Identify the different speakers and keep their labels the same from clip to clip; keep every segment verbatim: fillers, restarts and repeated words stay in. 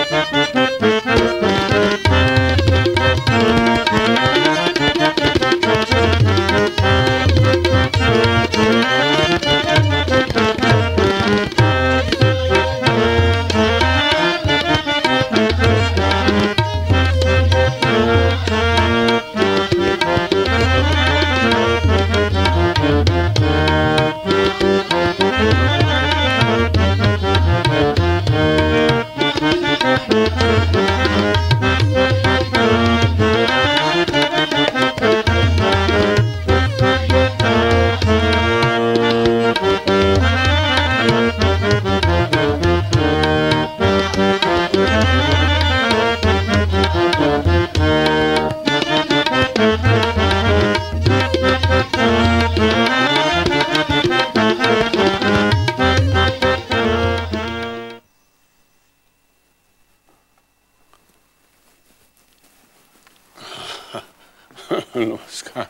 Speaker 1: नमस्कार.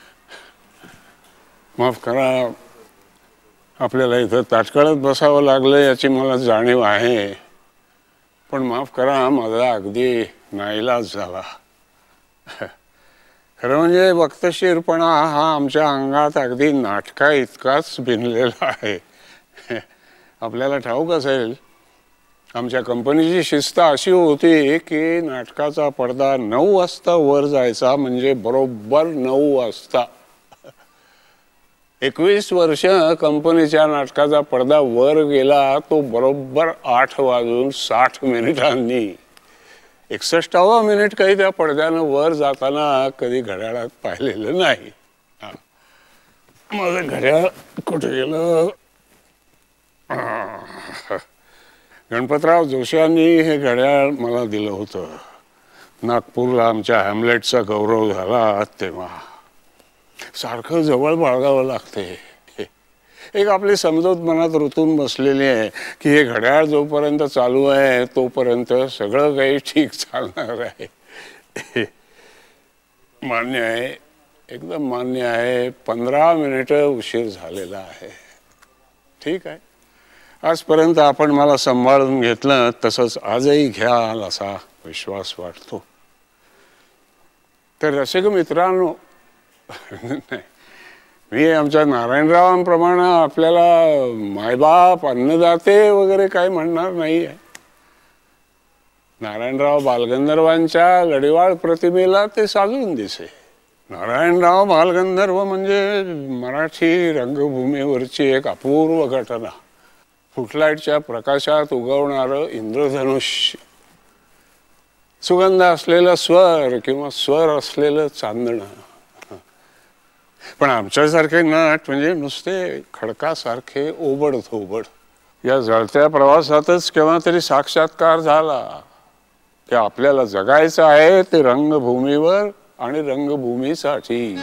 Speaker 1: माफ करा, आपल्याला इथं ताटकळत बसावं लागलं याची मला जाणीव आहे, पण माफ करा, माझा अगदी नाईलाज झाला. खरं म्हणजे वक्तशीरपणा हा आमच्या अंगात अगदी नाटका इतकाच भिनलेला आहे. आपल्याला ठाऊक असेल, आमच्या कंपनीची शिस्त अशी होती की नाटकाचा पडदा नऊ वाजता वर जायचा म्हणजे बरोबर नऊ वाजता. एकवीस वर्ष कंपनीच्या नाटकाचा पडदा वर गेला तो बरोबर आठ वाजून साठ मिनिटांनी. एकसष्टावा मिनिट काही त्या पडद्यानं वर जाताना कधी घड्याळात पाहिलेलं नाही. माझं घड्याळ कुठे गेलं? गणपतराव जोशांनी हे घड्याळ मला दिलं होतं. नागपूरला आमच्या हॅमलेटचा गौरव झाला तेव्हा. सारखं जवळ बाळगावं लागते. एक आपली समजूत मनात रुतून बसलेली आहे की हे घड्याळ जोपर्यंत चालू आहे तोपर्यंत सगळं काही ठीक चालणार आहे. मान्य आहे, एकदम मान्य आहे. पंधरा मिनिटं उशीर झालेला आहे. ठीक आहे, आजपर्यंत आपण मला सांभाळून घेतलं, तसंच आजही घ्याल असा विश्वास वाटतो. तर रसिक मित्रांनो, मी आमच्या नारायणरावांप्रमाणे आपल्याला मायबाप अन्नदाते वगैरे काही म्हणणार नाही आहे. नारायणराव बालगंधर्वांच्या लढीवाळ प्रतिमेला ते साजून दिसे. नारायणराव बालगंधर्व म्हणजे मराठी रंगभूमीवरची एक अपूर्व घटना. फुटलाईटच्या प्रकाशात उगवणारं इंद्रधनुष्य, सुगंध असलेलं स्वर किंवा स्वर असलेलं चांदणं. पण आमच्यासारखे नट म्हणजे नुसते खडकासारखे ओबड थोबड. या जळत्या प्रवासातच केव्हा तरी साक्षात्कार झाला की आपल्याला जगायचं आहे ते रंगभूमीवर आणि रंगभूमीसाठी.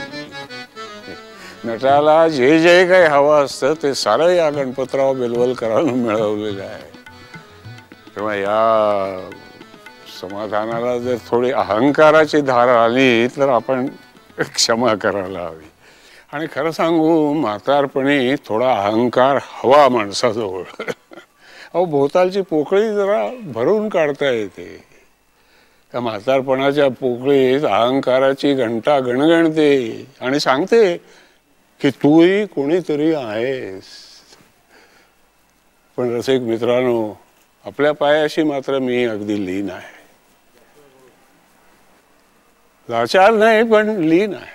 Speaker 1: नटाला जे जे काही हवं असतं ते सारं या गणपतराव बेलवलकरांना मिळवलेलं आहे. तेव्हा या समाधानाला जर थोडी अहंकाराची धार आली तर आपण क्षमा करायला हवी. आणि खरं सांगू, म्हातारपणी थोडा अहंकार हवा माणसाजवळ. अहो, भोवतालची पोकळी जरा भरून काढता येते. त्या म्हातारपणाच्या पोकळीत अहंकाराची घंटा गणगणते आणि सांगते की तूही कोणीतरी आहेस. पण रसिक मित्रांनो, आपल्या पायाशी मात्र मी अगदी लीन आहे. लाचार नाही, पण लीन आहे.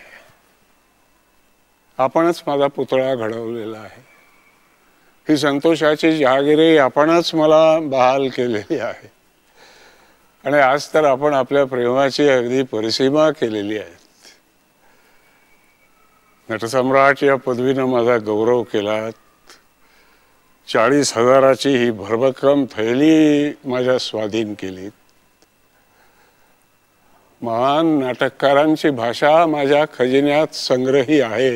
Speaker 1: आपणच माझा पुतळा घडवलेला आहे. ही संतोषाची जहागिरी आपणच मला बहाल केलेली आहे. आणि आज तर आपण आपल्या प्रेमाची अगदी परिसीमा केलेली आहे. नटसम्राट या पदवीनं माझा गौरव केला. चाळीस हजाराची ही भरभक्कम थैली माझ्या स्वाधीन केली. महान नाटककारांची भाषा माझ्या खजिन्यात संग्रही आहे.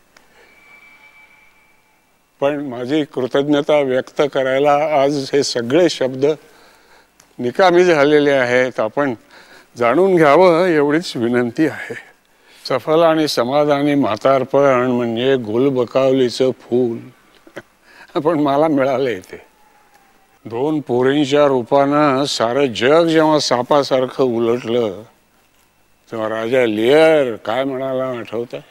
Speaker 1: पण माझी कृतज्ञता व्यक्त करायला आज हे सगळे शब्द निकामी झालेले आहेत. आपण जाणून घ्यावं एवढीच विनंती आहे. सफल आणि समाधानी म्हातारपण म्हणजे गुलबकावलीचं फूल. पण मला मिळाले ते. दोन पोरींच्या रूपानं सारं जग जेव्हा सापासारखं उलटलं तेव्हा राजा लिअर काय म्हणाला आठवतंय?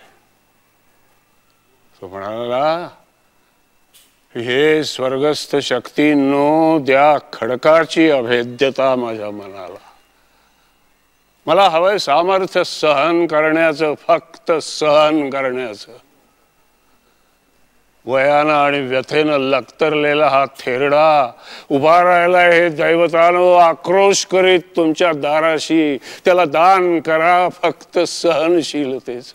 Speaker 1: तो म्हणाला, हे स्वर्गस्थ शक्तींनो, द्या खडकाची अभेद्यता माझ्या मनाला. मला हवंय सामर्थ्य सहन करण्याचं, फक्त सहन करण्याचं. वयानं आणि व्यथेनं लक्तरलेला हा थेरडा उभा राहिला हे दैवतानो आक्रोश करीत तुमच्या दाराशी. त्याला दान करा फक्त सहनशीलतेचं.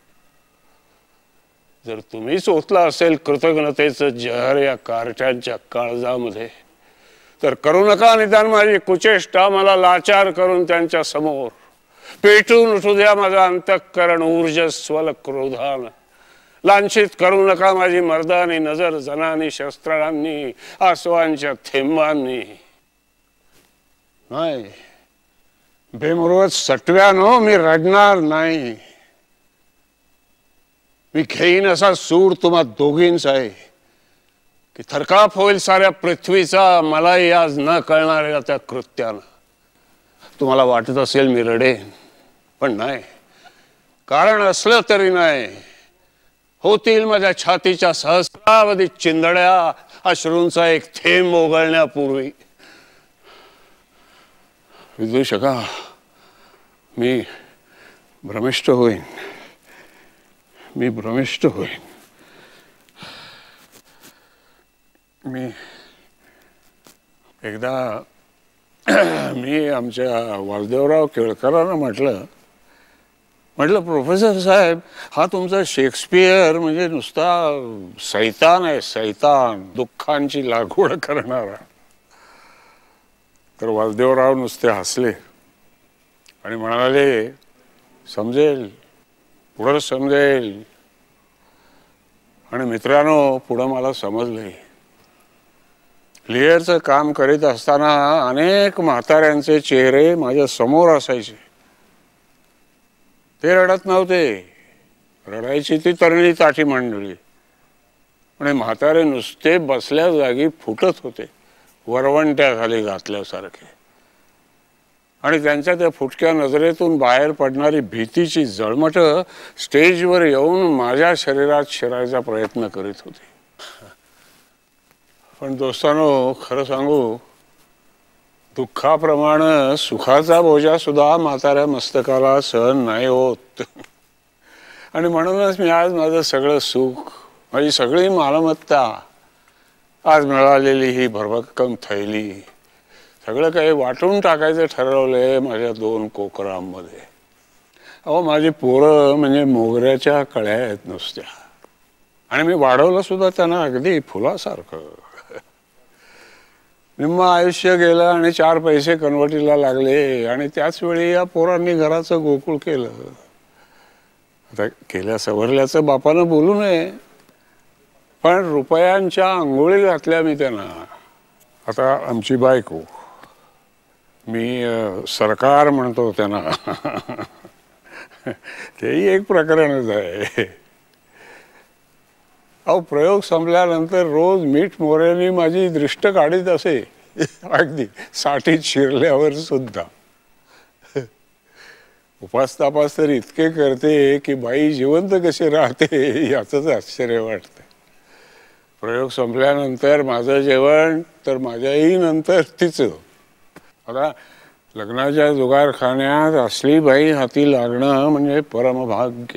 Speaker 1: जर तुम्हीच ओतला असेल कृतज्ञतेचं जहर या कारट्यांच्या काळजामध्ये, तर करू नका निदान माझी कुचेष्टा. मला लाचार करून त्यांच्या समोर पेटून उठू द्या माझं अंतःकरण ऊर्जस्वल क्रोधान. लांछित करू नका माझी मर्दानी नजर जनानी शस्त्रांनी आसवांच्या थेंबांनी. नाही, बेमुरवत सटव्यानो मी रडणार नाही. मी घेईन असा सूड तुम्हा दोघींचा आहे की थरकाप होईल साऱ्या पृथ्वीचा मलाही आज न कळणाऱ्या त्या कृत्यानं. तुम्हाला वाटत असेल मी रडेन, पण नाही. कारण असलं तरी नाही. होतील माझ्या छातीच्या सहस्रावधी चिंधड्या अश्रूंचा एक थेंब ओघळण्यापूर्वी. विदूषका, मी भ्रमिष्ट होईन, मी भ्रमिष्ट होईन. मी एकदा मी आमच्या वासुदेवराव केळकरांना म्हटलं म्हटलं प्रोफेसर साहेब, हा तुमचा शेक्सपियर म्हणजे नुसता सैतान आहे, सैतान, दुःखांची लागवड करणारा. तर वासुदेवराव नुसते हसले आणि म्हणाले, समजेल पुढं समजेल. आणि मित्रांनो, पुढं मला समजले. लिअरचं काम करीत असताना अनेक म्हाताऱ्यांचे चेहरे माझ्या समोर असायचे. ते रडत नव्हते, रडायची ती तरणी ताठी मंडळी. आणि म्हातारे नुसते बसल्या जागी फुटत होते, वरवंट्या खाली घातल्यासारखे. आणि त्यांच्या त्या फुटक्या नजरेतून बाहेर पडणारी भीतीची जळमट स्टेजवर येऊन माझ्या शरीरात शिरायचा प्रयत्न करीत होती. पण दोस्तानो, खरं सांगू, दुःखाप्रमाणे सुखाचा बोजा सुद्धा म्हाताऱ्या मस्तकाला सहन नाही होत. आणि म्हणूनच मी आज माझं सगळं सुख, माझी सगळी मालमत्ता, आज मिळालेली ही भरभक्कम थैली, सगळं काही वाटून टाकायचं ठरवलंय माझ्या दोन कोकरांमध्ये. अहो, माझी पोरं म्हणजे मोगऱ्याच्या कळ्या आहेत नुसत्या. आणि मी वाढवलं सुद्धा त्यांना अगदी फुलासारखं. निम्म आयुष्य गेलं आणि चार पैसे कन्वर्टीला लागले. आणि त्याच वेळी या पोरांनी घराचं गोकुळ केलं. आता केल्या सवरल्याचं बापानं बोलू नये, पण रुपयांच्या आंघोळी घातल्या मी त्यांना. आता आमची बायको, मी सरकार म्हणतो त्यांना, तेही एक प्रकरणच आहे. अहो, प्रयोग संपल्यानंतर रोज मीठ मोऱ्याने माझी दृष्ट काढीत असे, अगदी साठीत शिरल्यावर सुद्धा. उपास तापास तर इतके करते की बाई जिवंत कशी राहते याचंच आश्चर्य वाटतं. प्रयोग संपल्यानंतर माझं जेवण तर माझ्याही नंतर तिचं. आता लग्नाच्या जुगारखान्यात असली बाई हाती लागणं म्हणजे परमभाग्य.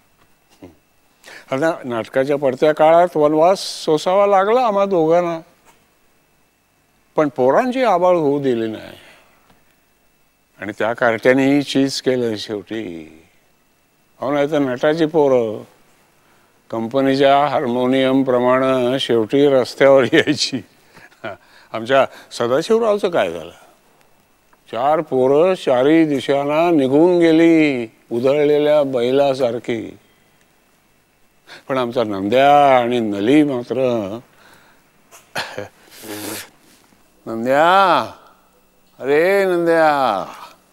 Speaker 1: आता नाटकाच्या पडत्या काळात वनवास सोसावा लागला आम्हा दोघांना, पण पोरांची आबाळ होऊ दिली नाही. आणि त्या कार्ट्यानेही चीज केलं शेवटी. हो, नाही तर नटाची पोरं कंपनीच्या हार्मोनियम प्रमाणे शेवटी रस्त्यावर यायची. आमच्या सदाशिवरावचं काय झालं? चार पोरं चारी दिशांना निघून गेली उधळलेल्या बैलासारखी. पण आमचा नंद्या आणि नली मात्र, नंद्या, अरे नंद्या.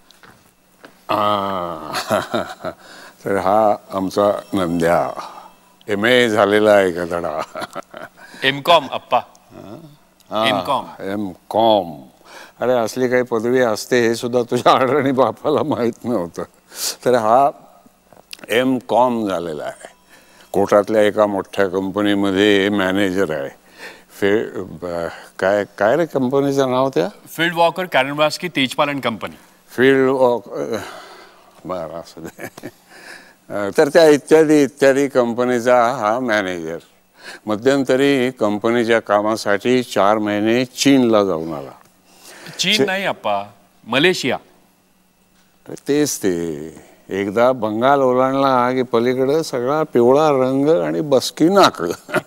Speaker 1: तर हा आमचा नंद्या एम ए झालेला आहे का धडा?
Speaker 2: M com. अप्पा, एम कॉम.
Speaker 1: M com. अरे असली काही पदवी असते हे सुद्धा तुझ्या आडरणी बापाला माहीत नव्हतं. तर हा एम कॉम झालेला आहे, कोर्टातल्या एका मोठ्या कंपनीमध्ये मॅनेजर आहे. फे काय काय रे कंपनीचं नाव? त्या
Speaker 2: फील्ड वॉकर कॅनवास की Tejpal and company.
Speaker 1: Field walk बरं असं दे. तर त्या इत्यादी इत्यादी कंपनीचा हा मॅनेजर मध्यंतरी कंपनीच्या कामासाठी चार महिने चीनला जाऊन आला.
Speaker 2: चीन नाही अप्पा, मलेशिया.
Speaker 1: तेच ते. एकदा बंगाल ओलांडला की पलीकडं सगळा पिवळा रंग आणि बसकी नाक.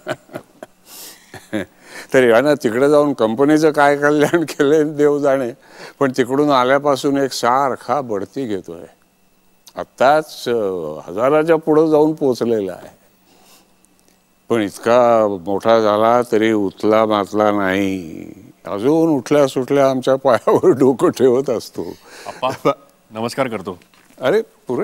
Speaker 1: तरी ना तिकडे जाऊन कंपनीचं काय कल्याण केले देव जाणे, पण तिकडून आल्यापासून एक सारखा बढती घेतोय. आत्ताच हजाराच्या पुढं जाऊन पोचलेला आहे. पण इतका मोठा झाला तरी उठला मातला नाही. अजून उठल्या सुटल्या आमच्या पायावर डोकं ठेवत असतो.
Speaker 2: अप्पा नमस्कार करतो.
Speaker 1: अरे पुरे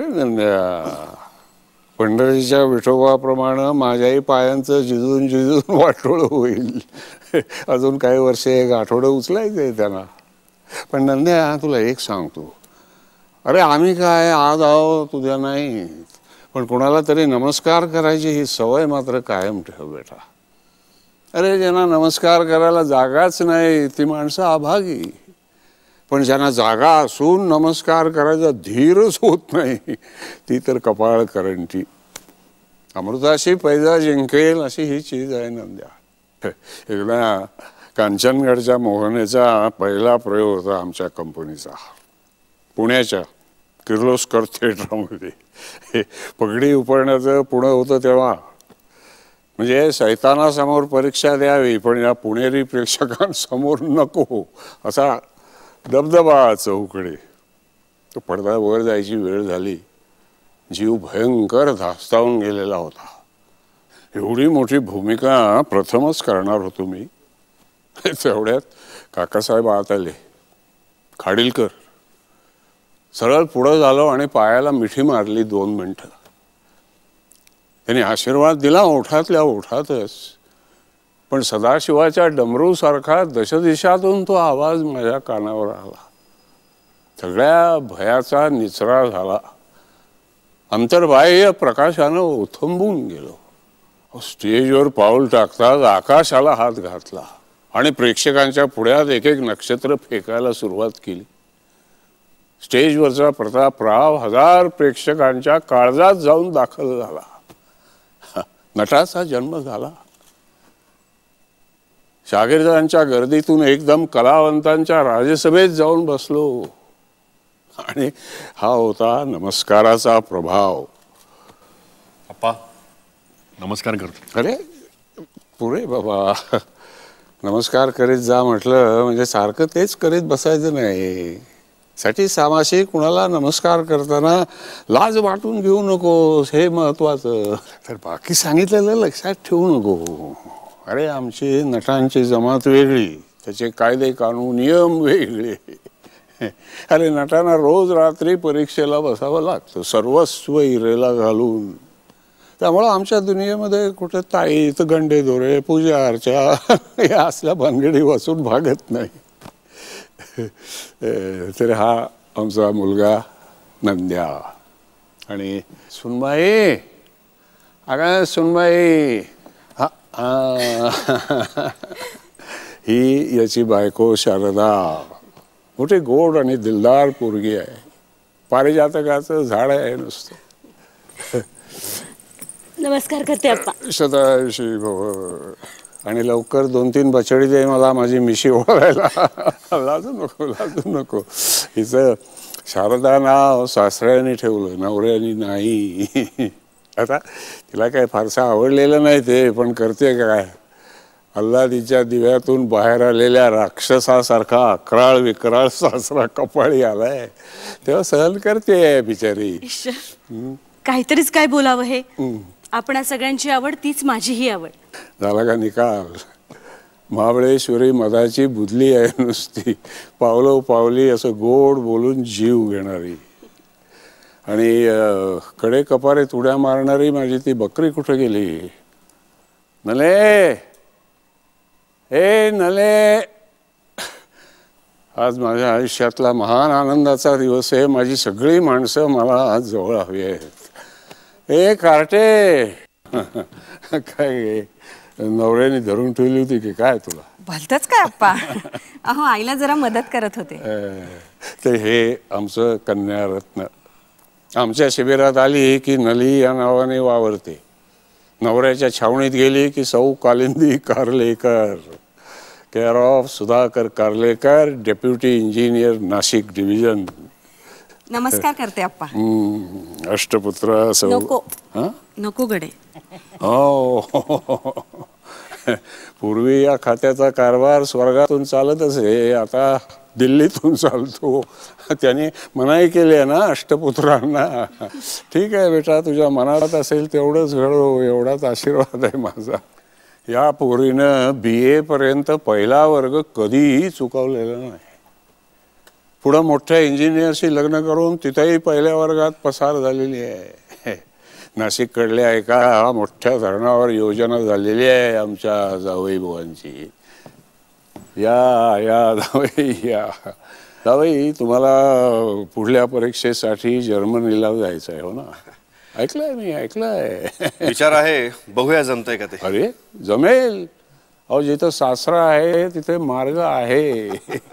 Speaker 1: पंढरीच्या विठोबाप्रमाणे माझ्याही पायांचं जिजून जिजून वाटोळं होईल. अजून काही वर्ष एक आठवडं उचलायचं आहे त्यांना. पण नंद्या तुला एक सांगतो, अरे आम्ही काय आज आहो तुझ्या नाही, पण कोणाला तरी नमस्कार करायची ही सवय मात्र कायम ठेव बेटा. अरे ज्यांना नमस्कार करायला जागाच नाही ती माणसं अभागी. पण ज्यांना जागा असून नमस्कार करायचा धीरच होत नाही ती तर कपाळ करंटी. अमृताशी पैजा जिंकेल अशी ही चीज आहे नंद्या. एकदा कांचनगडच्या मोहनेचा पहिला प्रयोग होता आमच्या कंपनीचा, पुण्याच्या किर्लोस्कर थिएटरमध्ये. पगडी उपरण्याचं पुणं होतं तेव्हा. म्हणजे सैतानासमोर परीक्षा द्यावी पण या पुणेरी प्रेक्षकांसमोर नको असा दबदबा चौकडे. तो पडदा वर जायची वेळ झाली. जीव भयंकर धास्तावून गेलेला होता. एवढी मोठी भूमिका प्रथमच करणार होतो मी. तेवढ्यात काकासाहेब आत आले. खाडीलकर. सरळ पुढं झालो आणि पायाला मिठी मारली दोन मिनिटं. त्यांनी आशीर्वाद दिला ओठातल्या ओठातच. पण सदाशिवाच्या डमरूसारखा दशदिशातून तो आवाज माझ्या कानावर आला. सगळ्या भयाचा निचरा झाला. अंतर्बाह्य प्रकाशानं ओथंबून गेलो. स्टेजवर पाऊल टाकताच आकाशाला हात घातला आणि प्रेक्षकांच्या पुढ्यात एक एक नक्षत्र फेकायला सुरुवात केली. स्टेजवरचा प्रतापराव हजार प्रेक्षकांच्या काळजात जाऊन दाखल झाला. नटाचा जन्म झाला. शागिर्दांच्या गर्दीतून एकदम कलावंतांच्या राजसभेत जाऊन बसलो. आणि हा होता नमस्काराचा प्रभाव.
Speaker 2: अप्पा नमस्कार करतो.
Speaker 1: अरे पुरे बाबा, नमस्कार करीत जा म्हटलं म्हणजे सारखं तेच करीत बसायचं नाही. साठी सामाशी कुणाला नमस्कार करताना लाज वाटून घेऊ नकोस हे महत्वाचं. तर बाकी सांगितलेलं लक्षात ठेवू नको. अरे आमची नटांची जमात वेगळी, त्याचे कायदे कानून नियम वेगळे. अरे नटांना रोज रात्री परीक्षेला बसावं लागतं सर्वस्व इरेला घालून. त्यामुळं आमच्या दुनियेमध्ये कुठे ताईत गंडे दोरे पूजा अर्चा या असल्या भानगडी वाचून भागत नाही. तर हा आमचा मुलगा नंद्या. आणि सुनबाई, अगं सुनबाई, ही याची बायको शारदा. मोठी गोड आणि दिलदार पोरगी आहे. पारिजातकाचं झाड आहे नुसतं.
Speaker 3: नमस्कार करते अप्पा.
Speaker 1: सदाशिव भव. आणि लवकर दोन तीन बछडी दे मला माझी मिशी ओढायला. लाजू नको लाजू नको. हिचं शारदा नाव सासऱ्याने ठेवलं, नवऱ्याने नाही. आता तिला काय फारसं आवडलेलं नाही ते, पण करते काय. अल्लादीच्या दिव्यातून बाहेर आलेल्या राक्षसासारखा अकराळ विकराळ सासरा कपाळी आलाय तेव्हा सहन करते बिचारी.
Speaker 3: काहीतरीच काय बोलावं हे. आपणा सगळ्यांची आवड तीच माझीही आवड.
Speaker 1: झाला का निकाल. महाबळेश्वरी मधाची बुदली आहे नुसती. पावलो पावली असं गोड बोलून जीव घेणारी. आणि कडे कपारे तुड्या मारणारी माझी ती बकरी कुठे गेली. नले ए नले, आज माझ्या आयुष्यातला महान आनंदाचा दिवस आहे. माझी सगळी माणसं मला आज जवळ हवी आहेत. ए कार्टे, काय नवऱ्याने धरून ठेवली होती की काय तुला?
Speaker 4: भलतच काय अप्पा, अहो आईला जरा मदत करत होते.
Speaker 1: तर हे आमचं कन्यारत्न आमच्या शिबिरात आली की नली या नावाने वावरते. नवऱ्याच्या छावणीत गेली की सौ Kalindi Karlekar, care of Sudhakar Karlekar, deputy engineer Nashik division.
Speaker 4: नमस्कार करते अप्पा.
Speaker 1: अष्टपुत्र सौ.
Speaker 4: नको नको गडे.
Speaker 1: हो, पूर्वी या खात्याचा कारभार स्वर्गातून चालत असे, आता दिल्लीतून चालतो. त्याने मनाई केली आहे ना अष्टपुत्रांना. ठीक आहे बेटा, तुझ्या मनात असेल तेवढंच घडो, एवढाच आशीर्वाद आहे माझा. या पोरीनं बी ए पर्यंत पहिला वर्ग कधीही चुकवलेला नाही. पुढं मोठ्या इंजिनियरशी लग्न करून तिथेही पहिल्या वर्गात पसार झालेली आहे. नाशिककडल्या एका मोठ्या धरणावर योजना झालेली आहे आमच्या जावई बुवांची. या या जावई या. जावई, तुम्हाला पुढल्या परीक्षेसाठी जर्मनीला जायचं आहे हो ना? ऐकलंय मी, ऐकलंय.
Speaker 5: विचार आहे, बघूया जमतंय का ते.
Speaker 1: अरे जमेल. अहो, जिथं सासरा आहे तिथे मार्ग आहे.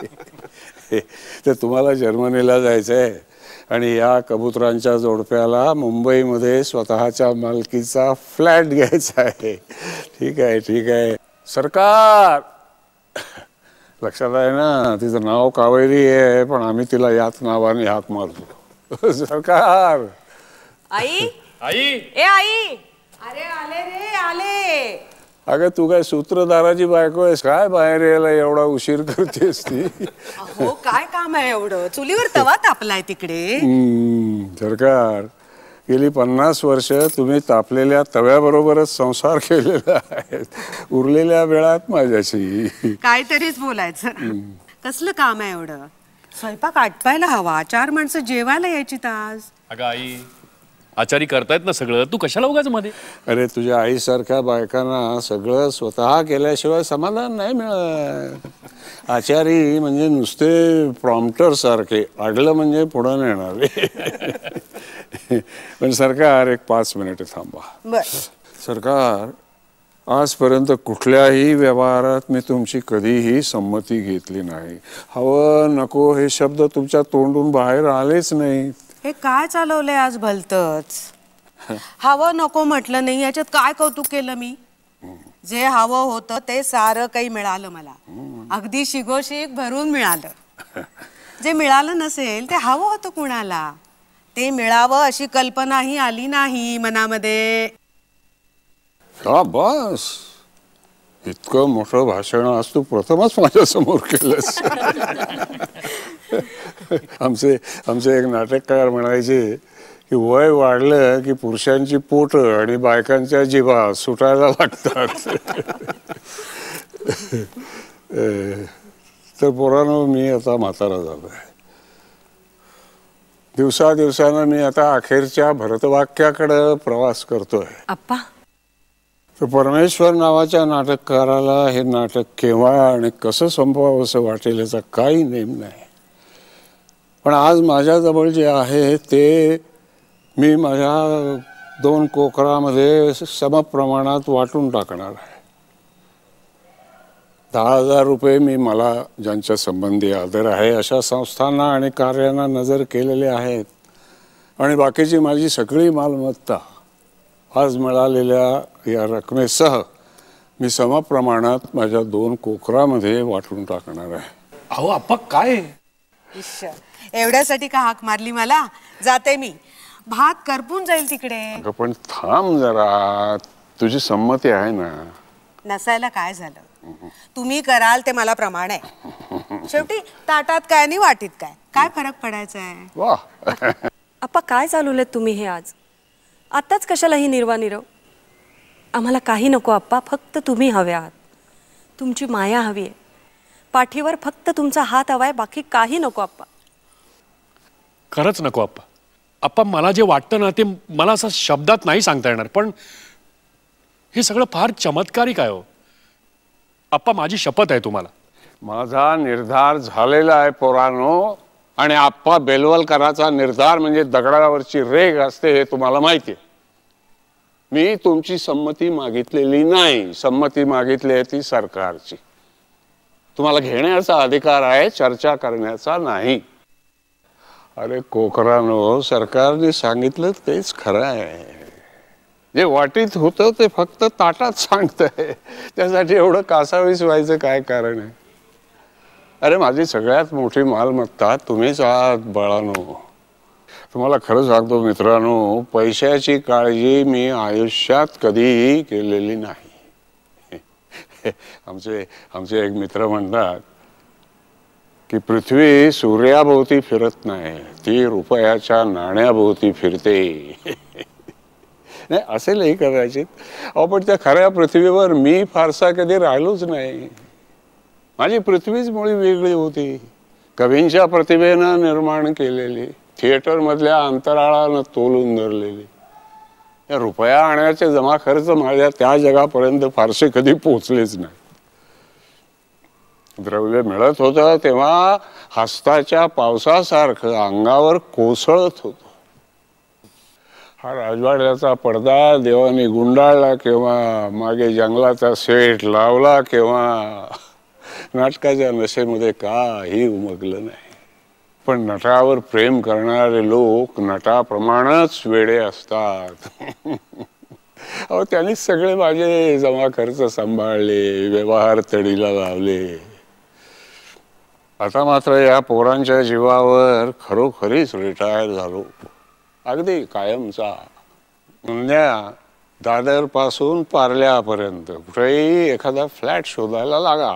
Speaker 1: तर तुम्हाला जर्मनीला जायचं आहे आणि या कबुतरांच्या जोडप्याला मुंबईमध्ये स्वतःच्या मालकीचा फ्लॅट घ्यायचा आहे. ठीक आहे, ठीक आहे. सरकार, लक्षात आहे ना, तिचं नाव कावेरी आहे, पण आम्ही तिला याच नावाने हाक मारतो. सरकार.
Speaker 4: आई,
Speaker 2: आई,
Speaker 4: ए आई, अरे आले रे आले.
Speaker 1: अगं, तू काय सूत्रधाराची बायको आहेस काय? बाहेर यायला एवढा उशीर करतेस ती?
Speaker 4: हो, काय काम आहे एवढं? चुलीवर तवा तापलाय तिकडे.
Speaker 1: सरकार, गेली पन्नास वर्ष तुम्ही तापलेल्या तव्याबरोबरच संसार केलेला आहे. उरलेल्या वेळात माझ्याशी
Speaker 4: काहीतरीच बोलायचं. कसलं काम आहे एवढं? स्वयंपाक आटपायला हवा, चार माणसं जेवायला यायची तास.
Speaker 2: अगं आई, आचारी करतायत ना सगळं, तू कशाला उगाच मध्ये?
Speaker 1: अरे, तुझ्या आईसारख्या बायकांना सगळं स्वतः केल्याशिवाय समाधान नाही मिळत. आचारी म्हणजे नुसते प्रॉम्प्टर सारखे, अडलं म्हणजे पुढं नेणारे. पण सरकार, एक पाच मिनिट थांबा. सरकार, आजपर्यंत कुठल्याही व्यवहारात मी तुमची कधीही संमती घेतली नाही. हवं नको हे शब्द तुमच्या तोंडून बाहेर आलेच नाही.
Speaker 4: हे काय चालवलंय आज भलतच? हवं नको म्हटलं नाही, याच्यात काय कौतुक केलं मी? जे हवं होतं ते सारं काही मिळालं मला. अगदी शिगोशिग भरून मिळालं. जे मिळालं नसेल ते हवं होतं कुणाला, ते मिळावं अशी कल्पनाही आली नाही मनामध्ये.
Speaker 1: का बस, इतकं मोठं भाषण आज तू प्रथमच माझ्या समोर केलंस. आमचे आमचे एक नाटककार म्हणायचे की वय वाढलं की पुरुषांची पोट आणि बायकांच्या जिभा सुटायला लागतात. तर पोरांनो, मी आता म्हातारा झालोय. दिवसा दिवसानं मी आता अखेरच्या भरतवाक्याकडे प्रवास करतोय.
Speaker 4: अप्पा,
Speaker 1: तर परमेश्वर नावाच्या नाटककाराला हे नाटक केव्हा आणि कसं संपवावं असं वाटेल याचा काही नेम नाही. पण आज माझ्याजवळ जे आहे ते मी माझ्या दोन कोकरामध्ये समप्रमाणात वाटून टाकणार आहे. दहा हजार रुपये मी मला ज्यांच्या संबंधी आदर आहे अशा संस्थांना आणि कार्यांना नजर केलेले आहेत, आणि बाकीची माझी सगळी मालमत्ता आज मिळालेल्या या रकमेसह मी समप्रमाणात माझ्या दोन कोकरामध्ये वाटून टाकणार आहे.
Speaker 2: अहो अप्पा, काय
Speaker 4: एवढ्यासाठी का हाक मारली मला? जाते मी, भात करपून जाईल तिकडे.
Speaker 1: पण थांब जरा, तुझी संमती आहे ना?
Speaker 4: नसायला काय झालं? तुम्ही कराल ते मला प्रमाण आहे. शेवटी ताटात काय आणि वाटीत काय, काय फरक पडायचा आहे?
Speaker 1: वाह.
Speaker 3: अप्पा, काय चालवलेत तुम्ही हे आज? आत्ताच कशाला ही निर्वा निरव? आम्हाला काही नको अप्पा, फक्त तुम्ही हवे आहात. तुमची माया हवी आहे. पाठीवर फक्त तुमचा हात हवाय, बाकी काही नको अप्पा.
Speaker 2: खरंच नको अप्पा. अप्पा, मला जे वाटतं ना ते मला असं शब्दात नाही सांगता येणार, पण हे सगळं फार चमत्कारिक आहे हो. आप्पा माझी शपथ आहे तुम्हाला.
Speaker 1: माझा निर्धार झालेला आहे पोरानो. आणि आप्पा बेलवलकरांचा निर्धार म्हणजे दगडावरची रेघ असते हे तुम्हाला माहिती आहे. मी तुमची संमती मागितलेली नाही. संमती मागितली आहे ती सरकारची. तुम्हाला घेण्याचा अधिकार आहे, चर्चा करण्याचा नाही. अरे कोकरानो, सरकारने सांगितलं तेच खरं आहे. जे वाटीत होतं ते फक्त ताटात सांगतंय. त्यासाठी एवढं कासावीस व्हायचं काय कारण आहे? अरे माझी सगळ्यात मोठी मालमत्ता तुम्हीच आहात बाळानो. तुम्हाला खरं सांगतो मित्रांनो, पैशाची काळजी मी आयुष्यात कधीही केलेली नाही. आमचे आमचे एक मित्र म्हणतात की पृथ्वी सूर्याभोवती फिरत नाही, ती रुपयाच्या नाण्याभोवती फिरते. नाही असेलही कदाचित. अहो पण त्या खऱ्या पृथ्वीवर मी फारसा कधी राहिलोच नाही. माझी पृथ्वीच मुळी वेगळी होती. कवींच्या प्रतिभेनं निर्माण केलेली, थिएटर मधल्या अंतराळानं तोलून धरलेली. या रुपया आणण्याचे जमा खर्च माझ्या त्या जगापर्यंत फारसे कधी पोचलेच नाही. द्रव्य मिळत होतं तेव्हा हस्ताच्या पावसासारखं अंगावर कोसळत होतं. हा राजवाड्याचा पडदा देवाने गुंडाळला केव्हा, मागे जंगलाचा सेट लावला केव्हा, नाटकाच्या नशेमध्ये काही उमगलं नाही. पण नटावर प्रेम करणारे लोक नटाप्रमाणेच वेडे असतात. अहो त्यांनी सगळे माझे जमा खर्च सांभाळले, व्यवहार तडीला लावले. आता मात्र या पोरांच्या जीवावर खरोखरीच रिटायर झालो, अगदी कायमचा. म्हणजे दादर पासून पार्ल्यापर्यंत कुठेही एखादा फ्लॅट शोधायला लागा.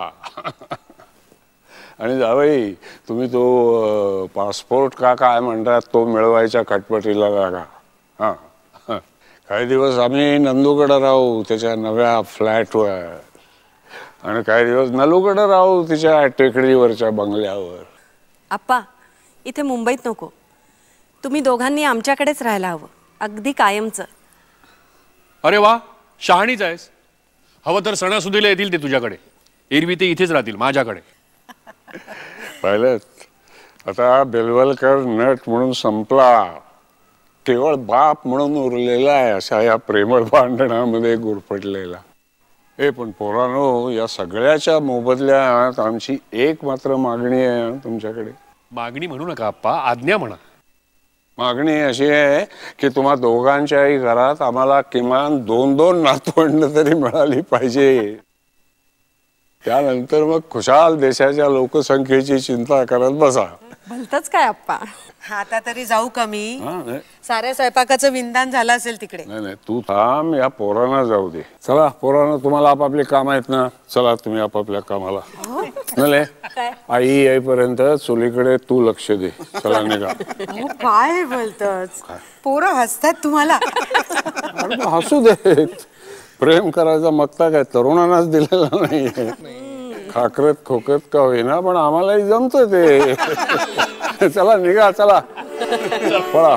Speaker 1: आणि जावई तुम्ही तो पासपोर्ट का काय म्हणतात तो मिळवायच्या खटपटीला लागा. हां काही दिवस आम्ही नंदूकडे राहू त्याच्या नव्या फ्लॅटवर, आणि काही दिवस नलूकडे राहू तिच्या टेकडीवरच्या बंगल्यावर.
Speaker 3: आप्पा इथे मुंबईत नको, तुम्ही दोघांनी आमच्याकडेच राहायला हवं, अगदी कायमचं.
Speaker 2: अरे वा, शहाणीच आहेस. हवं तर सणासुदीला येतील ते तुझ्याकडे, एरवी ते इथेच राहतील माझ्याकडे.
Speaker 1: पाहिलं, आता बेलवलकर नट म्हणून संपला, केवळ बाप म्हणून उरलेला आहे अशा या प्रेमळ भांडणामध्ये गुरफटलेला. ए पण पोरानो, या सगळ्याच्या मोबदल्यात आमची एक मात्र मागणी आहे तुमच्याकडे.
Speaker 2: मागणी म्हणू नका आप्पा, आज्ञा म्हणा.
Speaker 1: मागणी अशी आहे की तुम्हा दोघांच्याही घरात आम्हाला किमान दोन दोन नातवंड तरी मिळाली पाहिजे. त्यानंतर मग खुशाल देशाच्या लोकसंख्येची चिंता करत बसा.
Speaker 3: भलतच काय आप्पा.
Speaker 4: आता तरी जाऊ का मी? साऱ्या स्वयंपाकाचं विंदान झालं असेल तिकडे.
Speaker 1: नाही नाही तू थांब, या पोरांना जाऊ दे. चला पोरांना, तुम्हाला आपापले काम आहेत ना, चला तुम्ही आपापल्या कामाला. नले आई येईपर्यंत चुलीकडे तू लक्ष दे. चला निघा.
Speaker 4: काय बोलतोस? पोरं हसतात तुम्हाला.
Speaker 1: हसू दे, प्रेम करायचा मक्ता काय तरुणांनाच दिलेला नाही. खाकरत खोकत का होईना पण आम्हालाही जमत ते. चला निघा, चला पळा.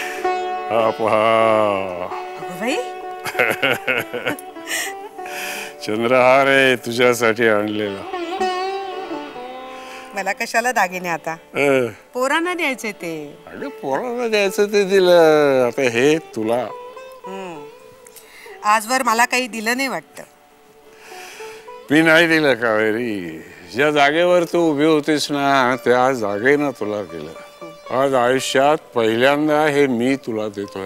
Speaker 1: चंद्रहार आहे तुझ्यासाठी आणलेला.
Speaker 4: मला कशाला दागिने आता? पोरांना द्यायचे ते.
Speaker 1: अगं पोरांना द्यायचं ते दिलं, आता हे तुला.
Speaker 4: आजवर मला काही दिलं नाही वाटतं.
Speaker 1: मी नाही दिलं कावेरी. ज्या जागेवर तू उभी होतीस ना त्या जागेनं तुला दिलं. आज आयुष्यात पहिल्यांदा हे मी तुला देतोय.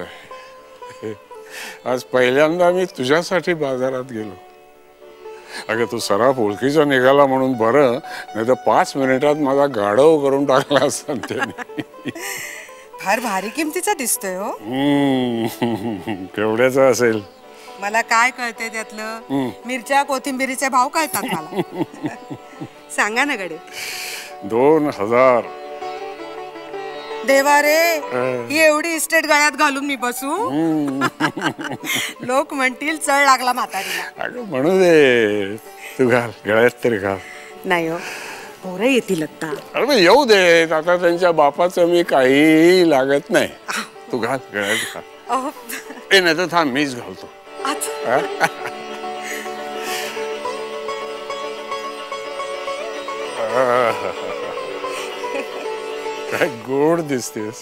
Speaker 1: आज पहिल्यांदा मी तुझ्यासाठी बाजारात गेलो. अगं तू सराफ ओळखीचा निघाला म्हणून बरं, नाही तर पाच मिनिटात माझा गाढव करून टाकला असता त्याने.
Speaker 4: फार भारी किमतीचा दिसतोय हो.
Speaker 1: केवढ्याचा असेल?
Speaker 4: मला काय कळतंय त्यातलं? मिरच्या कोथिंबिरीचे भाव कळतात मला. सांगा ना गडे.
Speaker 1: दोन हजार.
Speaker 4: देवा रे, ही एवढी इस्टेट गळ्यात घालून मी बसू? लोक म्हणतील चढ लागला म्हातारीला.
Speaker 1: अगं म्हणू दे, तू घाल गळ्यात तरी घाल.
Speaker 4: नाही हो, पोरं येतील आता.
Speaker 1: अरे येऊ दे, आता त्यांच्या बापाचं मी काही लागत नाही. तू घाल गळ्यात घाल. ए नाही तर थांब, मीच घालतो. काय गोड दिसतेस.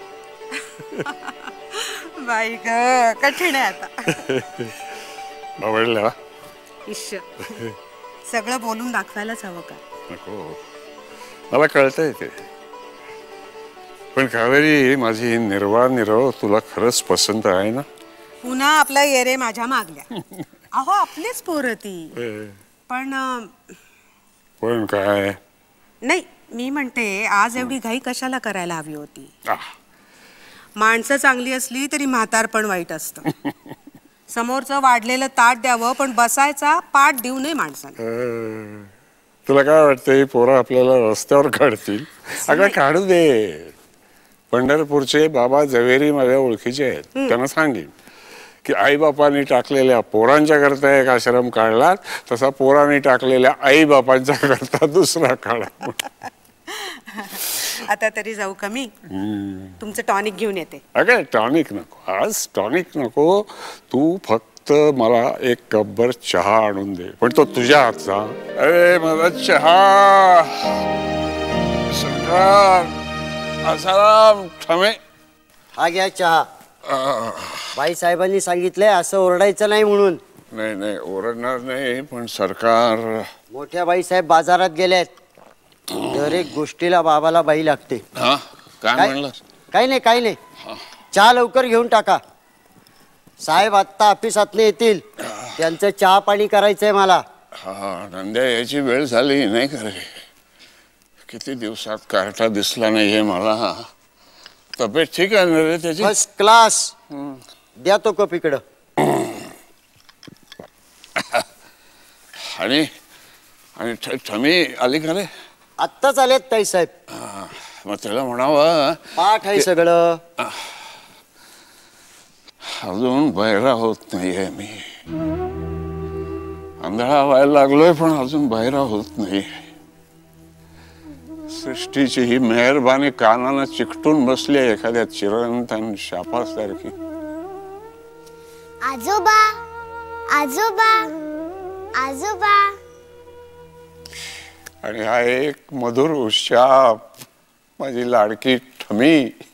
Speaker 4: बाई ग कठीण आहे आता.
Speaker 1: आवडला.
Speaker 4: इश्श सगळं बोलून दाखवायलाच हवं का.
Speaker 1: नको मला कळतंय ते. पण कावेरी माझी निर्वा निरव तुला खरंच पसंत आहे ना.
Speaker 4: पुन्हा आपला येरे माझ्या मागल्या. अहो आपलीच पोरं ती. पण
Speaker 1: पण काय
Speaker 4: नाही मी म्हणते आज एवढी घाई कशाला करायला हवी होती. माणसं चांगली असली तरी म्हातार पण वाईट असतं. समोरचं वाढलेलं ताट द्यावं पण बसायचा पाठ देऊ नये माणसाला.
Speaker 1: तुला काय वाटतं पोरं आपल्याला रस्त्यावर काढतील. अगं काढू दे. पंढरपूरचे बाबा झवेरी माझ्या ओळखीचे आहेत. त्यांना सांगेन की आई बापांनी टाकलेल्या पोरांच्या करता एक आश्रम काढला तसा पोरांनी टाकलेल्या आई बापांच्या करता दुसरा काढा.
Speaker 4: आता तरी जाऊ कमी. तुमचं टॉनिक घेऊन येते.
Speaker 1: अगं टॉनिक नको आज टॉनिक नको. तू फक्त मला एक कपभर चहा आणून दे पण तो तुझ्या हातचा. अरे माझा चहा. सरकार आसाराम ठमे.
Speaker 6: हा घ्या चहा. बाई साहेबांनी सांगितलंय असं ओरडायचं नाही म्हणून.
Speaker 1: नाही नाही ओरडणार नाही पण सरकार.
Speaker 6: मोठ्या बाई साहेब बाजारात गेल्यात. दर एक गोष्टीला बाबाला बाई लागते.
Speaker 1: हा काय म्हणलं.
Speaker 6: काही नाही काही नाही. चहा लवकर घेऊन टाका. साहेब आत्ता ऑफिसातले येतील. त्यांचं चहा पाणी करायचंय मला.
Speaker 1: हा धंद्या याची वेळ झाली नाही खरे. किती दिवसात कार्टा दिसला नाहीये मला. तब्येत ठीक आहे ना रे त्याची.
Speaker 6: First class. द्या तो कप इकडं.
Speaker 1: आणि आणि ठमी आली का रे.
Speaker 6: आत्ताच आलेत ताई साहेब.
Speaker 1: मग त्याला म्हणावं
Speaker 6: पाठ आहे सगळं.
Speaker 1: अजून बहिरा होत नाहीये मी. आंधळा व्हायला लागलोय पण अजून बहिरा होत नाही. सृष्टीची ही मेहरबानी कानानं चिकटून बसली आहे एखाद्या चिरंतन शापासारखी.
Speaker 7: आजोबा आजोबा आजोबा.
Speaker 1: आणि हा एक मधुर उशाप माझी लाडकी ठमी.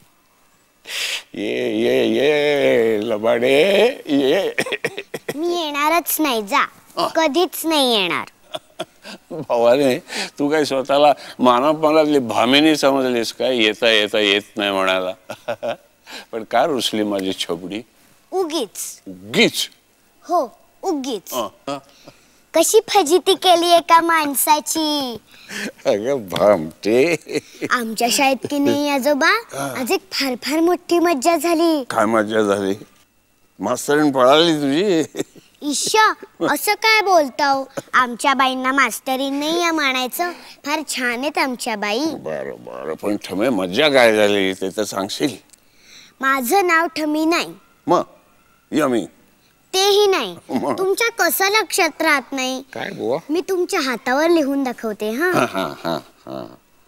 Speaker 1: ये ये ये लबाडे ये.
Speaker 7: मी येणारच नाही. जा कधीच नाही येणार.
Speaker 1: भावाने तू काय स्वतःला मानवपणातली भामिनी समजलीस काय. येता येता येत नाही म्हणायला. पण का रुसली माझी छोपडी.
Speaker 7: उगीच.
Speaker 1: उगीच.
Speaker 7: हो उगीच. कशी फजिती केली एका माणसाची.
Speaker 1: अगं भामटे.
Speaker 7: आमच्या शाळेत की नाही आजोबा आज एक फार फार मोठी मज्जा झाली.
Speaker 1: काय मज्जा झाली. मास्तरीण पळाली तुझी.
Speaker 7: ईश असं काय बोलताव. आमच्या बाईंना मास्तरीन नाही या म्हणायचं. फार छान आहेत आमच्या बाई.
Speaker 1: बरं बरं पण ठमे मज्जा काय झाली ते तर सांगशील.
Speaker 7: माझं नाव ठमी नाही.
Speaker 1: मग यमी
Speaker 7: तेही नाही. तुमच्या कसं लक्षात राहत नाही.
Speaker 1: काय बुवा.
Speaker 7: मी तुमच्या हातावर लिहून दाखवते. हा
Speaker 1: हा हा हा.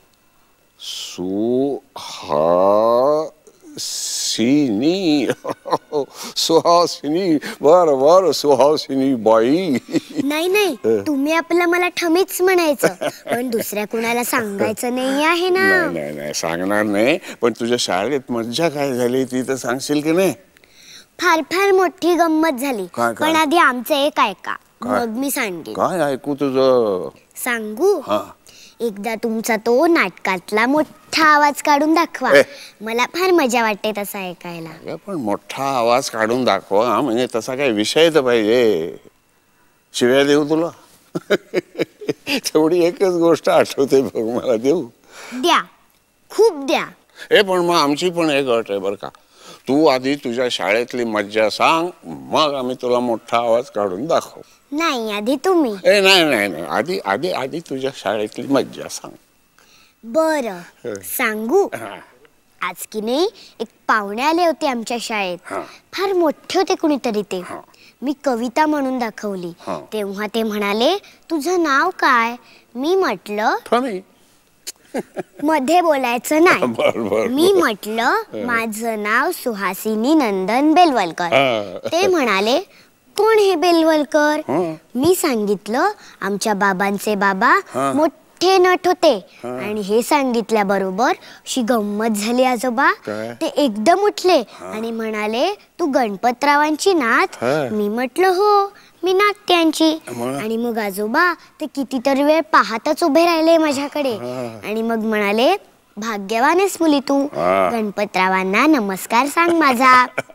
Speaker 1: सु हा सिनी. सुहासिनी. बर बर सुहासिनी बाई.
Speaker 7: नाही नाही तुम्ही आपलं मला ठमीच म्हणायचं पण दुसऱ्या कुणाला सांगायचं नाही आहे ना.
Speaker 1: नाही नाही सांगणार नाही पण तुझ्या शाळेत मज्जा काय झाली ती तर सांगशील की नाही.
Speaker 7: फार फार मोठी गंमत झाली.
Speaker 1: काय, काय?
Speaker 7: पण आधी आमचं एक ऐका मग मी सांगेन.
Speaker 1: काय ऐकू तुझं.
Speaker 7: सांगू.
Speaker 1: हा
Speaker 7: एकदा तुमचा तो नाटकातला मोठा आवाज काढून दाखवा.
Speaker 1: ए.
Speaker 7: मला फार मजा वाटते तसं ऐकायला.
Speaker 1: पण मोठा आवाज काढून दाखवा म्हणजे तसा काही विषय तर पाहिजे. शिव्या देऊ तुला. तेवढी एकच गोष्ट आठवते बघ मला. देऊ.
Speaker 7: द्या खूप द्या.
Speaker 1: ए पण मग आमची पण एक अट आहे बर का. तू आधी तुझ्या शाळेतली मज्जा सांग मग आम्ही तुला मोठा आवाज काढून दाखवू.
Speaker 7: नाही आधी तुम्ही.
Speaker 1: ए नाही नाही नाही आधी आधी आधी तुझ्या शाळेतली मज्जा सांग.
Speaker 7: बर सांगू. आज की नाही एक पाहुणे आले होते आमच्या शाळेत. फार मोठे होते कुणीतरी ते. मी कविता म्हणून दाखवली तेव्हा ते म्हणाले तुझं नाव काय. मी म्हटलं मध्ये बोलायचं नाही. मी म्हटलं माझं नाव सुहासिनी नंदन बेलवलकर. ते म्हणाले कोण हे बेलवलकर. मी सांगितलं आमच्या बाबांचे बाबा मोठे मोठे नट होते आणि हे सांगितल्याबरोबर अशी गंमत झाली आजोबा. ते एकदम उठले आणि म्हणाले तू गणपतरावांची नात. मी म्हटलं हो मी नात्यांची. आणि मग आजोबा ते कितीतरी वेळ पाहतच उभे राहिले माझ्याकडे आणि मग म्हणाले भाग्यवानच मुली तू, गणपतरावांना नमस्कार सांग माझा.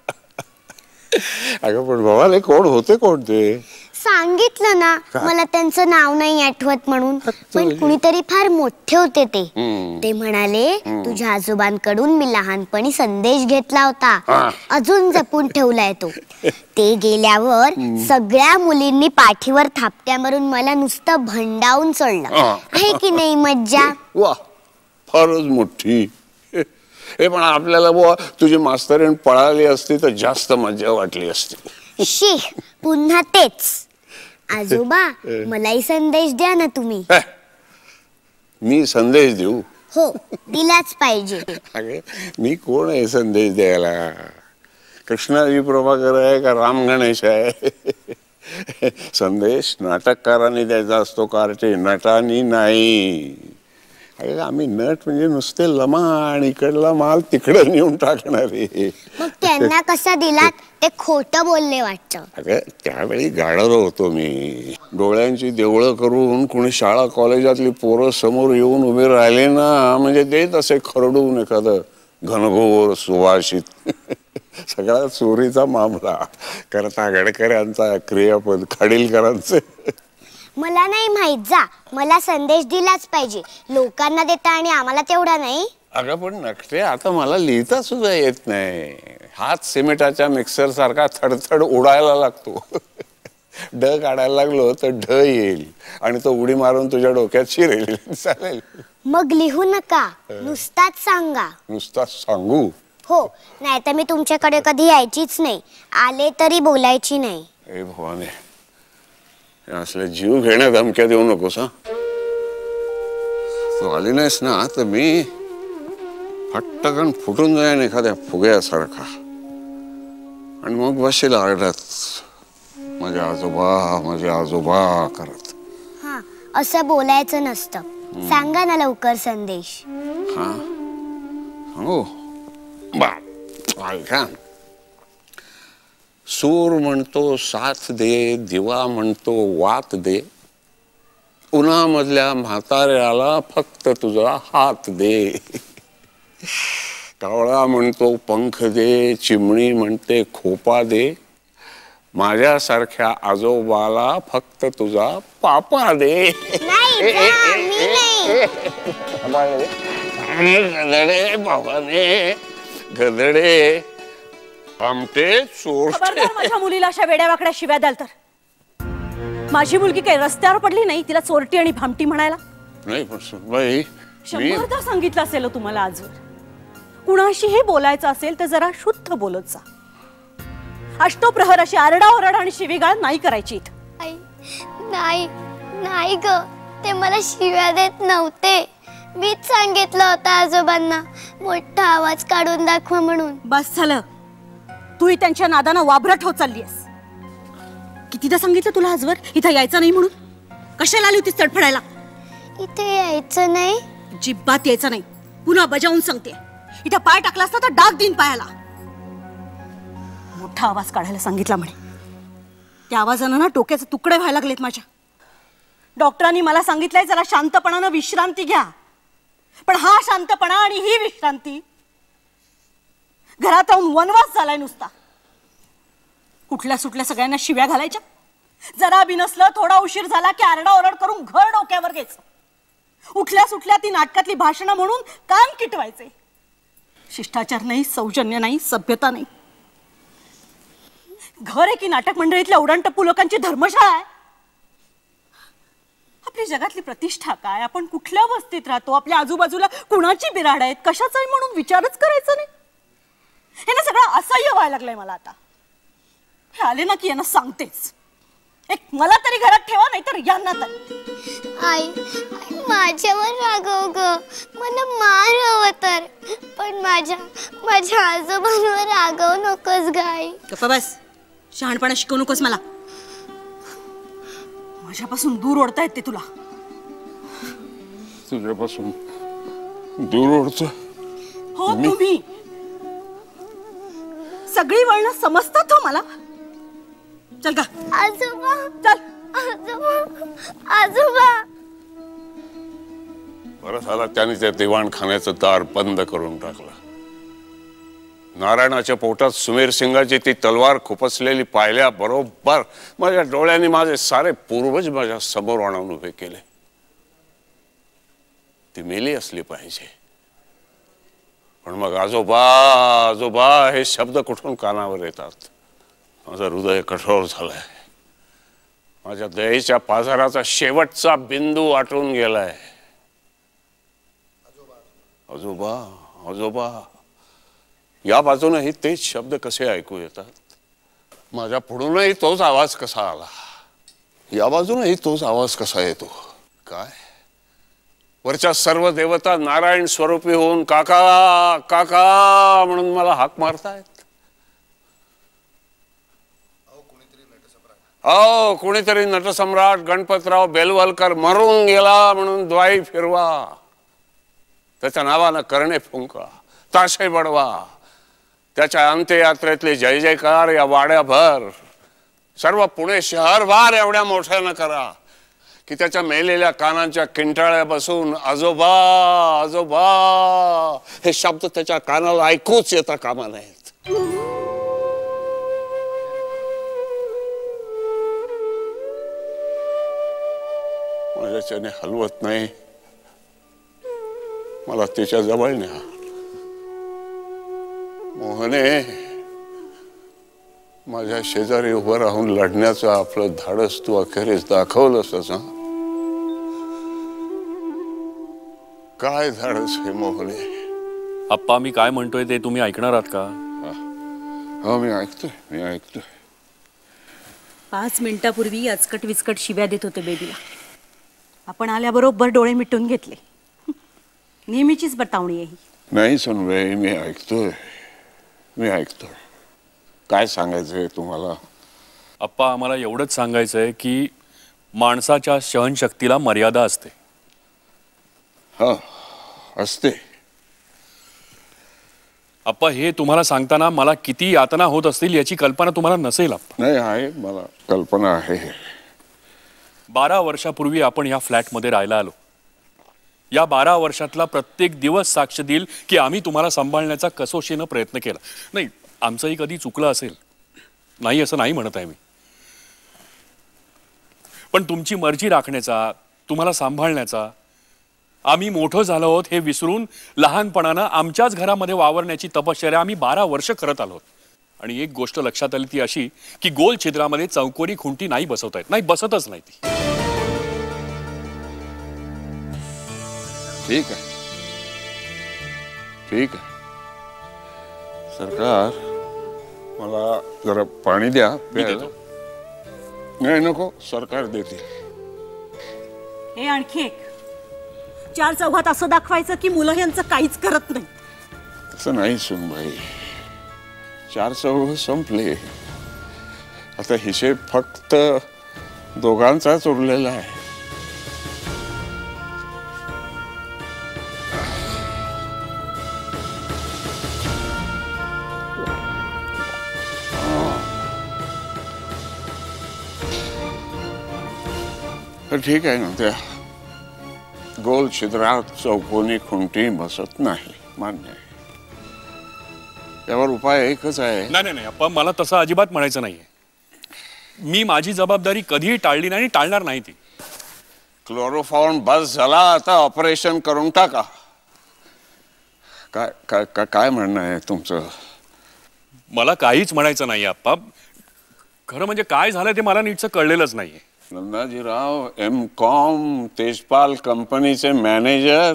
Speaker 1: अगं पण भावाले कोण होते कोण ते?
Speaker 7: सांगितलं ना मला त्यांचं नाव नाही आठवत म्हणून, पण कुणीतरी फार मोठे होते ते. ते म्हणाले तुझ्या आजोबांकडून मी लहानपणी संदेश घेतला होता, अजून जपून ठेवलाय तो. ते गेल्यावर सगळ्या मुलींनी पाठीवर थापट्या मारून मला नुसतं भंडावून सोडलं. आहे की नाही मज्जा?
Speaker 1: वा फारच मोठी. हे पण आपल्याला बुवा तुझी मास्तरीण पळाली असती तर जास्त मजा वाटली असती.
Speaker 7: शी पुन्हा तेच. आजोबा मलाही संदेश द्या ना तुम्ही.
Speaker 1: मी संदेश देऊ?
Speaker 7: हो दिलाच पाहिजे.
Speaker 1: अगे मी कोण आहे संदेश द्यायला? कृष्णाजी प्रभाकर आहे का राम गणेश आहे? संदेश नाटककारांनी द्यायचा असतो, कार्टे नटानी नाही. अरे आम्ही नट म्हणजे नुसते लमाण इकडला माल तिकडे नेऊन टाकणारे.
Speaker 7: मग त्यांना कसा दिलात? ते खोटं बोलले वाटतं.
Speaker 1: अगं त्यावेळी गाडर होतो मी. डोळ्यांची देवळं करून कुणी शाळा कॉलेजातली पोरं समोर येऊन उभे राहिले ना म्हणजे देत असे खरडून एखादं घनघोर सुवासित. सगळा चोरीचा मामला. करता गडकऱ्यांचा, क्रियापद खाडीलकरांचे.
Speaker 7: मला नाही माहित जा, मला संदेश दिलाच पाहिजे. लोकांना देता आणि आम्हाला तेवढा नाही.
Speaker 1: अगं पण नकटे आता मला लिहिता सुद्धा येत नाही. हात सिमेंटाच्या मिक्सर सारखा थडथड उडायला लागतो. ड काढायला लागलो तर ढ येईल आणि तो उडी मारून तुझ्या डोक्यात शिरेल. चालेल
Speaker 7: मग लिहू नका, नुसताच सांगा.
Speaker 1: नुसताच सांगू?
Speaker 7: हो, नाही तर मी तुमच्याकडे कधी यायचीच नाही. आले तरी बोलायची नाही.
Speaker 1: ए भवाने असल्या जीव घेण्या धमक्या देऊ नकोस हा. तू आली नाहीस ना तर मी फटकन फुटून जाईन एखाद्या फुग्यासारखा आणि मग बसेल आरडत माझे आजोबा माझे आजोबा करत.
Speaker 7: हा असं बोलायचं नसतं. सांगा ना लवकर संदेश.
Speaker 1: हा हो बा ऐका. सूर म्हणतो साथ दे, दिवा म्हणतो वात दे, उन्हामधल्या म्हाताऱ्याला फक्त तुझा हात दे. कावळा म्हणतो पंख दे, चिमणी म्हणते खोपा दे, माझ्यासारख्या आजोबाला फक्त तुझा पापा दे. गधडे बाबाने गधडे आमटे चोर.
Speaker 3: माझ्या मुलीला अशा वेड्या वाकड्या शिव्या द्याल तर? माझी मुलगी काही रस्त्यावर पडली नाही तिला चोरटी आणि भामटी म्हणायला?
Speaker 1: नाही पण सुनबाई
Speaker 3: शंभरदा सांगितलं असेल तुम्हाला आजवर. कुणाशीही बोलायचं असेल तर जरा शुद्ध बोलत जा. अष्टप्रहर अशी आरडाओरड आणि शिवीगाळ नाही करायची.
Speaker 7: नाही नाही ग, ते मला शिव्या देत नव्हते. मीच सांगितलं होतं आजोबांना मोठा आवाज काढून दाखवा म्हणून.
Speaker 3: बस झालं, तूही त्यांच्या नादानं वाभरट होत चाललीस. कितीदा सांगितलं तुला आजवर इथं यायचं नाही म्हणून? कशाला आली होतीस तडफडायला?
Speaker 7: इथे यायचं नाही,
Speaker 3: जिब्बात यायचं नाही. पुन्हा बजावून सांगते, इथं पाय टाकला असता तर डाग दिन पायाला. मोठा आवाज काढायला सांगितला म्हणे. त्या आवाजानं ना डोक्याचे तुकडे व्हायला लागलेत माझ्या. डॉक्टरांनी मला सांगितलंय जरा शांतपणानं विश्रांती घ्या. पण हा शांतपणा आणि ही विश्रांती घरात राहून वनवास झालाय नुसता. कुठल्या सुटल्या सगळ्यांना शिव्या घालायच्या. जरा बिनसलं थोडा उशीर झाला की आरडाओरड करून घर डोक्यावर घ्यायचं. उठल्या सुटल्या ती नाटकातली भाषणं म्हणून कान किटवायचे. शिष्टाचार नाही, सौजन्य नाही, सभ्यता नाही. घर आहे की नाटक मंडळीतल्या उडाणटप्पू लोकांची धर्मशाळा आहे? आपली जगातली प्रतिष्ठा काय? आपण कुठल्या वस्तीत राहतो? आपल्या आजूबाजूला कुणाची बिराड आहेत? कशाच आहे म्हणून विचारच करायचा नाही. हे ना सगळं असह्य व्हायला लागलंय मला आता. हे आले ना की यांना सांगतेच, एक मला तरी घरात ठेवा नाही तर यांना तरी.
Speaker 7: आई माझ्यावर रागव ग, मला मार हवं तर, पण माझ्या माझ्या आजोबांवर रागव नकोस ग आई.
Speaker 3: गप्पा बस, शहाणपणा शिकवू नकोस मला. माझ्यापासून दूर ओढता येते तुला.
Speaker 1: तुझ्यापासून दूर ओढतो.
Speaker 8: हो तुम्ही सगळी वळणं समजतात हो मला. चल का
Speaker 7: आजोबा,
Speaker 8: चल.
Speaker 7: आजोबा, आजोबा.
Speaker 1: बरं झालं त्याने त्या दिवाणखान्याचं दार बंद करून टाकलं. नारायणाच्या पोटात सुमेर सिंगाची ती तलवार खुपसलेली पाहिल्या बरोबर माझ्या डोळ्यांनी माझे सारे पूर्वज माझ्या समोर आणून उभे केले. ती मेली असली पाहिजे, पण मग आजोबा आजोबा हे शब्द कुठून कानावर येतात. माझं हृदय कठोर झालंय. माझ्या दयेच्या पाझराचा शेवटचा बिंदू आटून गेलाय. आजोबा आजोबा या बाजूनही तेच शब्द कसे ऐकू येतात. माझ्या पुढूनही तोच आवाज कसा आला. या बाजूनही तोच आवाज कसा येतो. काय वरच्या सर्व देवता नारायण स्वरूपी होऊन काका काका म्हणून मला हाक मारतायत. अहो कोणीतरी नटसम्राट गणपतराव बेलवलकर मरून गेला म्हणून द्वाई फिरवा. त्याच्या नावानं करणे फुंका, ताशे बडवा. त्याच्या अंत्ययात्रेतले जय जयकार या वाड्याभर सर्व पुणे शहरभर एवढ्या मोठ्यानं करा की त्याच्या मेलेल्या कानांच्या किंटाळ्या बसून आजोबा आजोबा हे शब्द त्याच्या कानाला ऐकूच येता कामा नाहीत. माझ्याच्याने हलवत नाही. मला तिच्या जवळ न्या. मोहने माझ्या शेजारी उभं राहून लढण्याचं आपलं धाडस तू अखेरीस दाखवलंस. काय धाडस हे मोहने.
Speaker 2: अप्पा मी काय म्हणतोय ते तुम्ही ऐकणार आहात का?
Speaker 1: हो मी ऐकतोय मी ऐकतोय.
Speaker 8: पाच मिनिटापूर्वी अचकट विचकट शिव्या देत होते बेबीला. आपण आल्याबरोबर डोळे मिटून घेतले. नेहमीचीच बतावणी आहे.
Speaker 1: नाही सुनबाई मी ऐकतोय मी ऐकतोय. काय सांगायचंय तुम्हाला?
Speaker 2: अप्पा आम्हाला एवढंच सांगायचंय की माणसाच्या सहनशक्तीला मर्यादा असते.
Speaker 1: हा असते.
Speaker 2: अप्पा हे तुम्हाला सांगताना मला किती यातना होत असतील याची कल्पना तुम्हाला नसेल. अप्पा
Speaker 1: नाही आहे मला कल्पना आहे.
Speaker 2: बारा वर्षापूर्वी आपण या फ्लॅटमध्ये राहायला आलो. या बारा वर्षातला प्रत्येक दिवस साक्ष देईल की आम्ही तुम्हाला सांभाळण्याचा कसोशीनं प्रयत्न केला. नाही आमचंही कधी चुकलं असेल नाही असं नाही म्हणत आहे मी, पण तुमची मर्जी राखण्याचा तुम्हाला सांभाळण्याचा आम्ही मोठं झालो आहोत हे विसरून लहानपणानं आमच्याच घरामध्ये वावरण्याची तपश्चर्या आम्ही बारा वर्ष करत आलो. आणि एक गोष्ट लक्षात आली ती अशी की गोल छिद्रामध्ये चौकोनी खुंटी नाही बसवता येत. नाही बसतच नाही ती.
Speaker 1: ठीक आहे ठीक आहे. सरकार मला जरा पाणी द्या. नाही नको सरकार देते.
Speaker 8: हे आणखी एक चार चौघात असं दाखवायचं की मुलं यांचं काहीच करत नाही.
Speaker 1: तसं नाही सुनबाई. चार चौघ संपले. आता हिशेब फक्त दोघांचाच उरलेला आहे. तर ठीक आहे ना. त्या गोल छिद्रात चौकोनी खुंटी बसत नाही मान्य आहे. त्यावर उपाय एकच आहे.
Speaker 2: नाही नाही अप्पा मला तसं अजिबात म्हणायचं नाहीये. मी माझी जबाबदारी कधीही टाळली नाही टाळणार नाही ती.
Speaker 1: क्लोरोफॉर्म बस झाला. आता ऑपरेशन करून टाका. काय काय काय काय म्हणणं आहे तुमचं?
Speaker 2: मला काहीच म्हणायचं नाही अप्पा. खरं म्हणजे काय झालं ते मला नीटचं कळलेलंच नाहीये.
Speaker 1: नंदाजीराव एम कॉम तेजपाल कंपनीचे मॅनेजर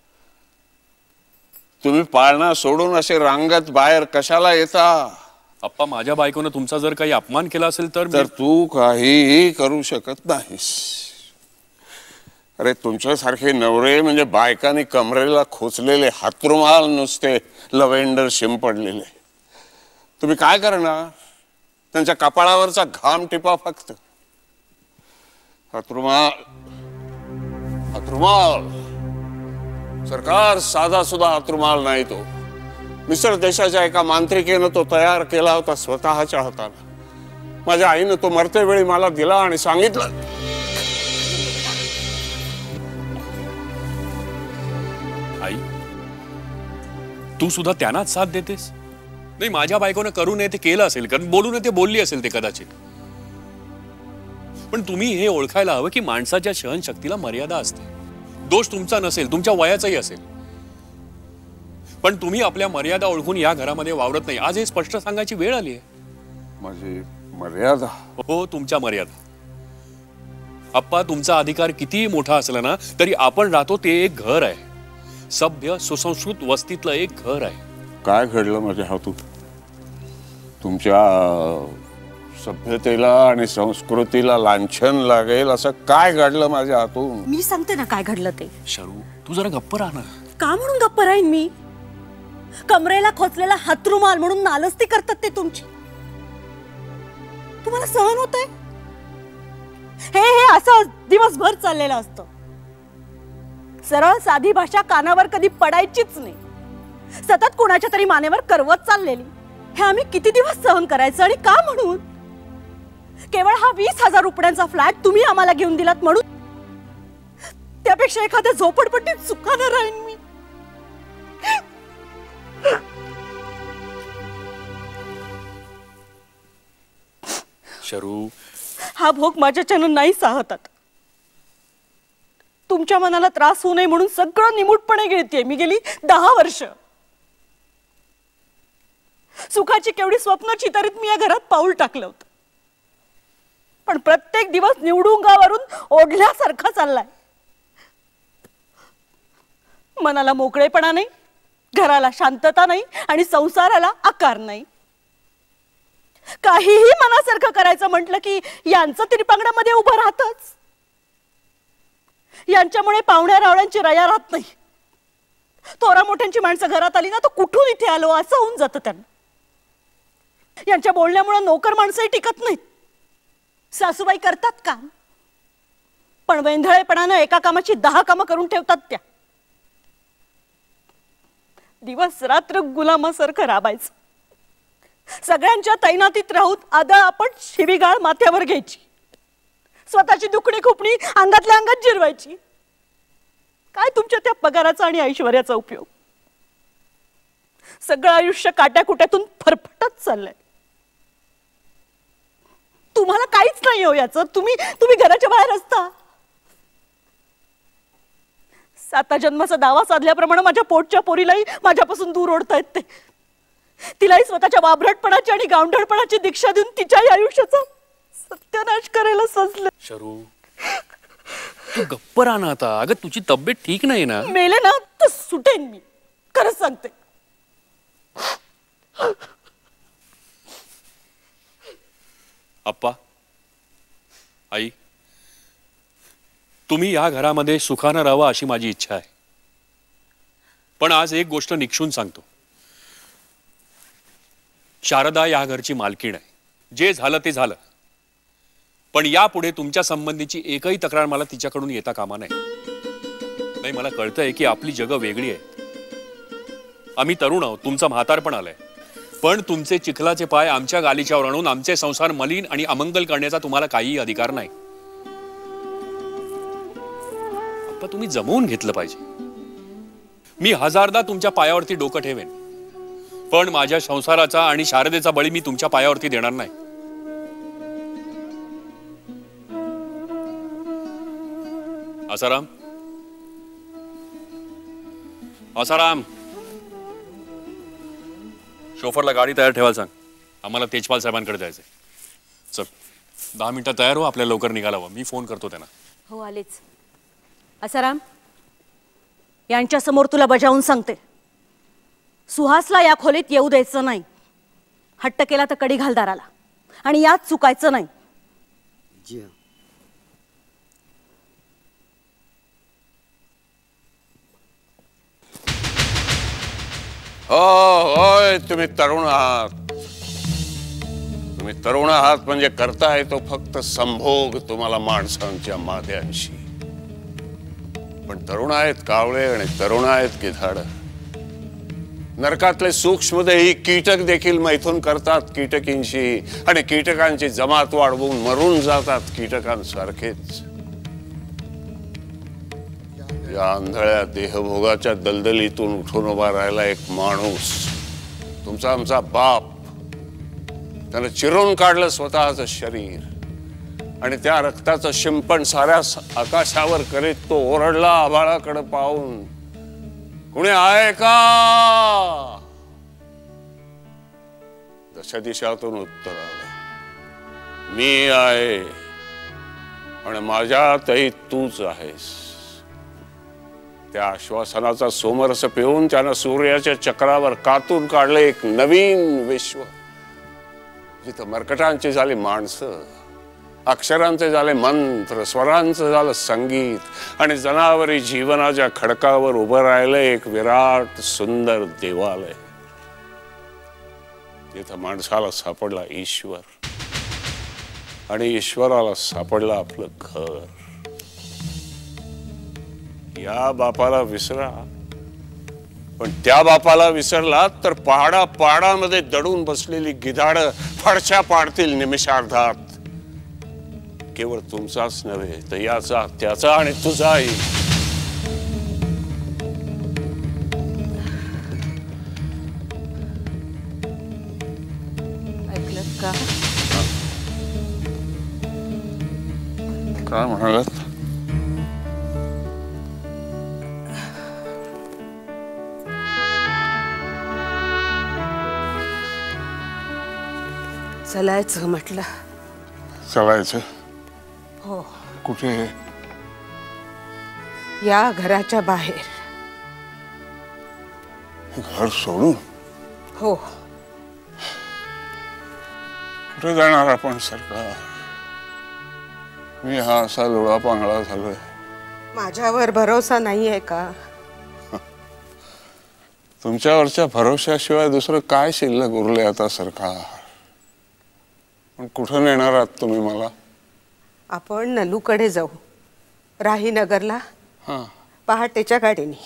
Speaker 1: तुम्ही पाळणा सोडून असे रांगत बाहेर कशाला येता?
Speaker 2: अप्पा माझ्या बायकोनं तुमचा जर काही अपमान केला असेल तर
Speaker 1: तर तू काहीही करू शकत नाहीस. अरे तुमच्यासारखे नवरे म्हणजे बायकांनी कमरेला खोचलेले हातरुमाल नुसते लव्हेंडर शिंपडलेले. तुम्ही काय करणार? त्यांच्या कपाळावरचा घाम टिपा फक्त. हातरुमाल हातरुमाल सरकार साधा सुद्धा हातरुमाल नाही तो. मिसर देशाच्या एका मांत्रिकेनं तो तयार केला होता स्वतःच्या हाताने. माझ्या आईनं तो मरते वेळी मला दिला आणि सांगितलं,
Speaker 2: आई तू सुद्धा त्यांनाच साथ देतेस. नाही, माझ्या बायकोनं करू नये ते केलं असेल, कारण बोलू नये ते बोलली असेल ते कदाचित. पण तुम्ही हे ओळखायला हवं की माणसाच्या सहनशक्तीला मर्यादा असते. दोष तुमचा नसेल, तुमच्या वयाचाही असेल, पण तुम्ही आपल्या मर्यादा ओळखून या घरामध्ये वावरत नाही. आज हे स्पष्ट सांगायची वेळ आली आहे.
Speaker 1: माझी मर्यादा?
Speaker 2: हो, तुमच्या मर्यादा. अप्पा, तुमचा अधिकार कितीही मोठा असला ना तरी आपण राहतो ते एक घर आहे. सभ्य सुसंस्कृत वस्तीतलं एक घर आहे.
Speaker 1: काय घडलं माझ्या हातून? तुमच्या सभ्यतेला आणि संस्कृतीला लांछन लागेल असं काय घडलं माझ्या हातून?
Speaker 8: मी सांगते ना काय घडलं ते.
Speaker 2: शरू, तू जरा गप्प राहा ना.
Speaker 8: का म्हणून गप्प राहीन मी? कमरेला खोचलेला हातरुमाल म्हणून नालस्ती करतात ते तुमची. तुम्हाला सहन होतंय? हे हे असं दिवसभर चाललेलं असतं. सरळ साधी भाषा कानावर कधी पडायचीच नाही. सतत कोणाच्या तरी मानेवर करवत चाललेली. हे आम्ही किती दिवस सहन करायचं आणि का म्हणून? केवळ हा वीस हजार रुपयांचा फ्लॅट तुम्ही आम्हाला घेऊन दिलात म्हणून? त्यापेक्षा एखाद्या झोपडपट्टीत सुखानं राहीन मी.
Speaker 2: शरू,
Speaker 8: हा भोग माझ्याच्यानं नाही साहतात. तुमच्या मनाला त्रास होऊ नये म्हणून सगळं निमूटपणे गिळतेय मी गेली दहा वर्ष. सुखाची केवढी स्वप्न चितारीत मी या घरात पाऊल टाकलं होतं, पण प्रत्येक दिवस निवडुंगावरून ओढल्यासारखा चाललाय. मनाला मोकळेपणा नाही, घराला शांतता नाही आणि संसाराला आकार नाही. काहीही मनासारखं करायचं म्हटलं की यांचं तिरपांगणामध्ये उभं राहतच. यांच्यामुळे पाहुण्या रावळ्यांची रया राहत नाही. थोरा मोठ्यांची माणसं घरात आली ना तो कुठून इथे आलो असं होऊन जातं त्यांना. यांच्या बोलण्यामुळे नोकर माणसंही टिकत नाहीत. सासूबाई करतात काम, पण वेंधळेपणानं एका कामाची दहा कामं करून ठेवतात त्या. दिवस रात्र गुलामासारखं राबायचं. सगळ्यांच्या तैनातीत राहून आदळ आपण शिवीगाळ माथ्यावर घ्यायची. स्वतःची दुखणी खुपणी अंगातल्या अंगात जिरवायची. काय तुमच्या त्या पगाराचा आणि ऐश्वर्याचा उपयोग? सगळं आयुष्य काट्याकुट्यातून फरफटत चाललंय. तुम्हाला काहीच नाही हो याचं. तुम्ही तुम्ही घराच्या बाहेर असता. साता जन्माचा दावा साधल्याप्रमाणे माझ्या पोटच्या पोरीलाही माझ्यापासून दूर ओढतायत ते. तिलाही स्वतःच्या वाभरटपणाची आणि गावंढळपणाची दीक्षा देऊन तिच्याही आयुष्याचा सत्यानाश करायला सजलं.
Speaker 2: शरू, तू गप्प राहा ना आता. अगं, तुझी तब्येत ठीक नाही ना.
Speaker 8: मेले ना तर सुटेन मी, खरंच सांगते.
Speaker 2: अप्पा, आई, तुम्ही या घरामध्ये सुखानं राहावं अशी माझी इच्छा आहे. पण आज एक गोष्ट निक्षून सांगतो. शारदा या घरची मालकीण आहे. जे झालं ते झालं, पण यापुढे तुमच्या संबंधीची एकही तक्रार मला तिच्याकडून येता कामा नये. नाही, मला कळतंय की आपली जगं वेगळी आहेत. आम्ही तरुण आहोत, तुमचं म्हातारपण आलंय, पण तुमचे चिखलाचे पाय आमच्या गालीच्यावर आणून आमचे संसार मलिन आणि अमंगल करण्याचा तुम्हाला काहीही अधिकार नाही. अप्पा, तुम्ही जमवून घेतलं पाहिजे. मी हजारदा तुमच्या पायावरती डोकं ठेवेन, पण माझ्या संसाराचा आणि शारदेचा बळी मी तुमच्या पायावरती देणार नाही. आसाराम, आसाराम, शोफरला गाडी तयार ठेवायला सांग. आम्हाला तेजपाल साहेबांकडे जायचंय. चल, दहा मिनिटात तयार हो, आपल्याला लवकर निघायला हवं. मी फोन करतो त्यांना.
Speaker 8: हो, आलेच. आसाराम, यांच्या समोर तुला बजावून सांगते, सुहासला या खोलीत येऊ द्यायचं नाही. हट्ट केला तर कडी घाल दाराला, आणि यात चुकायचं नाही.
Speaker 6: जी.
Speaker 1: हो, होय, तुम्ही तरुण आहात. तुम्ही तरुण आहात म्हणजे करताय तो फक्त संभोग तुम्हाला माणसांच्या माद्यांशी. पण तरुण आहेत कावळे आणि तरुण आहेत गिधाड. नरकातले सूक्ष्मदेही कीटक देखील मैथून करतात कीटकींशी आणि कीटकांची जमात वाढवून मरून जातात कीटकांसारखेच. या आंधळ्या देहभोगाच्या दलदलीतून उठून उभा राहिला एक माणूस, तुमचा आमचा बाप. त्यानं चिरून काढलं स्वतःचं शरीर आणि त्या रक्ताचं शिंपण साऱ्या आकाशावर करीत तो ओरडला आभाळाकडे पाहून, कुणी आहे का? दश दिशातून उत्तर आलं, मी आहे आणि माझ्यातही तूच आहेस. त्या आश्वासनाचा सोमरस पिऊन त्यानं सूर्याच्या चक्रावर कातून काढले एक नवीन विश्व, जिथं मरकटांची झाली माणसं, अक्षरांचे झाले मंत्र, स्वरांचं झालं संगीत आणि जनावरी जीवनाच्या खडकावर उभं राहिलं एक विराट सुंदर देवालय. तिथं माणसाला सापडला ईश्वर आणि ईश्वराला सापडलं आपलं घर. या बापाला विसरा, पण त्या बापाला विसरला तर पहाडा पहाडामध्ये दडून बसलेली गिधाड फडशा पाडतील निमिषार्धात. केवळ तुमचाच नव्हे तर याचा, त्याचा आणि तुझाही.
Speaker 4: ऐकलं का?
Speaker 1: काय म्हणालात?
Speaker 4: चलायचं म्हटलं.
Speaker 1: चलायचं?
Speaker 4: हो.
Speaker 1: कुठे?
Speaker 4: या घराच्या बाहेर.
Speaker 1: घर सोडून?
Speaker 4: हो.
Speaker 1: कुठे जाणार आपण सरकार? मी हा असा लोळा पांगळा झालोय.
Speaker 4: माझ्यावर भरोसा नाहीये का?
Speaker 1: तुमच्यावरच्या भरोशाशिवाय दुसरं काय शिल्लक उरले आता सरकार? पण कुठं नेणार आहात तुम्ही मला?
Speaker 4: आपण नलूकडे जाऊ, राहीनगरला.
Speaker 1: हा.
Speaker 4: पहाटेच्या गाडीने.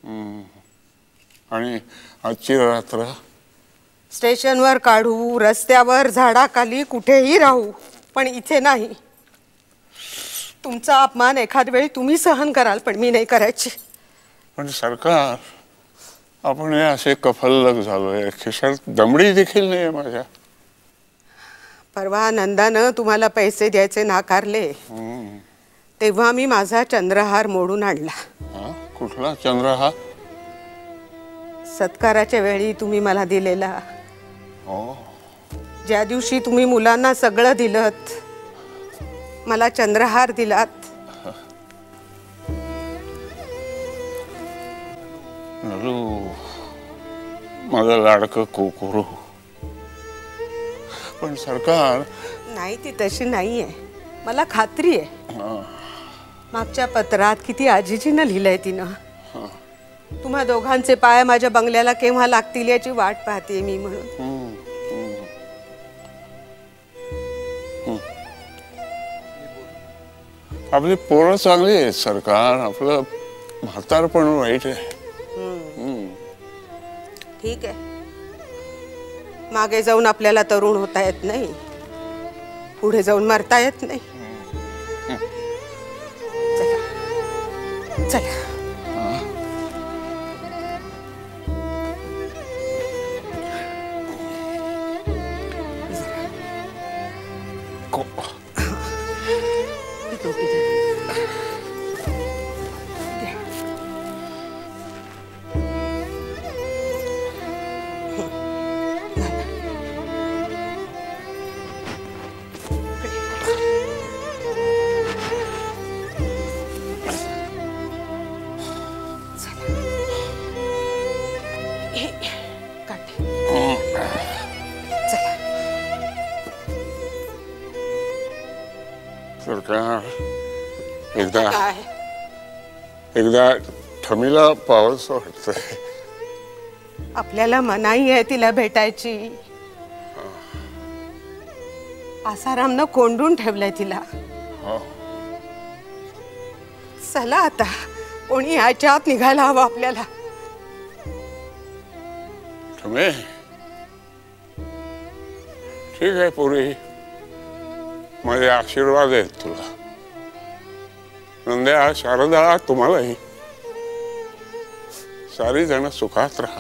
Speaker 1: आणि आजची रात्र
Speaker 4: स्टेशनवर काढू, रस्त्यावर, झाडाखाली, कुठेही राहू, पण इथे नाही. तुमचा अपमान एखाद वेळी तुम्ही सहन कराल, पण मी नाही करायची.
Speaker 1: पण सरकार, आपण हे असे कफल्लक झालोय, खिशात दमडी देखील नाही माझ्या.
Speaker 4: परवा नंदानं तुम्हाला पैसे द्यायचे नाकारले, तेव्हा मी माझा चंद्रहार मोडून आणला.
Speaker 1: कुठला चंद्रहार?
Speaker 4: सत्काराच्या वेळी तुम्ही मला दिलेला.
Speaker 1: हो.
Speaker 4: ज्या दिवशी तुम्ही मुलांना सगळं दिलत, मला चंद्रहार दिलात.
Speaker 1: नलू, माझं लाडकं कोकरू. पण सरकार,
Speaker 4: नाही, ती तशी नाहीये, मला खात्री आहे. मागच्या पत्रात किती आजीजीनं लिहिलंय तिनं. तुम्हा दोघांचे पाय माझ्या बंगल्याला केव्हा लागतील याची वाट पाहते मी म्हणून.
Speaker 1: आपली पोरं चांगली आहेत सरकार, आपलं म्हातारपण वाईट आहे.
Speaker 4: ठीक आहे, मागे जाऊन आपल्याला तरुण होता येत नाही, पुढे जाऊन मरता येत नाही. चला चला.
Speaker 1: सरकार, एकदा एकदा ठमीला पाहावंसं वाटतंय.
Speaker 4: आपल्याला मनाई आहे तिला भेटायची. आसारामनं कोंडून ठेवलंय तिला. चला आता, कोणी ह्याच्या आत निघायला हवं आपल्याला.
Speaker 1: तुम्ही ठीक आहे पोरी, माझे आशीर्वाद आहेत तुला. नंद्या, शारदा, तुम्हालाही. सारी जण सुखात राहा,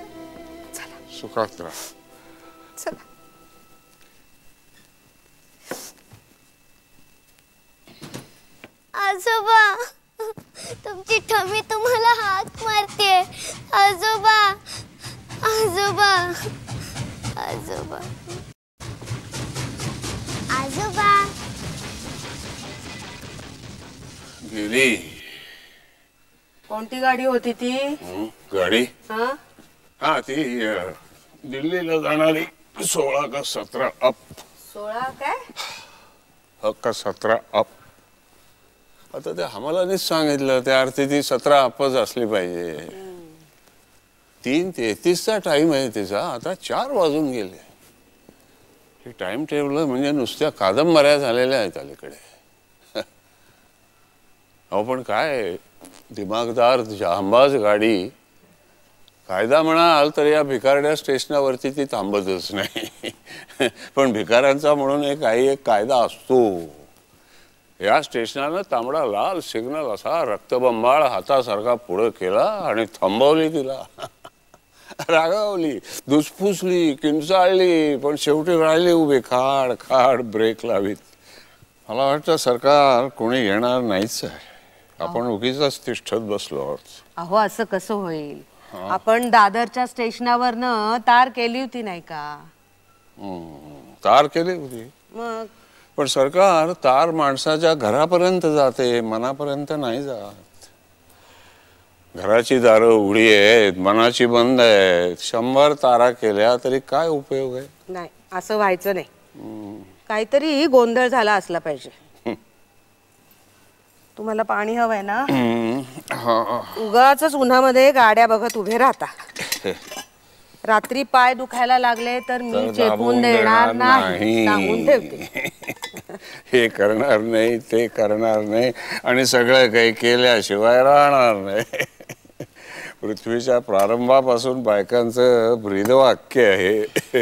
Speaker 1: सुखात राहा.
Speaker 4: चला.
Speaker 7: आजोबा, तुमची ठमी तुम्हाला हाक मारते. आजोबा, आजोबा, आजोबा, आजोबा.
Speaker 1: गेली.
Speaker 4: कोणती गाडी होती ती?
Speaker 1: गाडी?
Speaker 4: हा
Speaker 1: हा ती दिल्लीला जाणारी सोळा का सतरा अप.
Speaker 4: सोळा काय?
Speaker 1: का सतरा अप. आता ते आम्हाला सांगितलं त्या अर्थी ती सतरा अपच असली पाहिजे. तीन तेहतीसचा टाइम आहे तिचा, आता चार वाजून गेले. हे टाइम टेबल म्हणजे नुसत्या कादंबऱ्या झालेल्या आहेत अलीकडे. अहो पण काय दिमागदार जांबाज गाडी. कायदा म्हणाल तर या भिकारड्या स्टेशनावरती ती थांबतच नाही. पण भिकाऱ्यांचा म्हणून एक काही एक कायदा असतो. या स्टेशनानं तांबडा लाल सिग्नल असा रक्तबंबाळ हातासारखा पुढे केला आणि थांबवली तिला. रागावली, दुसफुसली, किंचाळली, पण शेवटी राहिली उभी खाड खाड ब्रेक लावीत. मला वाटतं सरकार कोणी येणार नाहीच आहे. आपण उगीच तिष्ठत बसलो आहोत.
Speaker 4: अहो असं कसं होईल? आपण दादरच्या स्टेशनावरनं तार केली होती नाही का?
Speaker 1: तार केली होती.
Speaker 4: मग
Speaker 1: पण सरकार तार माणसाच्या घरापर्यंत जाते, मनापर्यंत नाही जात. घराची दारं उघडी आहेत, मनाची बंद आहेत. शंभर तारा केल्या तरी काय उपयोग आहे?
Speaker 4: नाही, असं व्हायचं नाही. काहीतरी गोंधळ झाला असला पाहिजे. तुम्हाला पाणी हवंय ना? उगाच उन्हामध्ये गाड्या बघत उभे राहता. रात्री पाय दुखायला लागले तर मी चेपून देणार नाही, सांगून ठेवते.
Speaker 1: हे करणार नाही, ते करणार नाही आणि सगळं काही केल्याशिवाय राहणार नाही. पृथ्वीच्या प्रारंभापासून बायकांचं ब्रीदवाक्य आहे.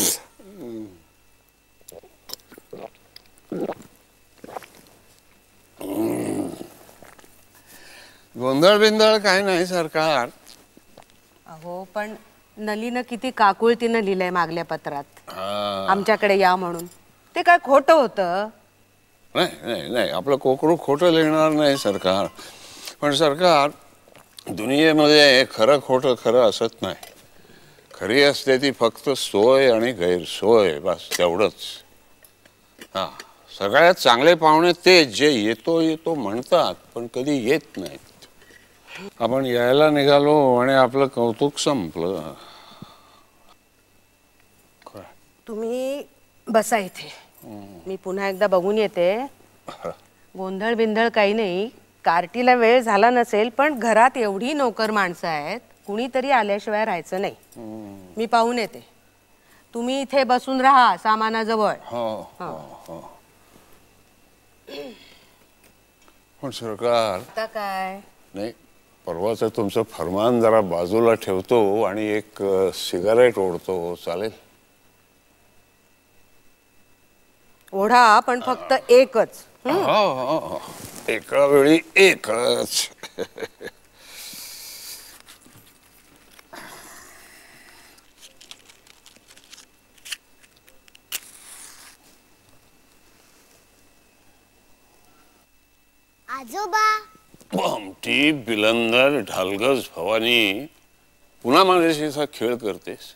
Speaker 1: गोंधळ बिंदळ काय नाही सरकार.
Speaker 4: अहो पण नलीनं किती काकुळतीनं लिहिलंय मागल्या पत्रात आमच्याकडे या म्हणून. ते काय खोटं होतं?
Speaker 1: नाही नाही नाही, आपलं कोकरू खोटं लिहिणार नाही सरकार. पण सरकार दुनियेमध्ये खरं खोटं खरं असत नाही. खरी असते ती फक्त सोय आणि गैरसोय, बस तेवढंच. हा, सगळ्यात चांगले पाहुणे ते जे येतो येतो म्हणतात पण कधी येत नाहीत. आपण यायला निघालो आणि आपलं कौतुक संपलं.
Speaker 4: तुम्ही बसा इथे, मी पुन्हा एकदा बघून येते. गोंधळ बिंधळ काही नाही. कार्टीला वेळ झाला नसेल पण घरात एवढी नोकर माणसं आहेत, कुणीतरी आल्याशिवाय राहायचं नाही. मी पाहून येते. तुम्ही इथे बसून राहा सामानाजवळ.
Speaker 1: पण सरकार
Speaker 4: आता काय
Speaker 1: नाही, परवाचं तुमचं फरमान जरा बाजूला ठेवतो आणि एक सिगारेट ओढतो, चालेल?
Speaker 4: ओढा, पण फक्त एकच.
Speaker 1: एका वेळी एकच.
Speaker 7: आजोबा,
Speaker 1: आमटी बिलंदर ढालगज भवानी, पुन्हा माझ्याशी असा खेळ करतेस?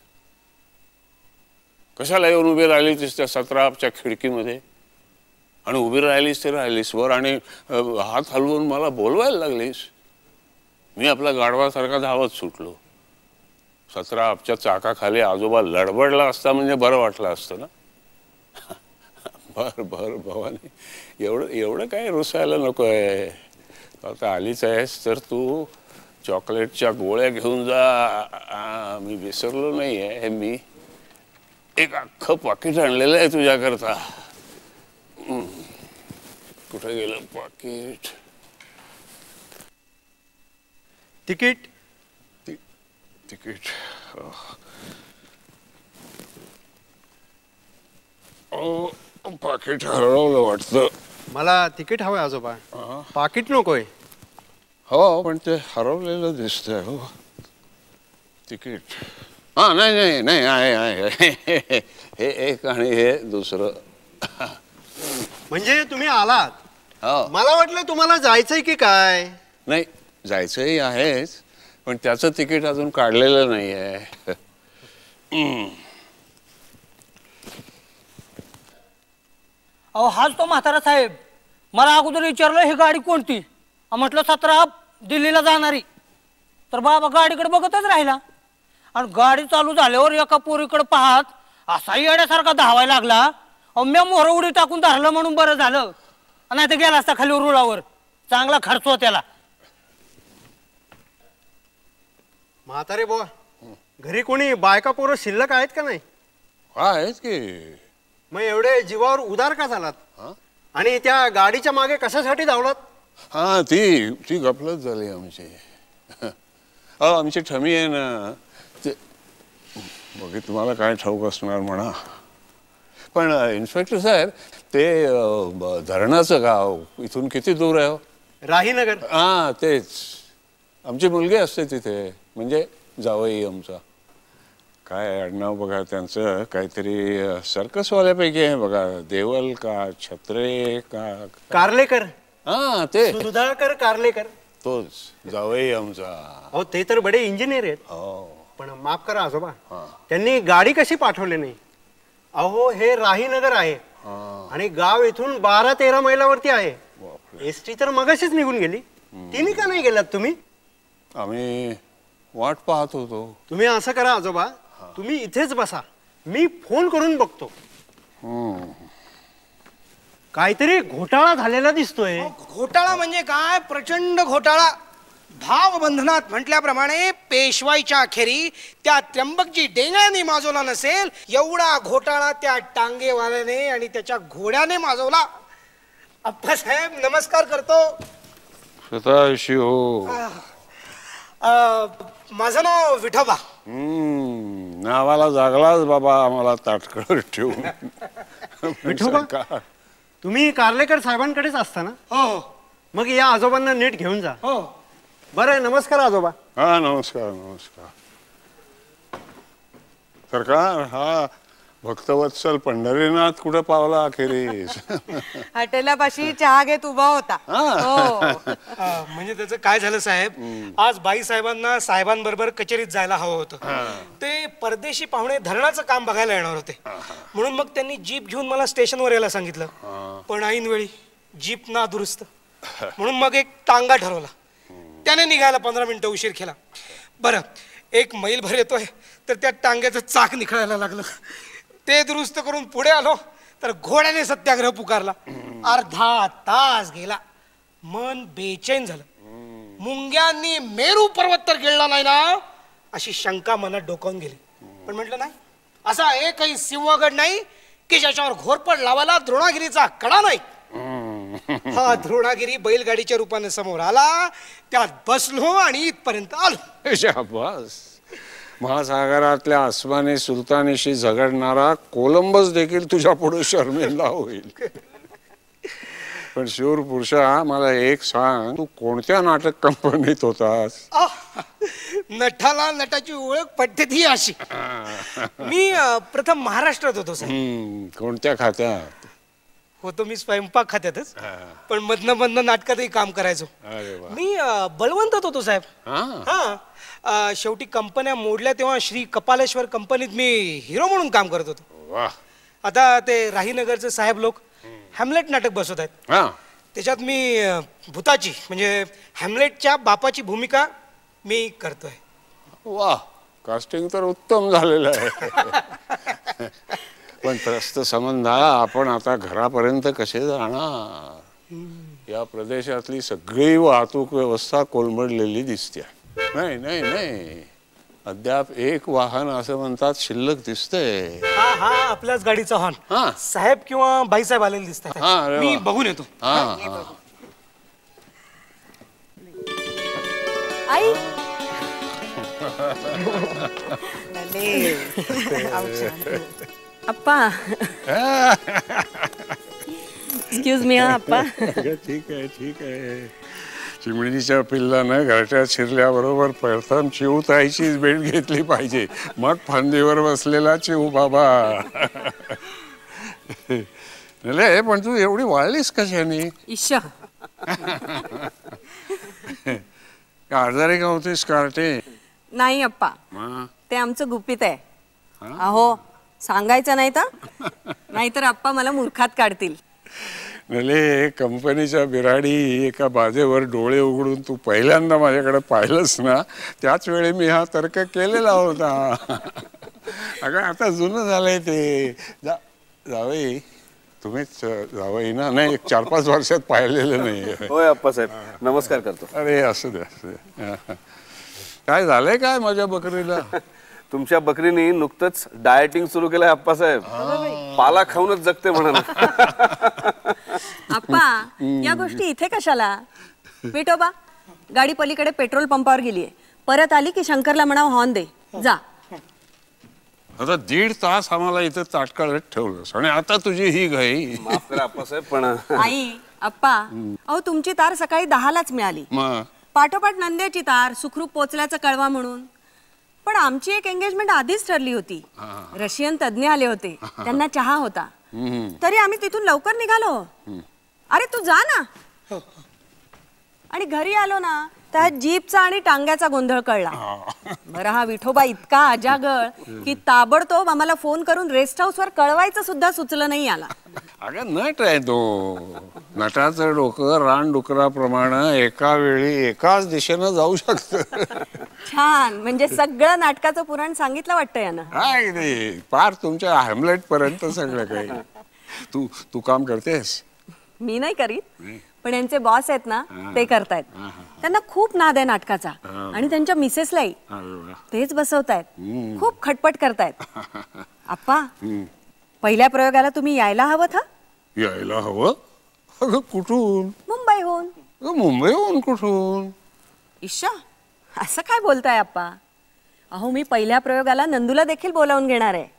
Speaker 1: कशाला येऊन उभी राहिलीस त्या सतराच्या खिडकीमध्ये आणि उभी राहिलीस ते राहिलीस वर आणि हात हलवून मला बोलवायला लागलीस? मी आपला गाढवासारखा धावत सुटलो. सतरा आपच्या चाकाखाली आजोबा लडबडला असता म्हणजे बरं वाटलं असतं ना. बर बर भवानी, एवढं एवढं काय रुसायला नको आहे. आता आलीच आहेस तर तू चॉकलेटच्या गोळ्या घेऊन जा. मी विसरलो नाही आहे. मी एक अख्खं पाकिट आणलेलं आहे तुझ्याकरता. कुठे गेलं पाकिट?
Speaker 9: तिकीट
Speaker 1: तिकीट पाकिट हरवलं वाटतं.
Speaker 9: मला तिकीट हवंय आजोबा. पाकिट नकोय.
Speaker 1: हो पण ते हरवलेलं दिसतंय. हो तिकीट. हा नाही नाही नाही आहे आहे हे एक आणि हे दुसरं.
Speaker 9: म्हणजे तुम्ही आलात.
Speaker 1: हो
Speaker 9: मला वाटलं तुम्हाला जायचंय की काय.
Speaker 1: नाही जायचंही आहेच पण त्याचं तिकीट अजून काढलेलं नाही आहे.
Speaker 10: अहो हाच तो म्हातारा साहेब. मला अगोदर विचारलं ही गाडी कोणती. म्हटलं सतरा दिल्लीला जाणारी. तर बाबा गाडीकडे बघतच राहिला आणि गाडी चालू झाल्यावर एका पोरीकडे पाहत असा येण्यासारखा धावायला लागला. अहो मी मोहर उडी टाकून धरलं म्हणून बरं झालं नाही तर गेला असता खाली रुळावर. चांगला खर्च हो त्याला.
Speaker 9: म्हातारे बुवा घरी कोणी बायका पोरं शिल्लक आहेत का नाही.
Speaker 1: आहेत की.
Speaker 9: मग एवढे जीवावर उदार का झालात आणि त्या गाडीच्या मागे कशासाठी धावलात.
Speaker 1: हा ती ती गफलत झाली आमची. अहो आमची ठमी आहे ना ते बघी तुम्हाला काय ठाऊक असणार म्हणा पण इन्स्पेक्टर साहेब ते धरणाचं गाव इथून किती दूर आहे.
Speaker 9: राहीनगर.
Speaker 1: हा तेच. आमची मुलगी असते तिथे म्हणजे जावई आमचा. काय आडनाव बघा त्यांचं काहीतरी सर्कसवाल्यापैकी आहे बघा. देवल का छत्रे का
Speaker 9: कारलेकर.
Speaker 1: हा ते
Speaker 9: सुधाकर कारलेकर.
Speaker 1: तोच जावई आमचा.
Speaker 9: हो ते तर बडे इंजिनियर आहेत.
Speaker 1: हो
Speaker 9: पण माफ करा आजोबा त्यांनी गाडी कशी पाठवली नाही. अहो हे राहीनगर आहे आणि गाव इथून बारा तेरा मैलावरती आहे. एसटी तर मगाशीच निघून गेली. तिने का नाही गेलात तुम्ही.
Speaker 1: आम्ही वाट पाहत होतो.
Speaker 9: तुम्ही असं करा आजोबा तुम्ही इथेच बसा मी फोन करून बघतो. काहीतरी घोटाळा झालेला दिसतोय.
Speaker 11: घोटाळा म्हणजे काय. प्रचंड घोटाळा. भावबंधनात म्हटल्याप्रमाणे पेशवाईच्या अखेरी त्या त्र्यंबकजी डेंगळ्याने माजवला नसेल एवढा घोटाळा त्या टांगेवाल्याने आणि त्याच्या घोड्याने माजवला. अप्पासाहेब नमस्कार करतो.
Speaker 1: स्वतःशी हो.
Speaker 11: माझं नाव विठोबा.
Speaker 1: हम्म नावाला जागलाच बाबा आम्हाला ताटकळत ठेवून.
Speaker 9: विठोबा तुम्ही कारलेकर साहेबांकडेच असता ना.
Speaker 11: हो
Speaker 9: मग या आजोबांना नीट घेऊन जा.
Speaker 11: हो
Speaker 9: बरं नमस्कार आजोबा.
Speaker 1: हा नमस्कार नमस्कार. सरकार हा भक्तवत्सल पंढरीनाथ कुठं पावला अखेरीस.
Speaker 4: हॉटेलापाशी चहा घेत उभा होता.
Speaker 11: म्हणजे त्याचं काय झालं साहेब आज बाई साहेबांना साहेबांबरोबर कचेरीत जायला हवं होतं. ते परदेशी पाहुणे धरणाचं काम बघायला येणार होते म्हणून मग त्यांनी जीप घेऊन मला स्टेशनवर यायला सांगितलं. पण ऐन वेळी जीप ना दुरुस्त म्हणून मग एक टांगा ठरवला. त्याने निघायला पंधरा मिनिटं उशीर केला. बरं एक मैलभर येतोय तर त्या टांग्याचं चाक निखळायला लागलं. ते दुरुस्त करून पुढे आलो तर घोड्याने सत्याग्रह पुकारला. अर्धा तास गेला. मन बेचैन झालं. मुंग्यांनी मेरू पर्वत तर गिळला नाही ना अशी शंका मनात डोकावून गेली. पण म्हटलं नाही असा एकही सिंहगड नाही की ज्याच्यावर घोरपड लावायला द्रोणागिरीचा कडा नाही. हा द्रोणागिरी बैलगाडीच्या रूपाने समोर आला. त्यात बसलो आणि इथपर्यंत आलो.
Speaker 1: शाबास. महासागरातल्या आसमानी सुलतानीशी झगडणारा कोलंबस देखील तुझ्या पुढे शर्मिंदा होईल. पण शूर पुरुषा मला एक सांग तू कोणत्या नाटक कंपनीत होतास.
Speaker 11: नटाला नटाची ओळख पडते ती अशी. मी प्रथम महाराष्ट्रात होतो साहेब.
Speaker 1: कोणत्या खात्यात
Speaker 11: होतो. मी स्वयंपाक खात्यातच पण मधनं मधनं नाटकातही काम करायचो. मी बळवंतात होतो साहेब. हा शेवटी कंपन्या मोडल्या तेव्हा श्री कपालेश्वर कंपनीत मी हिरो म्हणून काम करत होतो. आता ते राहीनगरचे साहेब लोक हॅमलेट नाटक बसवत आहेत. त्याच्यात मी भूताची म्हणजे हॅमलेटच्या बापाची भूमिका मी करतोय.
Speaker 1: वा कास्टिंग तर उत्तम झालेलं आहे. पण प्रस्त संबंध आपण आता घरापर्यंत कसे जाणार. या प्रदेशातली सगळी वाहतूक व्यवस्था कोलमडलेली दिसते. नाही नाही नाही अद्याप एक वाहन असं म्हणतात शिल्लक दिसतंय.
Speaker 11: हा हा आपल्याच गाडीचा हॉर्न. साहेब किंवा बाईसाहेब आलेले दिसतात. मी बघून येतो.
Speaker 3: आई अप्पा एक्सक्यूज मी हा अप्पा.
Speaker 1: ठीक आहे ठीक आहे. चिमणीच्या पिल्लानं घरट्यात शिरल्याबरोबर प्रथम चिवताईचीच भेट घेतली पाहिजे, मग फांदीवर बसलेला चिव बाबा. नले पण तू एवढी वाळलीस कशाने?
Speaker 3: ईशा
Speaker 1: आजारी का होतीस कार्टे?
Speaker 3: नाही अप्पा, ते आमचं गुपित आहे. अहो सांगायचं नाही तर नाहीतर अप्पा मला मूर्खात काढतील.
Speaker 1: नले कंपनीच्या बिराडी एका बाजेवर डोळे उघडून तू पहिल्यांदा माझ्याकडे पाहिलंस ना, त्याच वेळी मी हा तर्क केलेला होता. अगं आता जुनं झालंय ते. जा जावई तुम्हीच जावई ना? नाही, एक चार पाच वर्षात पाहिलेलं नाही.
Speaker 5: होय अप्पासाहेब, नमस्कार करतो.
Speaker 1: अरे असू दे असू दे. काय झालंय काय माझ्या बकरीला?
Speaker 5: तुमच्या बकरीने नुकतंच डायटिंग सुरू केलंय अप्पासाहेब. पाला खाऊनच जगते म्हणाला.
Speaker 3: अप्पा या गोष्टी इथे कशाला? विठोबा गाडी पलीकडे पेट्रोल पंपावर गेलीये, परत आली की शंकरला म्हणाव हॉर्न दे जा.
Speaker 1: आता दीड तास आम्हाला इथं ताटकाळत ठेवलंस आणि आता तुझी ही घाई.
Speaker 5: माफ करा अप्पासाहेब पण
Speaker 3: आई अप्पा अहो तुमची तार सकाळी दहालाच मिळाली.
Speaker 1: मग
Speaker 3: पाठोपाठ नंद्याची तार सुखरूप पोचल्याचं कळवा म्हणून. पण आमची एक एंगेजमेंट आधीच ठरली होती. रशियन तज्ञ आले होते, त्यांना चहा होता, तरी आम्ही तिथून लवकर निघालो. अरे तू जा ना. आणि घरी आलो ना त्या जीपचा आणि टांग्याचा गोंधळ कळला. बरं हा विठोबा इतका अजागळ की ताबडतोब आम्हाला फोन करून रेस्ट हाऊस वर कळवायचं सुद्धा सुचलं नाही आला.
Speaker 1: अगं नट आहे तो. नटाचं डोकं रानडुकराप्रमाणे एका वेळी एकाच दिशेनं जाऊ शकतं.
Speaker 3: छान, म्हणजे सगळं नाटकाचं पुराण सांगितलं वाटतं यानं.
Speaker 1: काय नाही, पार तुमच्या हॅमलेट पर्यंत सगळं काही. तू तू काम करतेस?
Speaker 3: मी नाही करीत, पण यांचे बॉस आहेत ना ते करतायत. त्यांना खूप नाद आहे नाटकाचा आणि त्यांच्या मिसेसलाही तेच बसवतायत. खूप खटपट करतायत. अप्पा पहिल्या प्रयोगाला तुम्ही यायला हवं था.
Speaker 1: यायला हवं? अगं कुठून?
Speaker 3: मुंबईहून.
Speaker 1: मुंबईहून कुठून?
Speaker 3: ईशा असं काय बोलताय अप्पा? अहो मी पहिल्या प्रयोगाला नंदूला देखील बोलावून घेणार आहे.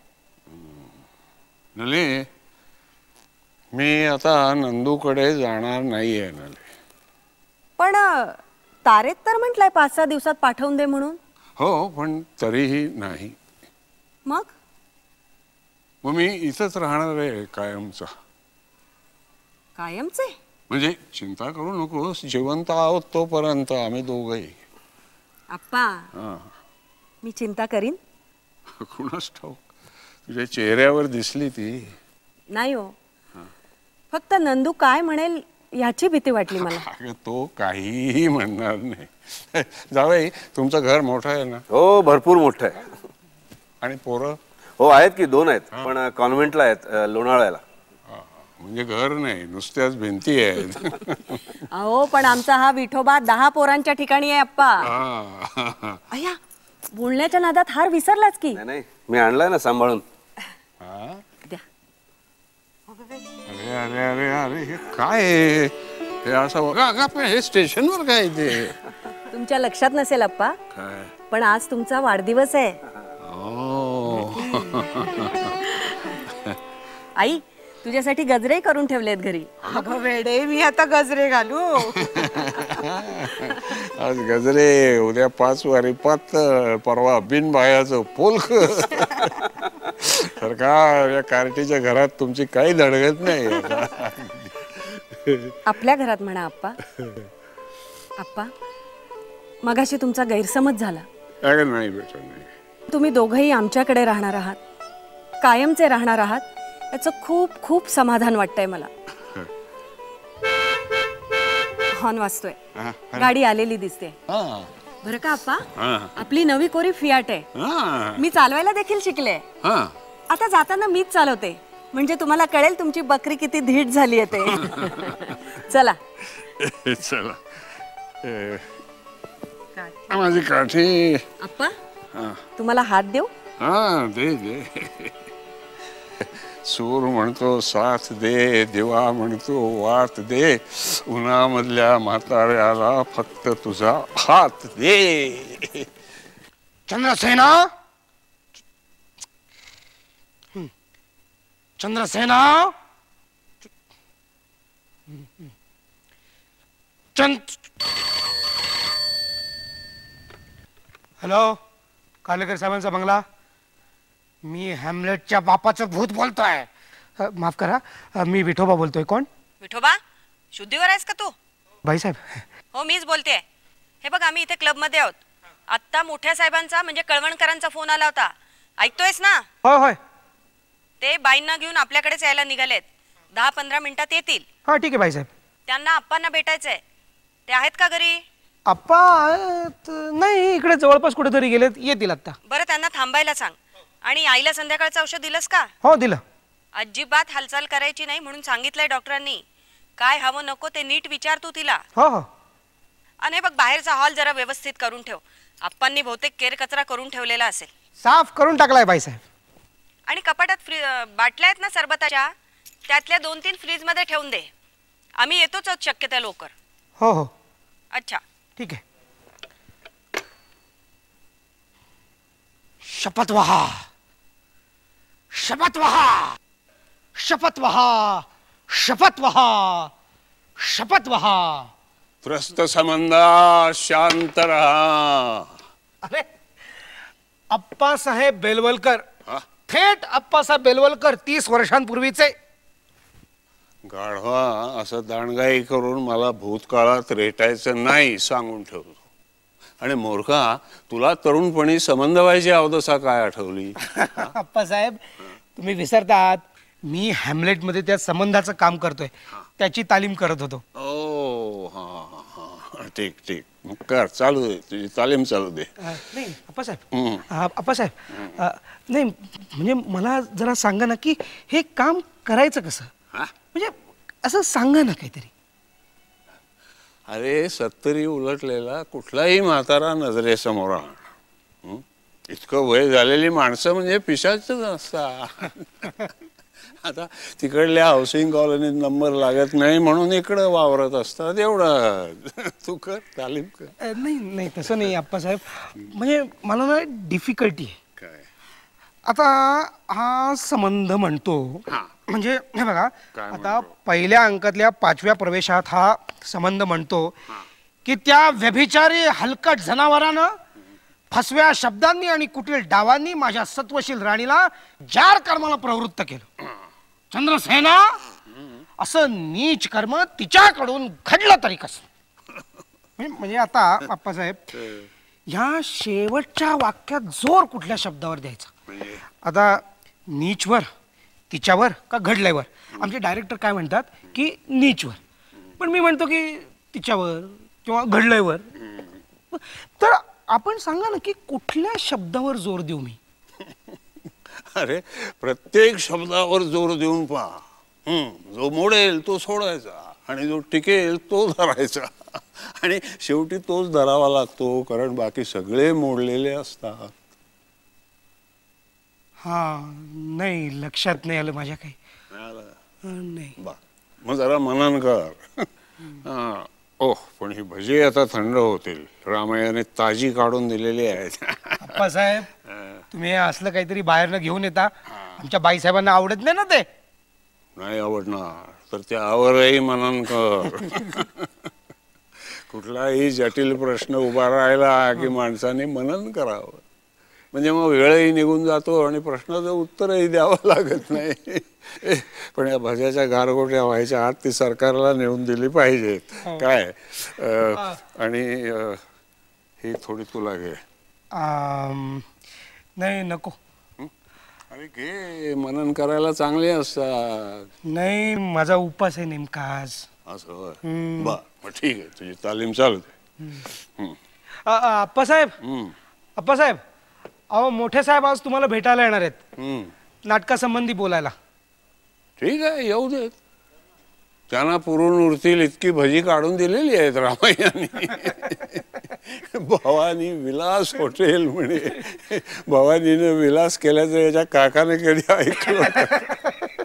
Speaker 1: नले मी आता नंदूकडे जाणार नाहीये नले.
Speaker 3: पण तारेत तर म्हटलंय पाच सहा दिवसात पाठवून दे म्हणून.
Speaker 1: हो पण तरीही नाही.
Speaker 3: मग
Speaker 1: मग मी इथंच राहणार आहे कायमचा.
Speaker 3: कायमचे?
Speaker 1: म्हणजे चिंता करू नकोस, जिवंत आहोत तोपर्यंत आम्ही दोघही.
Speaker 3: अप्पा मी चिंता करीन.
Speaker 1: कुणास ठाऊक, तुझ्या चेहऱ्यावर दिसली ती.
Speaker 3: नाही हो, फक्त नंदू काय म्हणेल याची भीती वाटली मला.
Speaker 1: तो काहीही म्हणणार नाही. जावई तुमचं घर मोठं आहे ना?
Speaker 5: हो भरपूर मोठं आहे.
Speaker 1: आणि पोरं?
Speaker 5: हो आहेत की, दोन आहेत, पण कॉन्व्हेंटला आहेत, लोणावळ्याला.
Speaker 1: म्हणजे घर नाही, नुसत्याच भिंती आहेत.
Speaker 3: अहो पण आमचा हा विठोबा दहा पोरांच्या ठिकाणी आहे अप्पा. अय्या बोलण्याच्या नादात हार विसरलाच की.
Speaker 5: नाही मी आणलाय ना सांभाळून.
Speaker 1: अरे अरे अरे अरे हे काय हे असं बघा. अगं हे स्टेशनवर काय ते?
Speaker 3: तुमच्या लक्षात नसेल अप्पा, पण आज तुमचा वाढदिवस आहे. आई तुझ्यासाठी गजरे करून ठेवलेत घरी.
Speaker 4: अगं वेडे, मी आता गजरे घालू?
Speaker 1: आज गजरे, उद्या पाच वारी पातळ, परवा बिनबायाचं पोलक. सरकार या कार्टीच्या घरात तुमची काही धडगत नाही.
Speaker 3: आपल्या घरात म्हणा अप्पा. अप्पा मगाशी तुमचा गैरसमज झाला.
Speaker 1: अगं नाही बेटा नाही.
Speaker 3: तुम्ही दोघंही आमच्याकडे राहणार आहात, कायमचे राहणार आहात, याचं खूप खूप समाधान वाटतंय मला. हॉर्न वाजतोय, गाडी आलेली दिसते. बरं का अप्पा, आपली नवी कोरी फियाट आहे. मी चालवायला देखील शिकले. आता जाताना मीच चालवते, म्हणजे तुम्हाला कळेल तुमची बकरी किती धीट झाली आहे ते. चला
Speaker 1: चला. माझी काठी.
Speaker 3: अप्पा तुम्हाला हात देऊ?
Speaker 1: हा दे दे. सूर म्हणतो साथ दे, दिवा म्हणतो वात दे, उन्हामधल्या म्हाताऱ्याला फक्त तुझा हात दे.
Speaker 11: चंद्रसेना, चंद्रसेना, चंद हॅलो, कालेकर साहेबांचा बंगला. मी हॅमलेटच्या बापाचं भूत बोलतोय. अ, माफ करा, अ, मी विठोबा बोलतोय. कोण?
Speaker 3: विठोबा, शुद्धीवर आहेस का तू?
Speaker 11: बाईसाहेब.
Speaker 3: हो, मीच बोलते. हे बघ, आम्ही इथे क्लब मध्ये आहोत. आत्ता मोठ्या साहेबांचा म्हणजे कळवणकरांचा फोन आला होता. ऐकतोयस ना?
Speaker 11: होय होय.
Speaker 3: ते बाईंना घेऊन आपल्याकडेच यायला निघालेत. दहा पंधरा मिनिटात येतील.
Speaker 11: हा ठीक आहे बाईसाहेब.
Speaker 3: त्यांना अप्पांना भेटायचंय. ते आहेत का घरी?
Speaker 11: अप्पा अ, त- नाही, इकडे जवळपास कुठेतरी गेलेत, येतील आता.
Speaker 3: बरं, त्यांना थांबायला सांग. आणि आईला संध्याकाळचं औषध दिलंस का?
Speaker 11: हो दिलं.
Speaker 3: अजिबात हालचाल करायची नाही म्हणून सांगितलंय डॉक्टरांनी. काय हवं नको ते नीट विचार तू तिला.
Speaker 11: हो हो.
Speaker 3: आणि बघ, बाहेरचा हॉल जरा व्यवस्थित करून ठेव. आप्पांनी बहुतेक केर कचरा करून ठेवलेला असेल.
Speaker 11: साफ करून टाकलाय बाईसाहेब.
Speaker 3: आणि कपाटात फ्री बाटल्या आहेत ना सरबताच्या, त्यातल्या दोन तीन फ्रीज मध्ये ठेवून दे. आम्ही येतोच आहोत शक्य त्या लवकर.
Speaker 11: हो हो.
Speaker 3: अच्छा
Speaker 11: ठीक आहे. शपथ वहा, शपथ वहा, शपथ वहा, शपथ वहा, शपथ वहा.
Speaker 1: त्रस्त संबंधा शांत रहा.
Speaker 11: अरे, अप्पासाहेब बेलवलकर,
Speaker 1: हा?
Speaker 11: थेट अप्पासाहेब बेलवलकर, तीस वर्षांपूर्वीचे.
Speaker 1: गाढवा, असं दांडगाई करून मला भूतकाळात रेटायचं नाही सांगून ठेवतो. आणि मूर्खा, तुला तरुणपणी संबंध व्हायची अवदसा काय आठवली?
Speaker 11: अप्पासाहेब, तुम्ही विसरतात, मी हॅमलेट मध्ये त्या संबंधाचं काम करतोय, त्याची तालीम करत होतो.
Speaker 1: ओ हा हा, ठीक ठीक, मग कर, चालू दे तुझी तालीम, चालू दे.
Speaker 11: अ, नाही अप्पासाहेब, अ, अप्पासाहेब, अ, नाही म्हणजे मला जरा सांगा ना की हे काम करायचं कसं, म्हणजे असं सांगा ना काहीतरी.
Speaker 1: अरे, सत्तरी उलटलेला कुठलाही म्हातारा नजरेसमोर आण. इतकं वय झालेली माणसं म्हणजे पिशाच असतात. आता तिकडल्या हाऊसिंग कॉलनीत नंबर लागत नाही म्हणून इकडं वावरत असतात, एवढं. तू कर, तालीम कर.
Speaker 11: अ, नाही नाही तसं नाही अप्पासाहेब, म्हणजे मला ना डिफिकल्टी आहे.
Speaker 1: काय?
Speaker 11: आता हा संबंध म्हणतो, म्हणजे हे बघा, आता पहिल्या अंकातल्या पाचव्या प्रवेशात हा संबंध म्हणतो की त्या व्यभिचारी हलकट जनावरानं फसव्या शब्दांनी आणि कुटील डावांनी माझ्या सत्वशील राणीला जार कर्माला प्रवृत्त केलं. चंद्रसेना, असं नीच कर्म तिच्याकडून घडलं तरी कसं? म्हणजे आता अप्पासाहेब, ह्या शेवटच्या वाक्यात जोर कुठल्या शब्दावर द्यायचा? आता नीचवर, तिच्यावर का घडल्यावर? आमचे डायरेक्टर काय म्हणतात की नीचवर, पण मी म्हणतो की तिच्यावर किंवा घडल्यावर. तर आपण सांगा ना की कुठल्या शब्दावर जोर देऊ मी?
Speaker 1: अरे, प्रत्येक शब्दावर जोर देऊन पहा. हम्म, जो मोडेल तो सोडायचा आणि जो टिकेल तो धरायचा. आणि शेवटी तोच धरावा लागतो, कारण बाकी सगळे मोडलेले असतात.
Speaker 11: हा, नाही लक्षात नाही आलं माझ्या काही. नाही,
Speaker 1: मग जरा मनन कर. हा, ओह, पण ही भजी आता थंड होतील. रामयाने ताजी काढून दिलेली आहेत.
Speaker 11: अप्पासाहेब, तुम्ही हे असलं काहीतरी बाहेरनं घेऊन येता, आमच्या बाईसाहेबांना आवडत नाही ना ते.
Speaker 1: नाही आवडणार तर त्यावरही मनन कर. कुठलाही जटिल प्रश्न उभा राहिला की माणसाने मनन करावं, म्हणजे मग वेळही निघून जातो आणि प्रश्नाचं उत्तरही द्यावं लागत नाही. पण या भज्याच्या गारगोट्या व्हायच्या आत ती सरकारला नेऊन दिली पाहिजेत. काय? आणि ही थोडी तुला घे.
Speaker 11: नाही नको.
Speaker 1: अरे घे, मनन करायला चांगले असतात.
Speaker 11: नाही, माझा उपास आहे नेमका आज.
Speaker 1: असं? बर, मग ठीक आहे, तुझी तालीम चालू दे.
Speaker 11: अप्पासाहेब, अप्पासाहेब, अहो मोठे साहेब आज तुम्हाला भेटायला येणार आहेत, नाटकासंबंधी बोलायला.
Speaker 1: ठीक आहे, येऊ देत. त्यांना पुरून उरतील इतकी भजी काढून दिलेली आहेत रामय्यानी. भवानी विलास हॉटेल म्हणे. भवानीनं विलास केल्याचं याच्या काकाने कधी ऐकलं?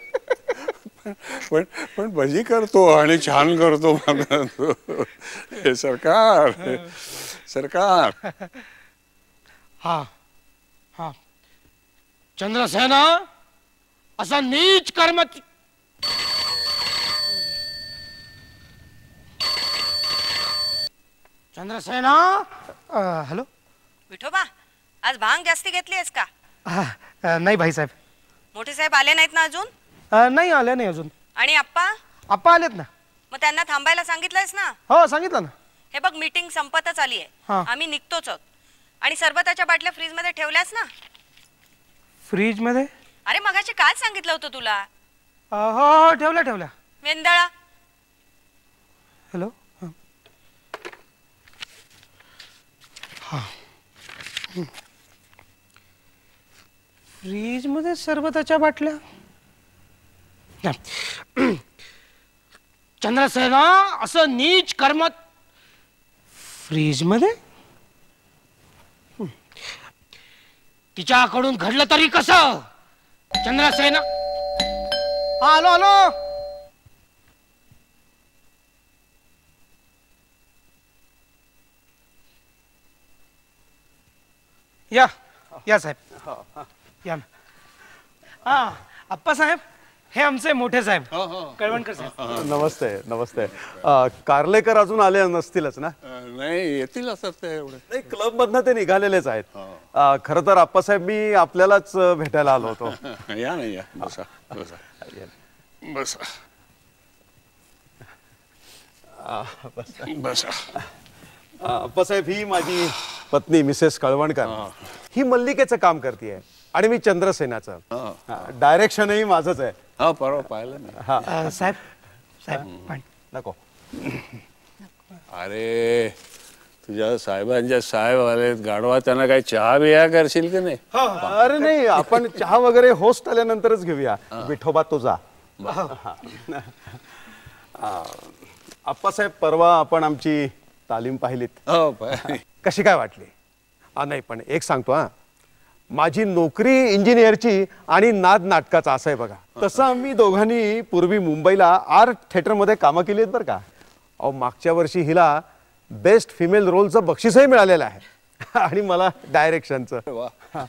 Speaker 1: पण पण भजी करतो आणि छान करतो हे सरकार सरकार.
Speaker 11: हा हा चंद्रसेना असा नीच कर्म चंद्रसेना. हॅलो
Speaker 3: विठोबा, आज भांग जास्ती घेतलीस का?
Speaker 11: हा, नाही भाईसाहेब.
Speaker 3: मोठे साहेब आले नाहीत ना अजून?
Speaker 11: अ, नाही आले नाही अजून.
Speaker 3: आणि आप्पा?
Speaker 11: आप्पा आलेत ना.
Speaker 3: मग त्यांना थांबायला सांगितलंयस ना?
Speaker 11: हो सांगितलं ना.
Speaker 3: हे बघ, मीटिंग संपतच आली आहे.
Speaker 11: हा.
Speaker 3: आम्ही निघतोच आहोत. आणि सरबताच्या बाटल्या फ्रीज मध्ये ठेवल्यास ना?
Speaker 11: फ्रीज मध्ये?
Speaker 3: अरे मगाशी काय सांगितलं होतं तुला?
Speaker 11: अ, हो हो ठेवल्या ठेवल्या.
Speaker 3: वेंदळा.
Speaker 11: हॅलो. फ्रीज मध्ये सरबताच्या बाटल्या. चंद्रसेना असं नीच कर्म फ्रीज मध्ये. तिच्याकडून घडलं तरी कसं? चंद्रसेना. आलो आलो. या या साहेब या. हा अप्पा साहेब, हे आमचे मोठे साहेब कळवणकर साहेब.
Speaker 12: नमस्ते नमस्ते. अ, कार्लेकर अजून आले नसतीलच ना?
Speaker 1: नाही, येतील असतात ते एवढे.
Speaker 12: नाही, क्लब मधनं ते निघालेलेच आहेत. अ, खरं तर आप्पासाहेब मी आपल्यालाच भेटायला आलो होतो.
Speaker 1: या नाही या बसा बसा बसा बसा.
Speaker 12: आप्पासाहेब, ही माझी पत्नी मिसेस कळवणकर. ही मल्लिकेचं काम करते आणि मी चंद्रसेनाचं. डायरेक्शनही माझंच आहे.
Speaker 1: हा, परवा पाहिलं ना.
Speaker 12: हा
Speaker 11: साहेब साहेब पाणी
Speaker 12: नको.
Speaker 1: अरे तुझ्या साहेबांच्या साहेब आले गाढवा, त्यांना काही चहा बिया करशील की नाही?
Speaker 12: अरे नाही, आपण चहा वगैरे होस्ट आल्यानंतरच घेऊया. विठोबा तो जा. आप्पासाहेब, परवा आपण आमची तालीम पाहिलीत.
Speaker 1: हो.
Speaker 12: कशी काय वाटली? हा नाही, पण एक सांगतो हा, माझी नोकरी इंजिनियरची आणि नाद नाटकाचा असं आहे बघा. तसं आम्ही दोघांनी पूर्वी मुंबईला आर्ट थिएटरमध्ये कामं केली आहेत बरं का. अहो, मागच्या वर्षी हिला बेस्ट फिमेल रोलचं बक्षीसही मिळालेलं आहे आणि मला डायरेक्शनचं.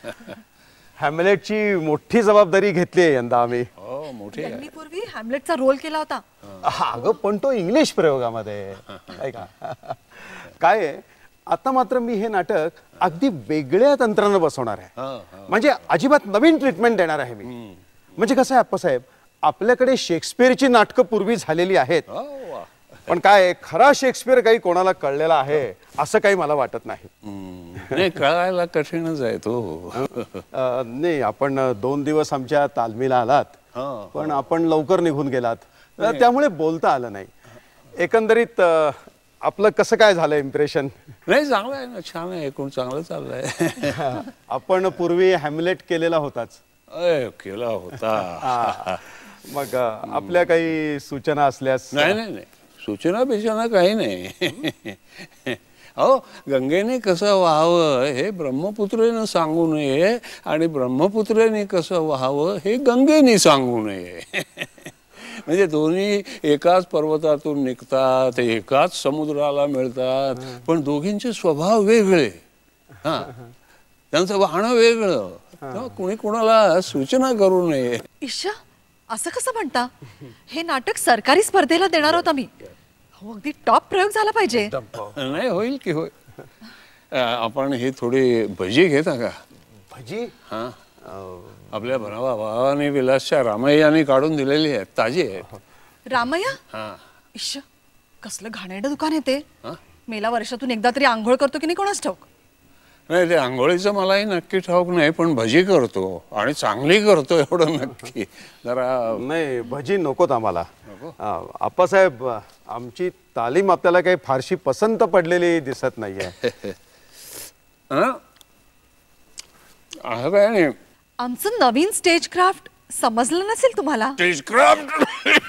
Speaker 12: हॅमलेटची मोठी जबाबदारी घेतली आहे यंदा आम्ही.
Speaker 1: हो, मोठी.
Speaker 8: त्यांनी पूर्वी हॅमलेटचा रोल केला होता.
Speaker 12: अगं, पण तो इंग्लिश प्रयोगामध्ये. ऐका काय आहे, आता मात्र मी हे नाटक अगदी वेगळ्या तंत्रानं बसवणार आहे. म्हणजे अजिबात नवीन ट्रीटमेंट देणार आहे मी. म्हणजे कसं आहे अप्पासाहेब, आपल्याकडे शेक्सपियरची नाटकं पूर्वी झालेली आहेत, पण काय खरा शेक्सपियर काही कोणाला कळलेला आहे असं काही मला वाटत नाही.
Speaker 1: नाही, कळायला कठीणच आहे तो.
Speaker 12: नाही, आपण दोन दिवस आमच्या तालमीला आलात, पण आपण लवकर निघून गेलात, त्यामुळे बोलता आलं नाही. एकंदरीत आपलं कसं काय झालं इम्प्रेशन?
Speaker 1: नाही, चांगलं आहे ना, छान आहे, एकूण चांगलं चाललंय.
Speaker 12: आपण पूर्वी हॅमलेट केलेला होताच.
Speaker 1: केला होता.
Speaker 12: मग आपल्या काही सूचना असल्यास?
Speaker 1: नाही नाही नाही, सूचना बिचना काही नाही. अहो, गंगेने कसं व्हावं हे ब्रह्मपुत्रेनं सांगू नये आणि ब्रह्मपुत्रेने कसं व्हावं हे गंगेने सांगू नये. म्हणजे दोन्ही एकाच पर्वतातून निघतात, एकाच समुद्राला मिळतात, पण दोघींचे स्वभाव वेगळे. हा, त्यांचं वाहणं वेगळं. कुणी कोणाला सूचना करू नये.
Speaker 8: ईशा, असं कसं म्हणता? हे नाटक सरकारी स्पर्धेला देणार आहोत आम्ही. हो, अगदी टॉप प्रयोग झाला पाहिजे.
Speaker 1: नाही, होईल की होईल. आपण ही थोडी भजी घेता का?
Speaker 12: भजी?
Speaker 1: हा, आपल्या भरावा भावाने विलासच्या रामय्याने काढून दिलेली आहे, ताजी आहे.
Speaker 8: रामय्या?
Speaker 1: हा.
Speaker 8: ईशा, कसलं घाणेरडं दुकान आहे ते. मेला वर्षातून एकदा तरी आंघोळ करतो की नाही कोणास ठाऊक.
Speaker 1: नाही, ते आंघोळीचं मलाही नक्की ठाऊक नाही, पण भजी करतो आणि चांगली करतो एवढं नक्की. जरा
Speaker 12: नाही, भजी नकोत आम्हाला. आप्पासाहेब, आमची तालीम आपल्याला काही फारशी पसंत पडलेली दिसत नाहीये.
Speaker 1: काय नाही,
Speaker 8: आमचं नवीन स्टेज क्राफ्ट समजलं नसेल तुम्हाला.
Speaker 1: Stage craft?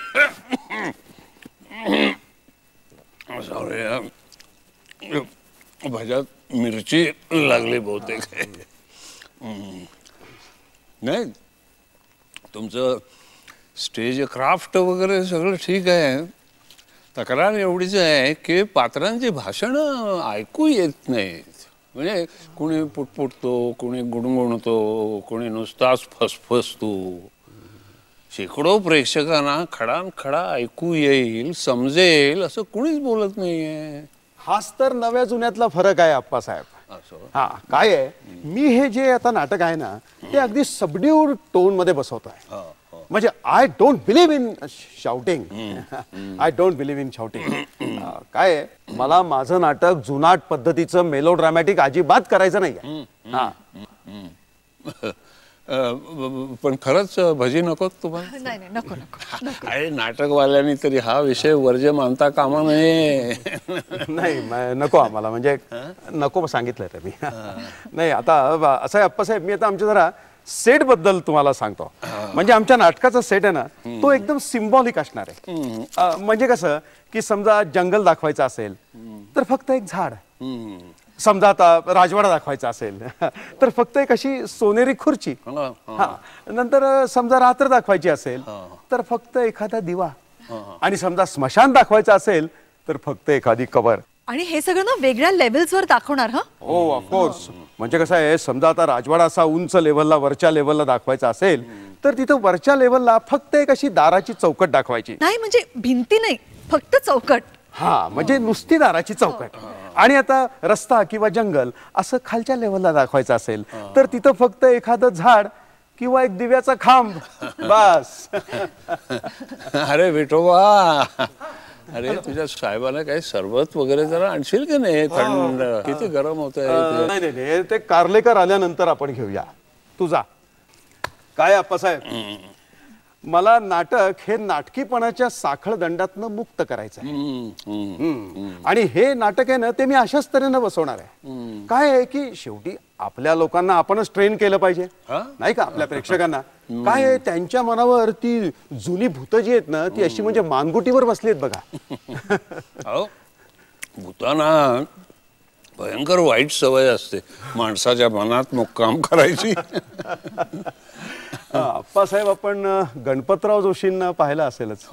Speaker 1: सॉरी, भाज्यात मिरची लागली बहुतेक. नाही, तुमचं स्टेज क्राफ्ट वगैरे सगळं ठीक आहे. तक्रार एवढीच आहे की पात्रांची भाषणं ऐकू येत नाहीत. म्हणजे कोणी पुटपुटतो, कोणी गुणगुणतो, कोणी नुसताच फसफसतो. शेकडो प्रेक्षकांना खडान खडा ऐकू येईल, समजेल असं कुणीच बोलत नाहीये.
Speaker 12: हाच तर नव्या जुन्यातला फरक आहे आप्पासाहेब. हा काय आहे, मी हे जे आता नाटक आहे ना ते अगदी सबड्यूड टोन मध्ये बसवतो आहे. म्हणजे I don't believe in shouting. I don't believe in shouting. काय आहे, मला माझं नाटक जुनाट पद्धतीचं मेलो ड्रामॅटिक अजिबात करायचं नाही. हा
Speaker 1: पण खरंच भजी नको तुम्हाला?
Speaker 8: नाही नाही नको नको.
Speaker 1: अरे नाटकवाल्यांनी तरी हा विषय वर्ज्य मानता कामा नये.
Speaker 12: नाही नको आम्हाला, म्हणजे नको सांगितलंय रे मी. नाही आता असं आहे अप्पासाहेब, मी आता आमच्या जरा सेट बद्दल तुम्हाला सांगतो. म्हणजे आमच्या नाटकाचा सेट आहे ना तो एकदम सिम्बॉलिक असणार आहे. म्हणजे कसं की समजा जंगल दाखवायचं असेल तर फक्त एक झाड, समजा आता राजवाडा दाखवायचा असेल तर फक्त एक अशी सोनेरी खुर्ची, हा नंतर समजा रात्र दाखवायची असेल तर फक्त एखादा दिवा, आणि समजा स्मशान दाखवायचं असेल तर फक्त एखादी कबर.
Speaker 8: आणि हे सगळं ना वेगळ्या लेवल्सवर दाखवणार. हा
Speaker 12: हो ऑफकोर्स. म्हणजे कसं आहे, समजा आता राजवाडा असा उंच लेवलला वरच्या लेवलला दाखवायचा असेल तर तिथं वरच्या लेवलला फक्त एक अशी दाराची चौकट दाखवायची.
Speaker 8: नाही म्हणजे भिंती नाही, फक्त चौकट.
Speaker 12: हा म्हणजे नुसती दाराची चौकट. आणि आता रस्ता किंवा जंगल असं खालच्या लेवलला दाखवायचं असेल तर तिथं फक्त एखादं झाड किंवा एक दिव्याचा खांब बस.
Speaker 1: अरे विठोबा, अरे तुझ्या साहेबाला काही सरबत वगैरे जरा आणशील की नाही? थंड किती गरम होत आहे.
Speaker 12: नाही नाही ते कार्लेकर आल्यानंतर आपण घेऊया. तुझा काय अप्पासाहेब, मला नाटक हे नाटकीपणाच्या साखळ दंडातनं मुक्त करायचं आहे. आणि हे नाटक आहे ना ते मी अशाच तऱ्हेनं बसवणार आहे. काय आहे की शेवटी आपल्या लोकांना आपणच ट्रेन केलं पाहिजे नाही का, आपल्या प्रेक्षकांना. काय आहे, त्यांच्या मनावर ती जुनी भूत जी आहेत ना ती अशी म्हणजे मानगुटीवर बसली आहेत बघा.
Speaker 1: भूतांना भयंकर वाईट सवय असते माणसाच्या मनात मुक्काम करायची.
Speaker 12: अप्पासाहेब, आपण गणपतराव जोशींना पाहिलं असेलच.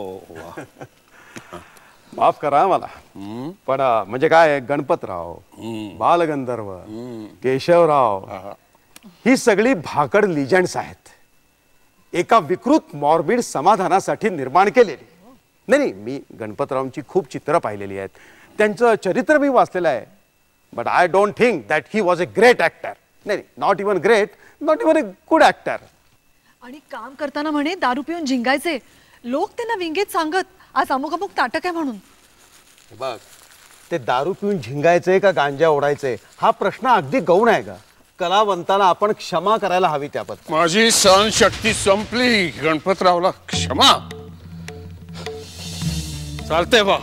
Speaker 12: माफ करा मला, पण म्हणजे काय, गणपतराव, बालगंधर्व, केशवराव ही सगळी भाकड लिजंड्स आहेत, एका विकृत मॉर्बिड समाधानासाठी निर्माण केलेली. नाही नाही, मी गणपतरावांची खूप चित्र पाहिलेली आहेत, त्यांचं चरित्र मी वाचलेलं आहे. But I don't think that he was a great actor. नाही, not even great, not even a good actor.
Speaker 8: आणि काम करताना म्हणे दारू पिऊन झिंगायचे लोक, त्यांना विंगेत सांगत आज अमुक अमुक नाटक आहे म्हणून.
Speaker 12: बघ, ते दारू पिऊन झिंगायचे का गांजा ओढायचे हा प्रश्न अगदी गौण आहे का? कलावंतांना आपण क्षमा करायला हवी त्याबद्दल.
Speaker 1: माझी सहनशक्ती संपली. गणपतरावला क्षमा चालते बा.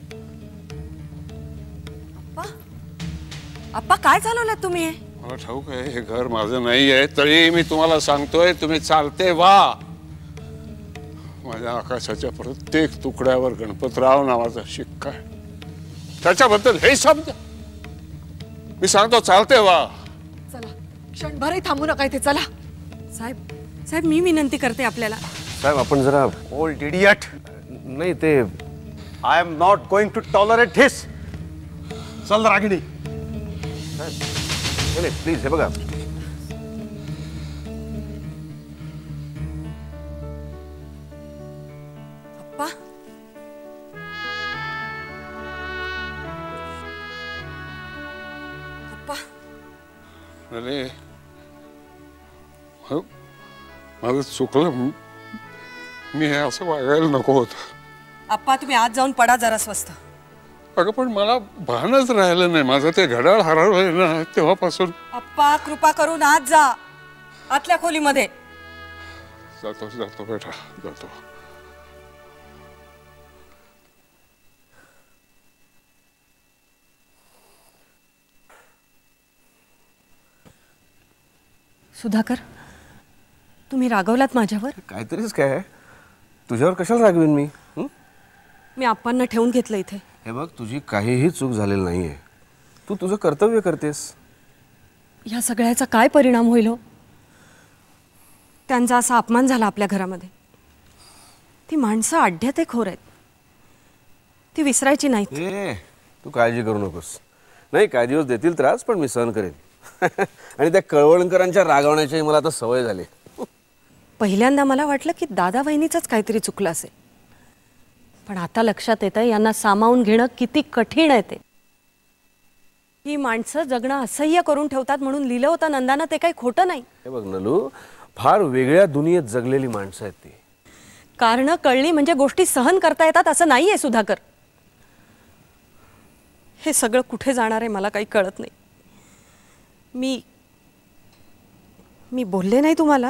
Speaker 3: अप्पा काय चालवलं तुम्ही हे?
Speaker 1: मला ठाऊक आहे हे घर माझं नाही आहे, तरी मी तुम्हाला सांगतोय तुम्ही चालते वा. माझ्या आकाशाच्या प्रत्येक तुकड्यावर गणपतराव नावाचा शिक्का आहे, त्याच्याबद्दल हे समजा. मी सांगतो चालते वा.
Speaker 8: चला क्षणभरही थांबू नका इथे. चला
Speaker 3: साहेब, साहेब मी विनंती करते आपल्याला.
Speaker 5: साहेब आपण जरा.
Speaker 12: Old idiot.
Speaker 5: नाही ते
Speaker 12: I am not going to tolerate this. चल रागिणी.
Speaker 5: नाही प्लीज, हे बघा.
Speaker 3: अप्पा, अप्पा.
Speaker 1: अरे माझं चुकलं, मी हे असं वागायला नको होतं.
Speaker 3: अप्पा तुम्ही आज जाऊन पडा जरा स्वस्त.
Speaker 1: अगं पण मला भानच राहिलं नाही, माझं ते घड्याळ हरवलंय ना तेव्हापासून.
Speaker 3: अप्पा कृपा करून आज जा आतल्या खोलीमध्ये.
Speaker 1: जातो जातो बेटा जातो.
Speaker 3: सुधाकर, तुम्ही रागवलात माझ्यावर?
Speaker 5: काहीतरीच काय, तुझ्यावर कशाला रागवीन मी?
Speaker 3: मी आप्पांना ठेवून घेतलं इथे.
Speaker 5: हे बघ, तुझी काहीही चूक झालेली नाहीये, तू तुझं कर्तव्य करतेस.
Speaker 3: या सगळ्याचा काय परिणाम होईल हो? त्यांचा असा अपमान झाला आपल्या घरामध्ये. ती माणसं आढ्यात खोर आहेत, ती विसरायची नाहीत.
Speaker 5: ए, तू काळजी करू नकोस. नाही, काही दिवस देतील त्रास, पण मी सहन करेन. आणि त्या कळवणकरांच्या रागवण्याची मला आता सवय झाली.
Speaker 3: पहिल्यांदा मला वाटलं की दादा वहिनीचंच काहीतरी चुकलं असेल, पण आता लक्षात येतं यांना सामावून घेणं किती कठीण आहे. ते ही माणसं जगणं असह्य करून ठेवतात म्हणून लिहिलं होतं नंदानं, ते काही खोटं नाही.
Speaker 5: हे बघ नलू, फार वेगळ्या दुनियेत जगलेली माणसं आहेत ती.
Speaker 3: कारणं कळली म्हणजे गोष्टी सहन करता येतात असं नाहीये सुधाकर. हे सगळं कुठे जाणार आहे मला काही कळत नाही. मी मी बोलले नाही तुम्हाला,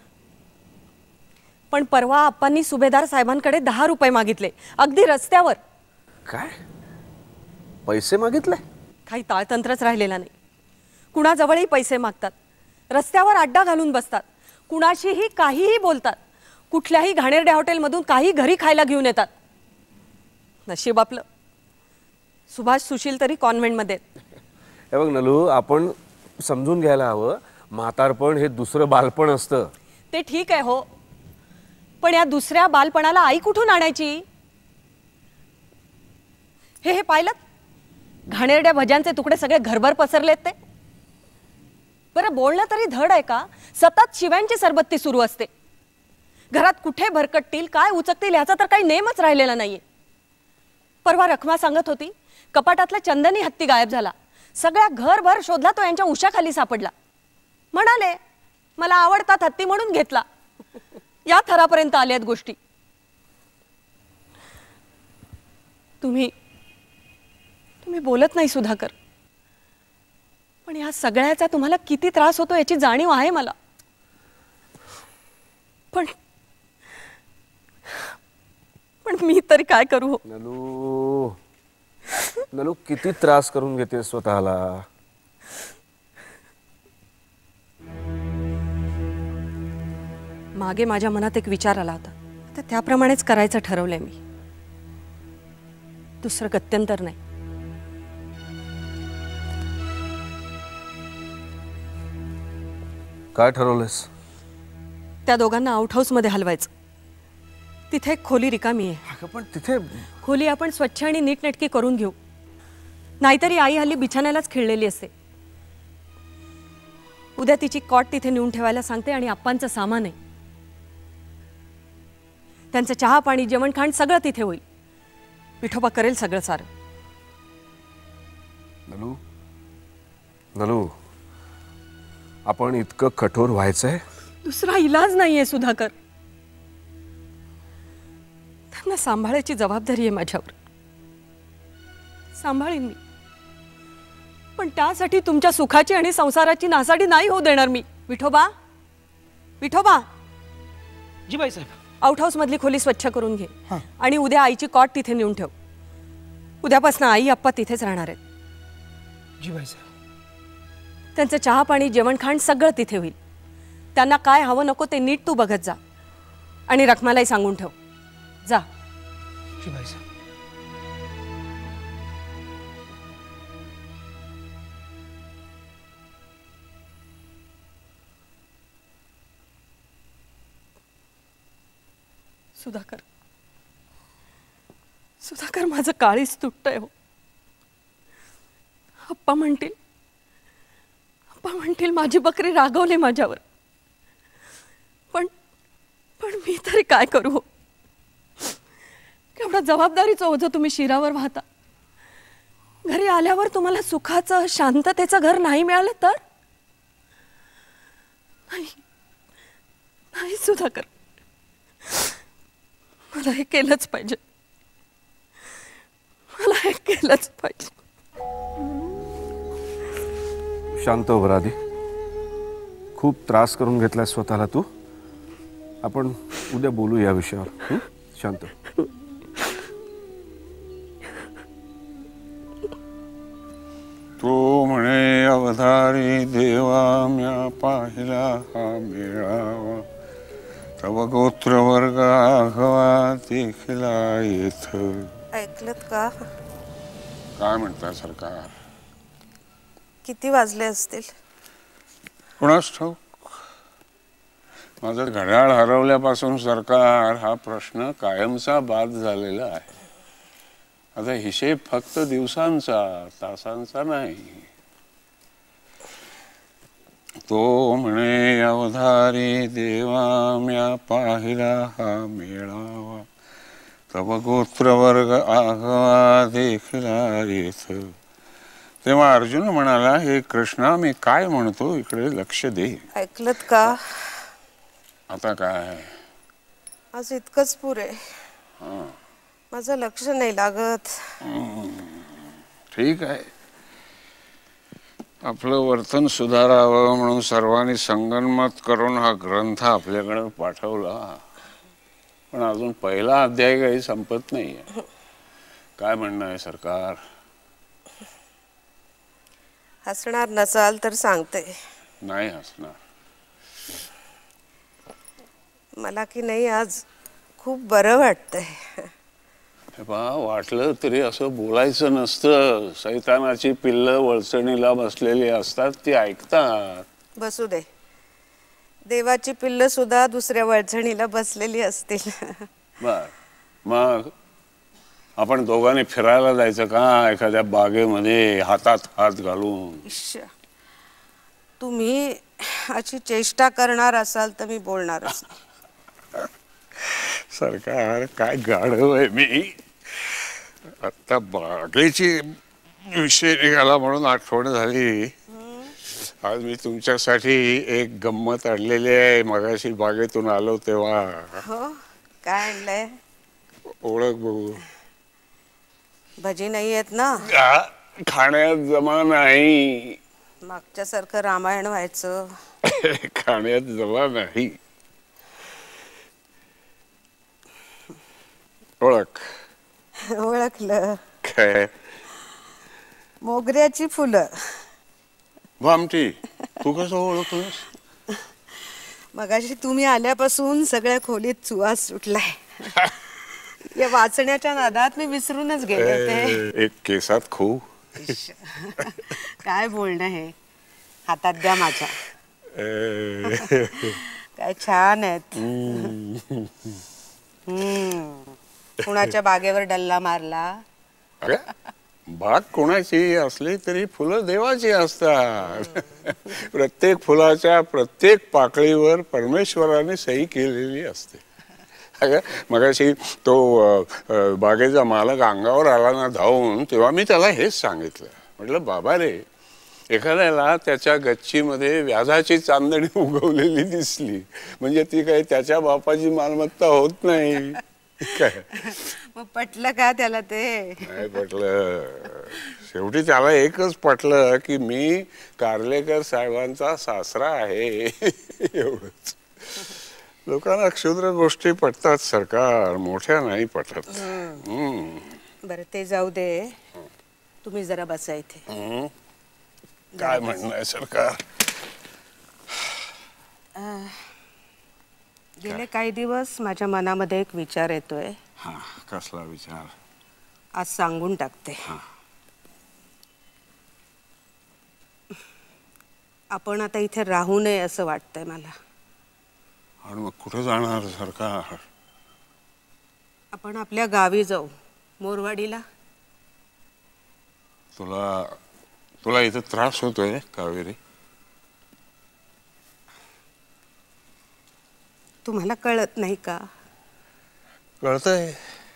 Speaker 3: पण परवा आप्पांनी सुभेदार साहेबांकडे दहा रुपये मागितले, अगदी रस्त्यावर.
Speaker 5: काय पैसे मागितले?
Speaker 3: काही ताळतंत्रच राहिलेला नाही. कुणाजवळही पैसे मागतात, रस्त्यावर अड्डा घालून बसतात, कुणाशीही काहीही बोलतात, कुठल्याही घाणेरड्या हॉटेलमधून काही घरी खायला घेऊन येतात. नशीब आपलं सुभाष सुशील तरी कॉन्व्हेंटमध्ये.
Speaker 5: हे बघ नलू, आपण समजून घ्यायला हवं, म्हातारपण हे दुसरं बालपण असतं.
Speaker 3: ते ठीक आहे हो, पण या दुसऱ्या बालपणाला आई कुठून आणायची? हे हे पाहिलं, घाणेरड्या भज्यांचे तुकडे सगळे घरभर पसरलेत. ते बरं बोलणं तरी धड आहे का? सतत शिव्यांची सरबत्ती सुरू असते. घरात कुठे भरकटतील, काय उचकतील याचा तर काही नेमच राहिलेला नाहीये. परवा रखमा सांगत होती कपाटातला चंदनी हत्ती गायब झाला, सगळ्या घरभर शोधला, तो यांच्या उशाखाली सापडला. म्हणाले मला आवडतात हत्ती म्हणून घेतला. या थरापर्यंत आल्यात गोष्टी. तुम्ही तुम्ही बोलत नाही सुधाकर, पण या सगळ्याचा तुम्हाला किती त्रास होतो याची जाणीव आहे मला. पण पण मी तरी काय करू?
Speaker 5: नलू नलू किती त्रास करून घेते स्वतःला.
Speaker 3: मागे माझ्या मनात एक विचार आला होता, तर त्याप्रमाणेच करायचं ठरवलंय मी. दुसरं गत्यंतर नाही.
Speaker 5: काय ठरवलंस?
Speaker 3: त्या दोघांना आउट हाऊस मध्ये हलवायचं. तिथे एक खोली रिकामी आहे,
Speaker 5: पण तिथे
Speaker 3: खोली आपण स्वच्छ आणि नीटनेटकी करून घेऊ. नाहीतरी आई हल्ली बिछाण्यालाच खिळलेली असते. उद्या तिची कॉट तिथे नेऊन ठेवायला सांगते आणि आप्पांचं सामान आहे, त्यांचं चहा पाणी जेवण खाण सगळं तिथे होईल. विठोबा करेल सगळं सारं.
Speaker 5: नलू नलू आपण इतकं कठोर व्हायचंय?
Speaker 3: दुसरा इलाज नाहीये सुधाकर. त्यांना सांभाळायची जबाबदारी आहे माझ्यावर. सांभाळीन मी, पण त्यासाठी तुमच्या सुखाची आणि संसाराची नासाडी नाही होऊ देणार मी. विठोबा विठोबा
Speaker 11: जी बाई साहेब.
Speaker 3: आउट हाऊस मधली खोली स्वच्छ करून घे आणि उद्या आईची कॉट तिथे नेऊन ठेव. उद्यापासून आई आप्पा तिथेच राहणार आहेत.
Speaker 11: जी बाई साहेब.
Speaker 3: त्यांचं चहा पाणी जेवण खाण सगळं तिथे होईल. त्यांना काय हवं नको ते नीट तू बघत जा आणि रखमालाही सांगून ठेव. जा.
Speaker 11: जी बाई साहेब.
Speaker 3: सुधाकर सुधाकर माझं काळीच तुटतंय हो. अप्पा म्हणतील अप्पा म्हणतील माझी बकरी रागवली माझ्यावर, पण पण मी तरी काय करू हो? केवढा जबाबदारीचं ओझं तुम्ही शिरावर वाहता. घरी आल्यावर तुम्हाला सुखाचं शांततेचं घर नाही मिळालं तर? नाही नाही सुधाकर, मला हे केलंच पाहिजे. मला हे केलंच पाहिजे.
Speaker 5: शांत हो आधी. खूप त्रास करून घेतलाय स्वतःला तू. आपण उद्या बोलू या विषयावर. शांत.
Speaker 1: तो म्हणे अवधारी देवा म्या पाहिला हा मेळावा, तव गोत्र वर्ग आघवा देखीला येथ.
Speaker 4: ऐकलत का?
Speaker 1: काय म्हणताय सरकार?
Speaker 4: किती वाजले असतील?
Speaker 1: कुणास ठाऊक. माझं घड्याळ हरवल्यापासून सरकार हा प्रश्न कायमचा बाद झालेला आहे. आता हिशेब फक्त दिवसांचा, तासांचा नाही. तो म्हणे अवधारी देवा म्या पाहिला हा मेळावा, तव गोत्रवर्ग आघवा देखला येथ. तेव्हा अर्जुन म्हणाला, हे कृष्णा मी काय म्हणतो इकडे लक्ष दे.
Speaker 4: ऐकलत का?
Speaker 1: आता काय?
Speaker 4: आज इतकंच पुरे. माझं लक्ष नाही लागत.
Speaker 1: ठीक आहे. आपलं वर्तन सुधारावं म्हणून सर्वांनी संगनमत करून हा ग्रंथ आपल्याकडे पाठवला, पण अजून पहिला अध्याय काही संपत नाहीये. काय म्हणणं आहे सरकार?
Speaker 4: हसणार नसाल तर सांगते.
Speaker 1: नाही हसणार.
Speaker 4: मला की नाही आज खूप बरं वाटतंय.
Speaker 1: पहा, वाटलं तरी असं बोलायचं नसतं. सैतानाची पिल्लं वळचणीला बसलेली असतात, ती ऐकतात.
Speaker 4: बसू दे. देवाची पिल्लं सुद्धा दुसऱ्या वळचणीला बसलेली असतील.
Speaker 1: बर, मग आपण दोघांनी फिरायला जायचं का एखाद्या बागेमध्ये हातात हात घालून?
Speaker 4: तुम्ही अशी चेष्टा करणार असाल तर मी बोलणारच.
Speaker 1: सरकार काय गाढव आहे मी. आता बागेची विषय निघाला म्हणून आठवण झाली. आज मी तुमच्यासाठी एक गंमत आणलेली आहे. मगाशी बागेतून आलो तेव्हा.
Speaker 4: हो, काय आणलंय?
Speaker 1: ओळख बघू.
Speaker 4: भजी नाही आहेत ना?
Speaker 1: खाण्यात जमा नाही.
Speaker 4: मागच्या सारखं रामायण व्हायचं.
Speaker 1: खाण्यात जमा नाही. ओळख.
Speaker 4: ओळखलं.
Speaker 1: काय?
Speaker 4: मोगऱ्याची फुलं.
Speaker 1: भामटी, तू कसं ओळखलंस?
Speaker 4: मगाशी तुम्ही आल्यापासून सगळ्या खोलीत सुवास सुटलाय. या वाचण्याच्या नादात मी विसरूनच गेले होते.
Speaker 1: एक केसात खू.
Speaker 4: काय बोलणं हे. हातात द्या माझ्या. काय छान आहेत. हम्म. कुणाच्या बागेवर डल्ला मारला?
Speaker 1: बाग कोणाची असली तरी फुलं देवाची असतात. प्रत्येक फुलाच्या प्रत्येक पाकळीवर परमेश्वराने सही केलेली असते. मगाशी तो बागेचा मालक अंगावर आला ना धावून, तेव्हा मी त्याला हेच सांगितलं. म्हटलं बाबा रे, एखाद्याला त्याच्या गच्चीमध्ये व्याजाची चांदणी उगवलेली दिसली म्हणजे ती काही त्याच्या बापाची मालमत्ता होत नाही. काय
Speaker 4: मग पटलं का त्याला? ते
Speaker 1: नाही पटलं. शेवटी त्याला एकच पटलं की मी कार्लेकर साहेबांचा सासरा आहे. एवढंच. लोकांना क्षुद्र गोष्टी पटतात सरकार, मोठ्या नाही पटत.
Speaker 4: बरं ते जाऊ दे. तुम्ही जरा बसा इथे.
Speaker 1: काय म्हणणं आहे सरकार?
Speaker 4: गेले काही दिवस माझ्या मनामध्ये एक विचार येतोय.
Speaker 1: हा, कसला विचार?
Speaker 4: आज सांगून टाकते. आपण आता इथे राहू नये असं वाटतंय मला.
Speaker 1: आणि मग कुठे जाणार सरकार?
Speaker 4: आपण आपल्या गावी जाऊ, मोरवाडीला.
Speaker 1: तुला तुला इथं त्रास होतोय कावेरी?
Speaker 4: तुम्हाला कळत नाही का?
Speaker 1: कळतंय.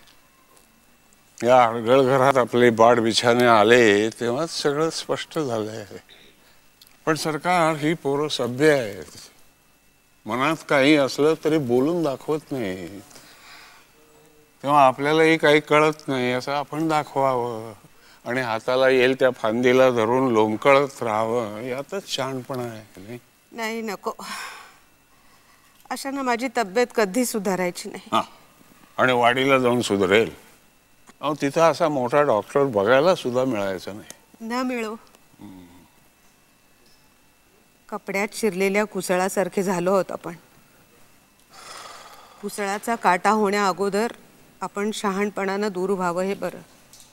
Speaker 1: या अडगळ घरात आपले बाड बिछाने आले तेव्हा सगळं स्पष्ट झालंय. पण सरकार, ही पोरं सभ्य आहेत. मनात काही असलं तरी बोलून दाखवत नाही. तेव्हा आपल्यालाही काही कळत नाही असं आपण दाखवावं आणि हाताला येईल त्या फांदीला धरून लोंबकळत राहावं. यातच शहाणपणा आहे.
Speaker 4: नाही, नको. अशानं माझी तब्येत कधी सुधारायची नाही.
Speaker 1: आणि वाडीला जाऊन सुधारेल? अहो, तिथं असा मोठा डॉक्टर बघायला सुद्धा मिळायचा नाही.
Speaker 4: न मिळो. कपड्यात शिरलेल्या कुसळासारखे झालो होत आपण. कुसळाचा काटा होण्या अगोदर आपण शहाणपणानं दूर व्हावं हे बरं.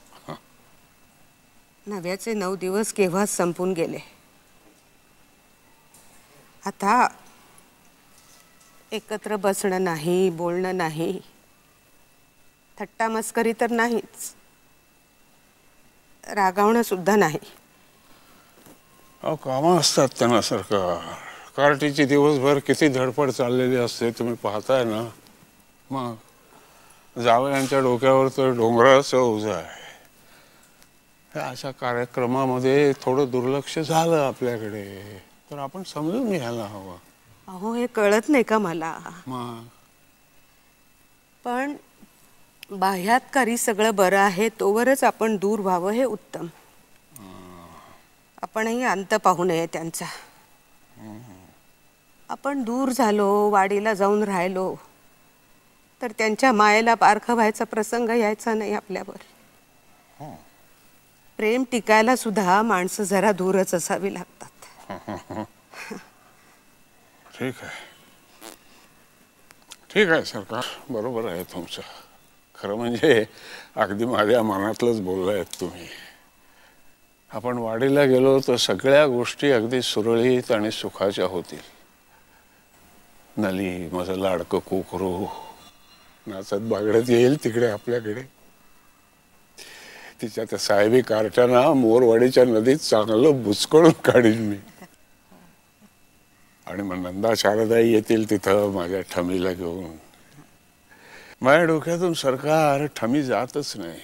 Speaker 4: नव्याचे नऊ दिवस केव्हाच संपून गेले. आता एकत्र बसणं नाही, बोलणं नाही, थट्टा मस्करी तर नाहीच, रागावणं सुद्धा नाही.
Speaker 1: अहो कामं असतात त्यांना सरकार. कार्टीची दिवसभर किती धडपड चाललेली असते तुम्ही पाहताय ना. मग जावयांच्या डोक्यावर तर डोंगराचं ओझं आहे. अशा कार्यक्रमामध्ये थोडं दुर्लक्ष झालं आपल्याकडे तर आपण समजून घ्यायला हवं.
Speaker 4: अहो हे कळत नाही का मला.
Speaker 1: मग
Speaker 4: पण बाह्यातकारी सगळं बरं आहे तोवरच आपण दूर व्हावं हे उत्तम. आपणही अंत पाहू नये त्यांचा. आपण दूर झालो, वाडीला जाऊन राहिलो तर त्यांच्या मायेला पारखं व्हायचा प्रसंग यायचा नाही आपल्यावर. प्रेम टिकायला सुद्धा माणसं जरा दूरच असावी लागतात.
Speaker 1: ठीक आहे, ठीक आहे सरकार, बरोबर आहे तुमचं. खरं म्हणजे अगदी माझ्या मनातलंच बोललायत तुम्ही. आपण वाडीला गेलो तर सगळ्या गोष्टी अगदी सुरळीत आणि सुखाच्या होतील. नली माझं लाडकं कोकरू नाचत बागडत येईल तिकडे आपल्याकडे. तिच्या त्या साहेबी कार्टाना मोरवाडीच्या नदीत चांगलं बुचकळून काढीन मी. आणि मग नंदा शारदाई येतील तिथं माझ्या ठमीला घेऊन. माझ्या डोक्यातून सरकार ठमी जातच नाही.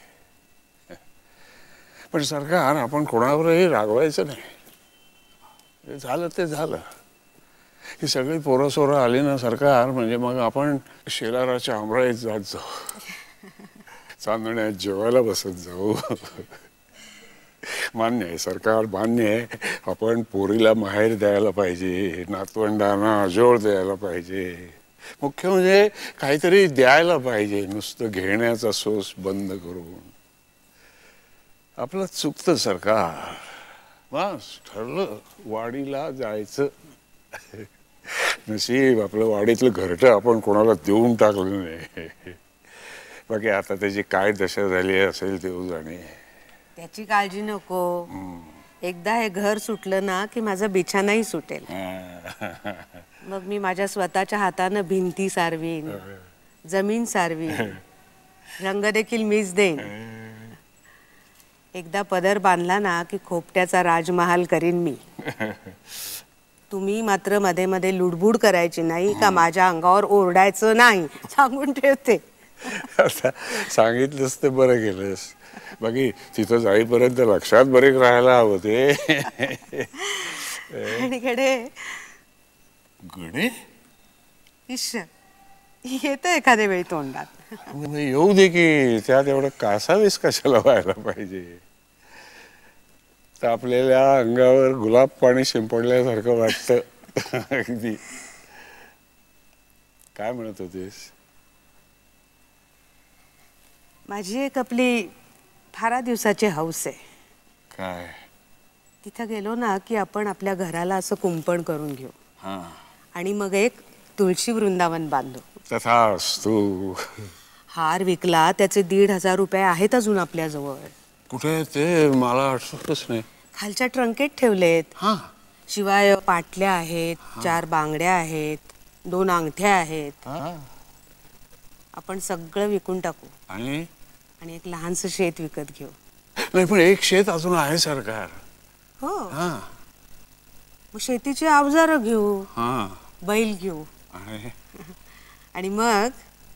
Speaker 1: पण सरकार आपण कोणावरही रागवायचं नाही. झालं ते झालं. ही सगळी पोरं सोरं आली ना सरकार म्हणजे मग आपण शेलाराच्या आंबराईत जात जाऊ, चांदण्यात जेवायला बसत जाऊ. मान्य आहे सरकार, मान्य आहे. आपण पोरीला माहेर द्यायला पाहिजे, नातवंडांना अजोळ द्यायला पाहिजे. मुख्य म्हणजे काहीतरी द्यायला पाहिजे, नुसतं घेण्याचा सोस बंद करून. आपलं चुकतं सरकार. बस ठरलं वाडीला जायचं. नशीब आपलं वाडीतलं घरटं आपण कोणाला देऊन टाकलं नाही. बाकी आता त्याची काय दशा झाली असेल देव जाणे.
Speaker 4: त्याची काळजी नको. एकदा हे घर सुटलं ना की माझा बिछानाही सुटेल. मग मी माझ्या स्वतःच्या हातानं भिंती सारवीन, जमीन सारवीन, रंग देखील मीच देईन. एकदा पदर बांधला ना की खोपट्याचा राजमहाल करीन मी. तुम्ही मात्र मध्ये मध्ये लुडबुड करायची नाही का माझ्या अंगावर ओरडायचं नाही, सांगून ठेवते.
Speaker 1: आता सांगितलंस ते बरं केलंस. बाकी तिथं जाईपर्यंत लक्षात बरेक राहायला हवं ते.
Speaker 4: आणि गडे
Speaker 1: गडे
Speaker 4: इश येतं एखाद्या वेळी तोंडात.
Speaker 1: येऊ दे की, त्यात एवढं कासावीस कशाला व्हायला पाहिजे. तापलेल्या अंगावर गुलाब पाणी शिंपडल्यासारखं वाटतं अगदी. काय म्हणत होतीस?
Speaker 4: माझी एक आपली फारा दिवसाची हौस आहे.
Speaker 1: काय?
Speaker 4: तिथं गेलो ना की आपण आपल्या घराला असं कुंपण करून घेऊ
Speaker 1: हा
Speaker 4: आणि मग एक तुळशी वृंदावन बांधू.
Speaker 1: तथास्तु.
Speaker 4: हार विकला त्याचे दीड हजार रुपये आहेत अजून आपल्या जवळ.
Speaker 1: कुठे ते मला आठवतच नाही.
Speaker 4: खालच्या ट्रंकेत ठेवलेत.
Speaker 1: हा.
Speaker 4: शिवाय पाटल्या आहेत, चार बांगड्या आहेत, दोन अंगठ्या आहेत. आपण सगळं विकून टाकू
Speaker 1: आणि
Speaker 4: आणि एक लहानसं शेत विकत घेऊ.
Speaker 1: नाही पण एक शेत अजून आहे सरकार.
Speaker 4: हो.
Speaker 1: हा.
Speaker 4: मग शेतीची अवजारं घेऊ,
Speaker 1: हा
Speaker 4: बैल घेऊ
Speaker 1: आहे.
Speaker 4: आणि मग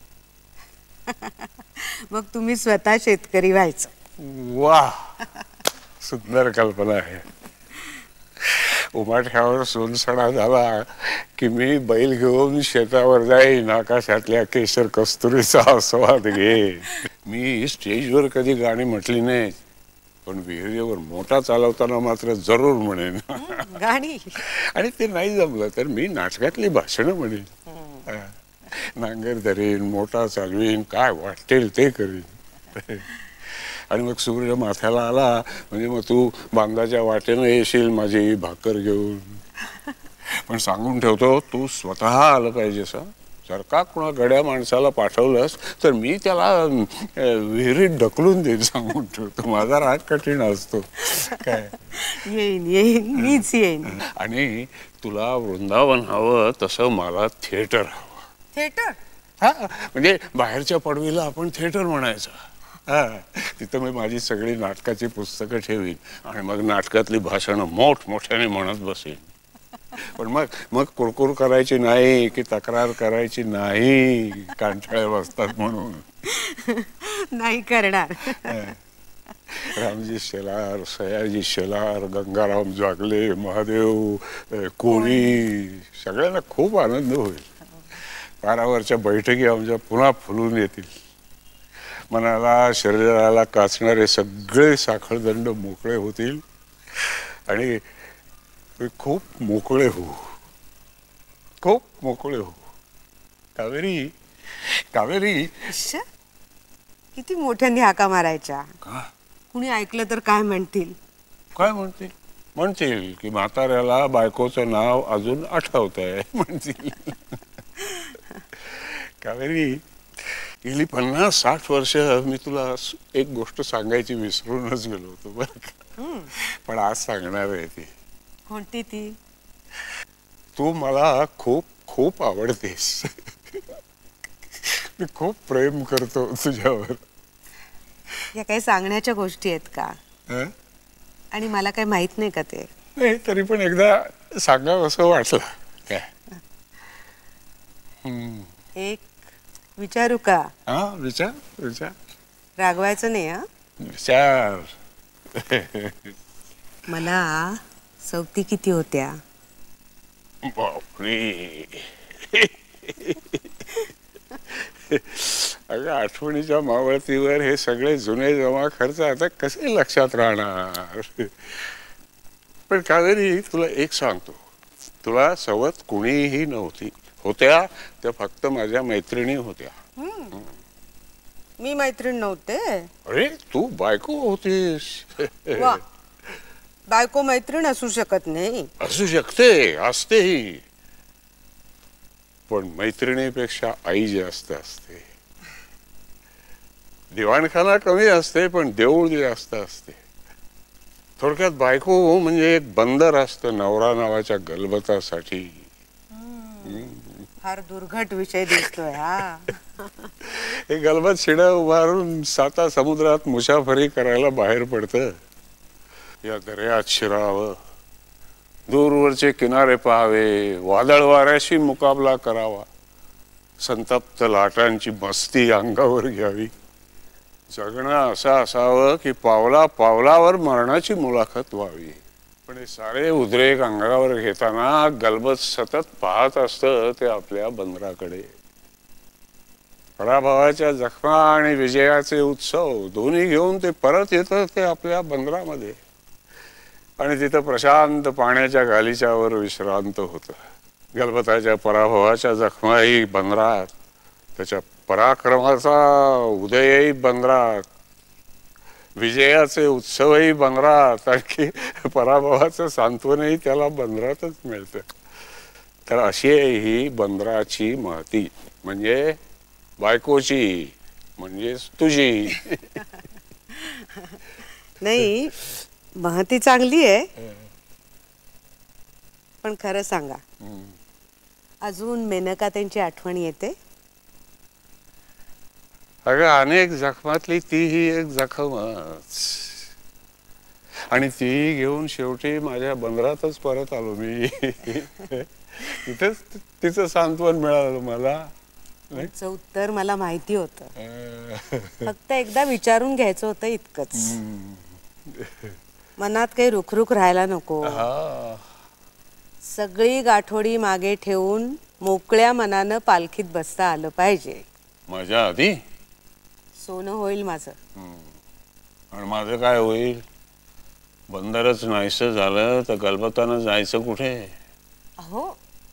Speaker 4: मग तुम्ही स्वतः शेतकरी व्हायचं.
Speaker 1: वा, सुंदर कल्पना आहे. उमाठ्यावर सोनसणा झाला की मी बैल घेऊन शेतावर जाईन, आकाशातल्या केशर कस्तुरीचा आस्वाद घेईन. मी स्टेजवर कधी गाणी म्हटली नाही पण विहिरीवर मोठा चालवताना मात्र जरूर म्हणेन
Speaker 4: गाणी. आणि
Speaker 1: ते नाही जमलं तर मी नाटकातली भाषणं म्हणेन. नांगर धरीन, मोठा चालवीन, काय वाटेल ते करीन. आणि मग सूर्य माथ्याला आला म्हणजे मग तू बांधाच्या वाटेनं येशील माझी भाकर घेऊन. पण सांगून ठेवतो तू स्वतः आलं पाहिजेस. जर का कोणा गड्या माणसाला पाठवलंस तर मी त्याला विहिरीत ढकलून देईल सांगून ठेवतो. माझा राग कठीण असतो. काय
Speaker 4: येईन येईन मीच येईन.
Speaker 1: आणि तुला वृंदावन हवं तसं मला थिएटर हवं.
Speaker 4: थिएटर?
Speaker 1: हा, म्हणजे बाहेरच्या पडवीला आपण थिएटर म्हणायचं. हा, तिथं मी माझी सगळी नाटकाची पुस्तकं ठेवीन आणि मग नाटकातली भाषणं मोठमोठ्याने म्हणत बसेन. पण मग मग कुरकुर करायची नाही की तक्रार करायची नाही, कांठाळे बसतात म्हणून.
Speaker 4: नाही करणार.
Speaker 1: रामजी शेलार, सयाजी शेलार, गंगाराम जागले, महादेव कोळी, सगळ्यांना खूप आनंद होईल. पारावरच्या बैठकी आमच्या पुन्हा फुलून येतील. मनाला शरीराला काचणारे सगळे साखळदंड मोकळे होतील आणि खूप मोकळे होऊ, खूप मोकळे होऊ. कावेरी, कावेरी.
Speaker 4: किती मोठ्यांनी हाका मारायच्या.
Speaker 1: का?
Speaker 4: कुणी ऐकलं तर काय म्हणतील?
Speaker 1: काय म्हणतील? म्हणतील की म्हाताऱ्याला बायकोचं नाव अजून आठवतंय म्हणतील. कावेरी, गेली पन्नास साठ वर्ष मी तुला एक गोष्ट सांगायची विसरूनच गेलो होतो बरं का, पण आज सांगणार आहे ती.
Speaker 4: कोणती ती?
Speaker 1: तू मला खूप खूप आवडतेस. मी खूप प्रेम करतो तुझ्यावर.
Speaker 4: या काही सांगण्याच्या गोष्टी आहेत का? आणि मला काही माहित नाही का ते?
Speaker 1: नाही, तरी पण एकदा सांगावं असं वाटलं. काय?
Speaker 4: एक विचारू का?
Speaker 1: हा, विचार विचार.
Speaker 4: रागवायचं नाही. हा,
Speaker 1: विचार.
Speaker 4: मला सवती किती होत्या?
Speaker 1: बापरे. अगं, आठवणीच्या मावळतीवर हे सगळे जुने जमा खर्च आता कसे लक्षात राहणार? पण कावेरी, तुला एक सांगतो, तुला सवत कुणीही नव्हती. होत्या त्या फक्त माझ्या मैत्रिणी होत्या.
Speaker 4: मी मैत्रीण नव्हते.
Speaker 1: अरे, तू बायको होतीस.
Speaker 4: वा, बायको मैत्रीण असू शकत नाही?
Speaker 1: असू शकते, असतेही, पण मैत्रिणीपेक्षा आई जास्त असते. दिवाणखाना कमी असते पण देऊळ जास्त असते. थोडक्यात बायको म्हणजे एक बंदर असतं नवरा नावाच्या गलबतासाठी.
Speaker 4: फार दुर्घट विषय दिसतोय हा.
Speaker 1: हे गलबत शिडा उभारून साता समुद्रात मुसाफरी करायला बाहेर पडतं. या दर्यात शिरावं, दूरवरचे किनारे पाहावे, वादळ वाऱ्याशी मुकाबला करावा, संतप्त लाटांची मस्ती अंगावर घ्यावी. जगणं असं असावं की पावला पावलावर मरणाची मुलाखत व्हावी. पण हे सारे उद्रेक अंगावर घेताना गलबत सतत पाहत असतं ते आपल्या बंदराकडे. पराभवाच्या जखमा आणि विजयाचे उत्सव दोन्ही घेऊन ते परत येतं ते आपल्या बंदरामध्ये आणि तिथं प्रशांत पाण्याच्या गालीच्यावर विश्रांत होतं. गलबताच्या पराभवाच्या जखमाही बंदरात, त्याच्या पराक्रमाचा उदयही बंदरात, विजयाचे उत्सवही बंदरात, आणखी पराभवाचं सांत्वनही त्याला बंदरातच मिळतं. तर अशी ही बंदराची महती, म्हणजे बायकोची, म्हणजेच तुझी.
Speaker 4: नाही, महती चांगली आहे, पण खरं सांगा, अजून मेनका त्यांची आठवण येते?
Speaker 1: अगं, अनेक जखमातली तीही एक जखमच, आणि ती घेऊन शेवटी माझ्या बंदरातच परत आलो मी. तिथेच तिचं सांत्वन मिळालं मला.
Speaker 4: तुमचं उत्तर मला माहिती होतं, फक्त एकदा विचारून घ्यायचं होतं इतकंच. मनात काही रुखरुख राहायला नको. सगळी गाठोडी मागे ठेवून मोकळ्या मनानं पालखीत बसता आलं पाहिजे.
Speaker 1: माझ्या आधी
Speaker 4: सोनं होईल माझं.
Speaker 1: आणि माझं काय होईल? बंदरच नाहीसं झालं तर गलबतानं जायचं कुठे?
Speaker 4: अहो,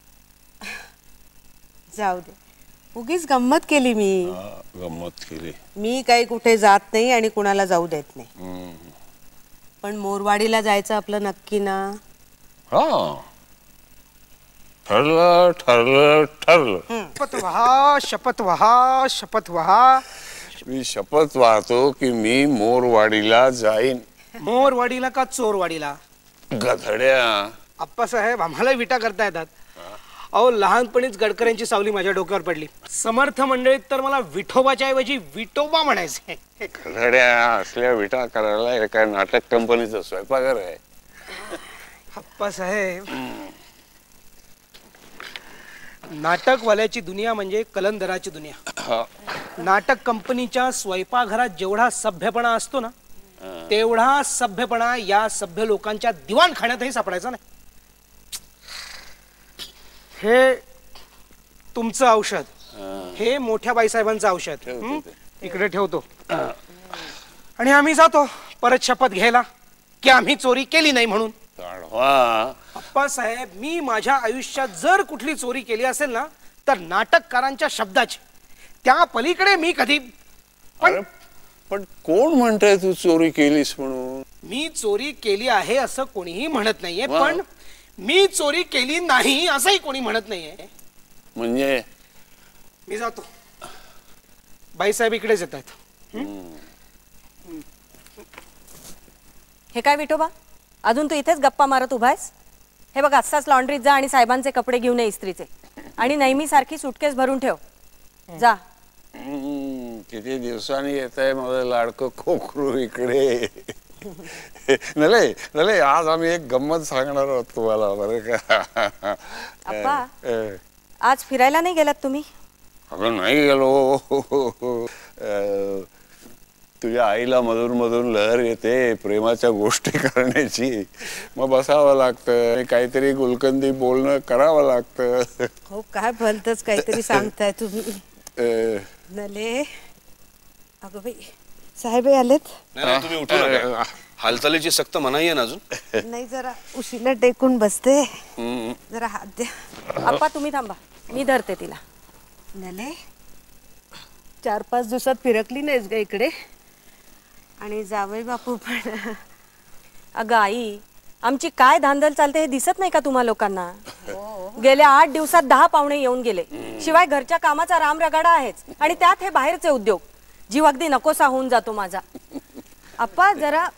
Speaker 4: जाऊ दे, उगीच गंमत केली मी.
Speaker 1: गंमत केली.
Speaker 4: मी काही कुठे जात नाही आणि कुणाला जाऊ देत नाही. पण मोरवाडीला जायचं आपलं नक्की ना?
Speaker 1: हा, ठरलं ठरलं ठरलं.
Speaker 11: शपथ वहा शपथ वहा शपथ वहा.
Speaker 1: मी शपथ वाहतो की मी मोरवाडीला जाईन.
Speaker 11: मोरवाडीला का चोरवाडीला?
Speaker 1: गधड्या.
Speaker 11: आप्पासाहेब आम्हाला विटा करता येतात. अहो लहानपणीच गडकऱ्यांची सावली माझ्या डोक्यावर पडली. समर्थ मंडळीत तर मला विठोबाच्या ऐवजी विटोबा म्हणायचे.
Speaker 1: गधड्या असल्या विटा करायला एका नाटक कंपनीचा स्वयंपाकघर आहे.
Speaker 11: आप्पासाहेब नाटकवाल्याची दुनिया म्हणजे कलंदराची दुनिया. नाटक कंपनीच्या स्वयंपाकघरात जेवढा सभ्यपणा असतो ना तेवढा सभ्यपणा या सभ्य लोकांच्या दिवाणखान्यातही सापडायचा नाही. हे तुमचं औषध, हे मोठ्या बाईसाहेबांचं औषध इकडे ठेवतो आणि आम्ही जातो परत शपथ घ्यायला की आम्ही चोरी केली नाही म्हणून. अप्पासाहेब मी माझ्या आयुष्यात जर कुठली चोरी केली असेल ना तर नाटककारांच्या शब्दाची. त्या पलीकडे मी कधी
Speaker 1: पण पण कोण म्हणतंय तू चोरी केलीस म्हणून?
Speaker 11: मी चोरी केली आहे असं कोणीही म्हणत नाहीये, पण मी चोरी केली नाही असंही कोणी म्हणत नाहीये.
Speaker 1: म्हणजे
Speaker 11: मी जातो. बाईसाहेब इकडेच येत आहेत.
Speaker 3: हे काय विठोबा, अजून तू इथेच गप्पा मारत उभायस? हे बघ आत्ताच लॉन्ड्रीत जा आणि साहेबांचे कपडे घेऊन ये इस्त्रीचे, आणि नेहमी सारखी सुटकेस भरून ठेव. जा.
Speaker 1: किती दिवसांनी येत आहे माझं लाडकं खोखरू इकडे. नले नले आज आम्ही एक गंमत सांगणार आहोत तुम्हाला बरं का.
Speaker 3: अप्पा आज फिरायला नाही गेलात तुम्ही?
Speaker 1: अगं नाही गेलो. तुझ्या आईला मधून मधून लहर येते प्रेमाच्या गोष्टी करण्याची, मग बसावं लागतं, काहीतरी गुलकंदी बोलणं करावं लागतं.
Speaker 4: हो काय भलतच काहीतरी सांगताय तुम्ही. नले अगं बाई साहेब आलेत.
Speaker 5: नाही तुम्ही उठू नका, हालचालीची सक्त मनाई आहे ना अजून.
Speaker 4: नाही जरा उशीला टेकून बसते, जरा हात द्या.
Speaker 3: अप्पा तुम्ही थांबा, मी धरते तिला.
Speaker 4: नले चार पाच दिवसात फिरकली नाहीस ग इकडे, आणि जावई बापू पण.
Speaker 3: अगं आई आमची काय धांदल चालते हे दिसत नाही का तुम्हा लोकांना? गेल्या आठ दिवसात दहा पाहुणे येऊन गेले, शिवाय घरच्या कामाचा राम रगाडा आहेच, आणि त्यात हे बाहेरचे उद्योग. जीव अगदी नकोसा होऊन जातो माझा. अप्पा जरा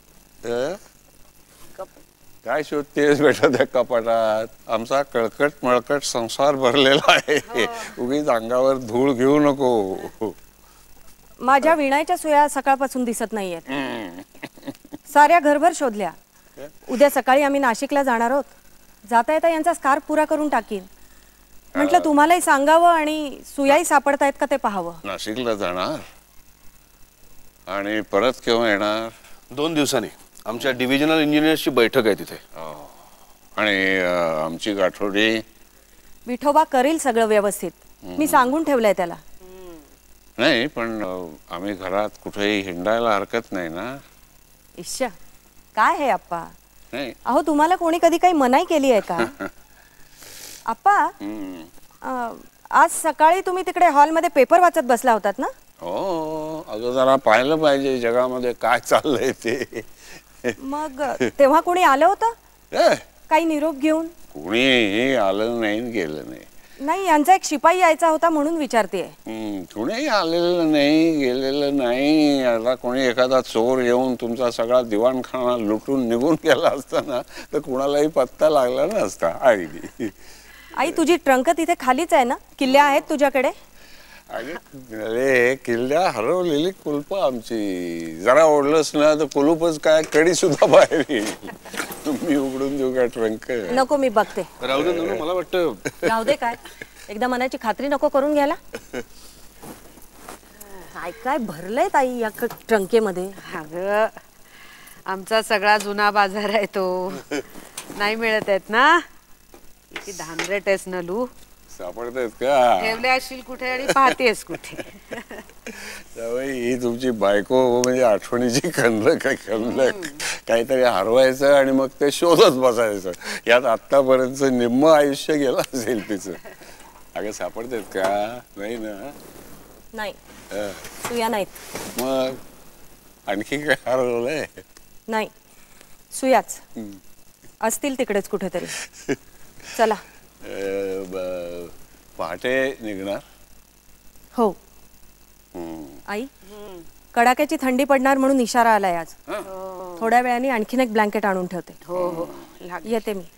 Speaker 1: काय शोधतेस बेटा त्या कपाटात? आमचा कळकट मळकट संसार भरलेला आहे, उगीच अंगावर धूळ घेऊ नको.
Speaker 3: माझ्या विणायच्या सुया सकाळपासून दिसत नाहीयेत. साऱ्या घरभर शोधल्या. उद्या सकाळी आम्ही नाशिकला जाणार आहोत. जाता येता यांचा स्कार्फ पुरा करून टाकीन. म्हटलं तुम्हालाही सांगावं आणि सुयाही सापडतायत का ते पाहावं.
Speaker 1: नाशिकला जाणार आणि परत केव्हा येणार?
Speaker 5: दोन दिवसांनी आमच्या डिव्हिजनल इंजिनियर्सची बैठक आहे तिथे.
Speaker 1: आणि आमची गाठोडी?
Speaker 3: विठोबा करेल सगळं व्यवस्थित, मी सांगून ठेवलंय त्याला.
Speaker 1: नाही पण आम्ही घरात कुठेही हिंडायला हरकत नाही ना?
Speaker 3: इश्या काय आहे अप्पा?
Speaker 1: नाही
Speaker 3: अहो तुम्हाला कोणी कधी काही मनाई केली आहे का? अप्पा आज सकाळी तुम्ही तिकडे हॉलमध्ये पेपर वाचत बसला होतात ना?
Speaker 1: हो अगं जरा पाहिलं पाहिजे जगामध्ये काय चाललंय ते.
Speaker 3: मग तेव्हा कोणी आलं होतं काही निरोप घेऊन?
Speaker 1: कोणी आलं नाही गेलं नाही.
Speaker 3: नाही यांचा एक शिपाई यायचा होता म्हणून विचारतेय.
Speaker 1: कोणी आलेलं नाही गेलेलं नाही. आता कोणी एखादा चोर येऊन तुमचा सगळा दिवाणखाना लुटून निघून गेला असता ना तर कुणालाही पत्ता लागला नसता. आई
Speaker 3: आई तुझी ट्रंक तिथे खालीच आहे ना? किल्ल्या आहेत तुझ्याकडे?
Speaker 1: अरे किल्ल्या हरवलेली कुलप आमची. जरा ओढलंच ना तर कुलूपच काय कडी सुद्धा बाहेर येईल. तुम्ही उघडून देऊ का ट्रंक?
Speaker 3: नको मी बघते.
Speaker 5: राहू दे ना, मला वाटतं
Speaker 3: राहू दे. काय एकदा मनाची खात्री नको करून घ्यायला? काय काय भरलंय ताई या ट्रंकेमध्ये?
Speaker 4: अगं आमचा सगळा जुना बाजार आहे तो. नाही मिळत आहेत ना? किती धांदरेट आहेस नलू.
Speaker 1: सापडतायत का?
Speaker 4: ठेवले असशील कुठे आणि पाहतेस कुठे.
Speaker 1: ही तुमची बायको म्हणजे आठवणीची खंदक आहे. खंदक काहीतरी हरवायचं आणि मग ते शोधत बसायचं. यात आतापर्यंत निम्म आयुष्य गेलं असेल तिचं. अगं सापडतायत का? नाही ना?
Speaker 3: नाही सुया नाहीत.
Speaker 1: मग आणखी काय हरवलंय?
Speaker 3: नाही सुयाच असतील तिकडेच कुठेतरी. चला
Speaker 1: पहाटे निघणार.
Speaker 3: हो. आई, कडाक्याची थंडी पडणार म्हणून इशारा आलाय आज. थोड्या वेळाने आणखीन एक ब्लँकेट आणून ठेवते.
Speaker 4: हो हो
Speaker 3: येते मी.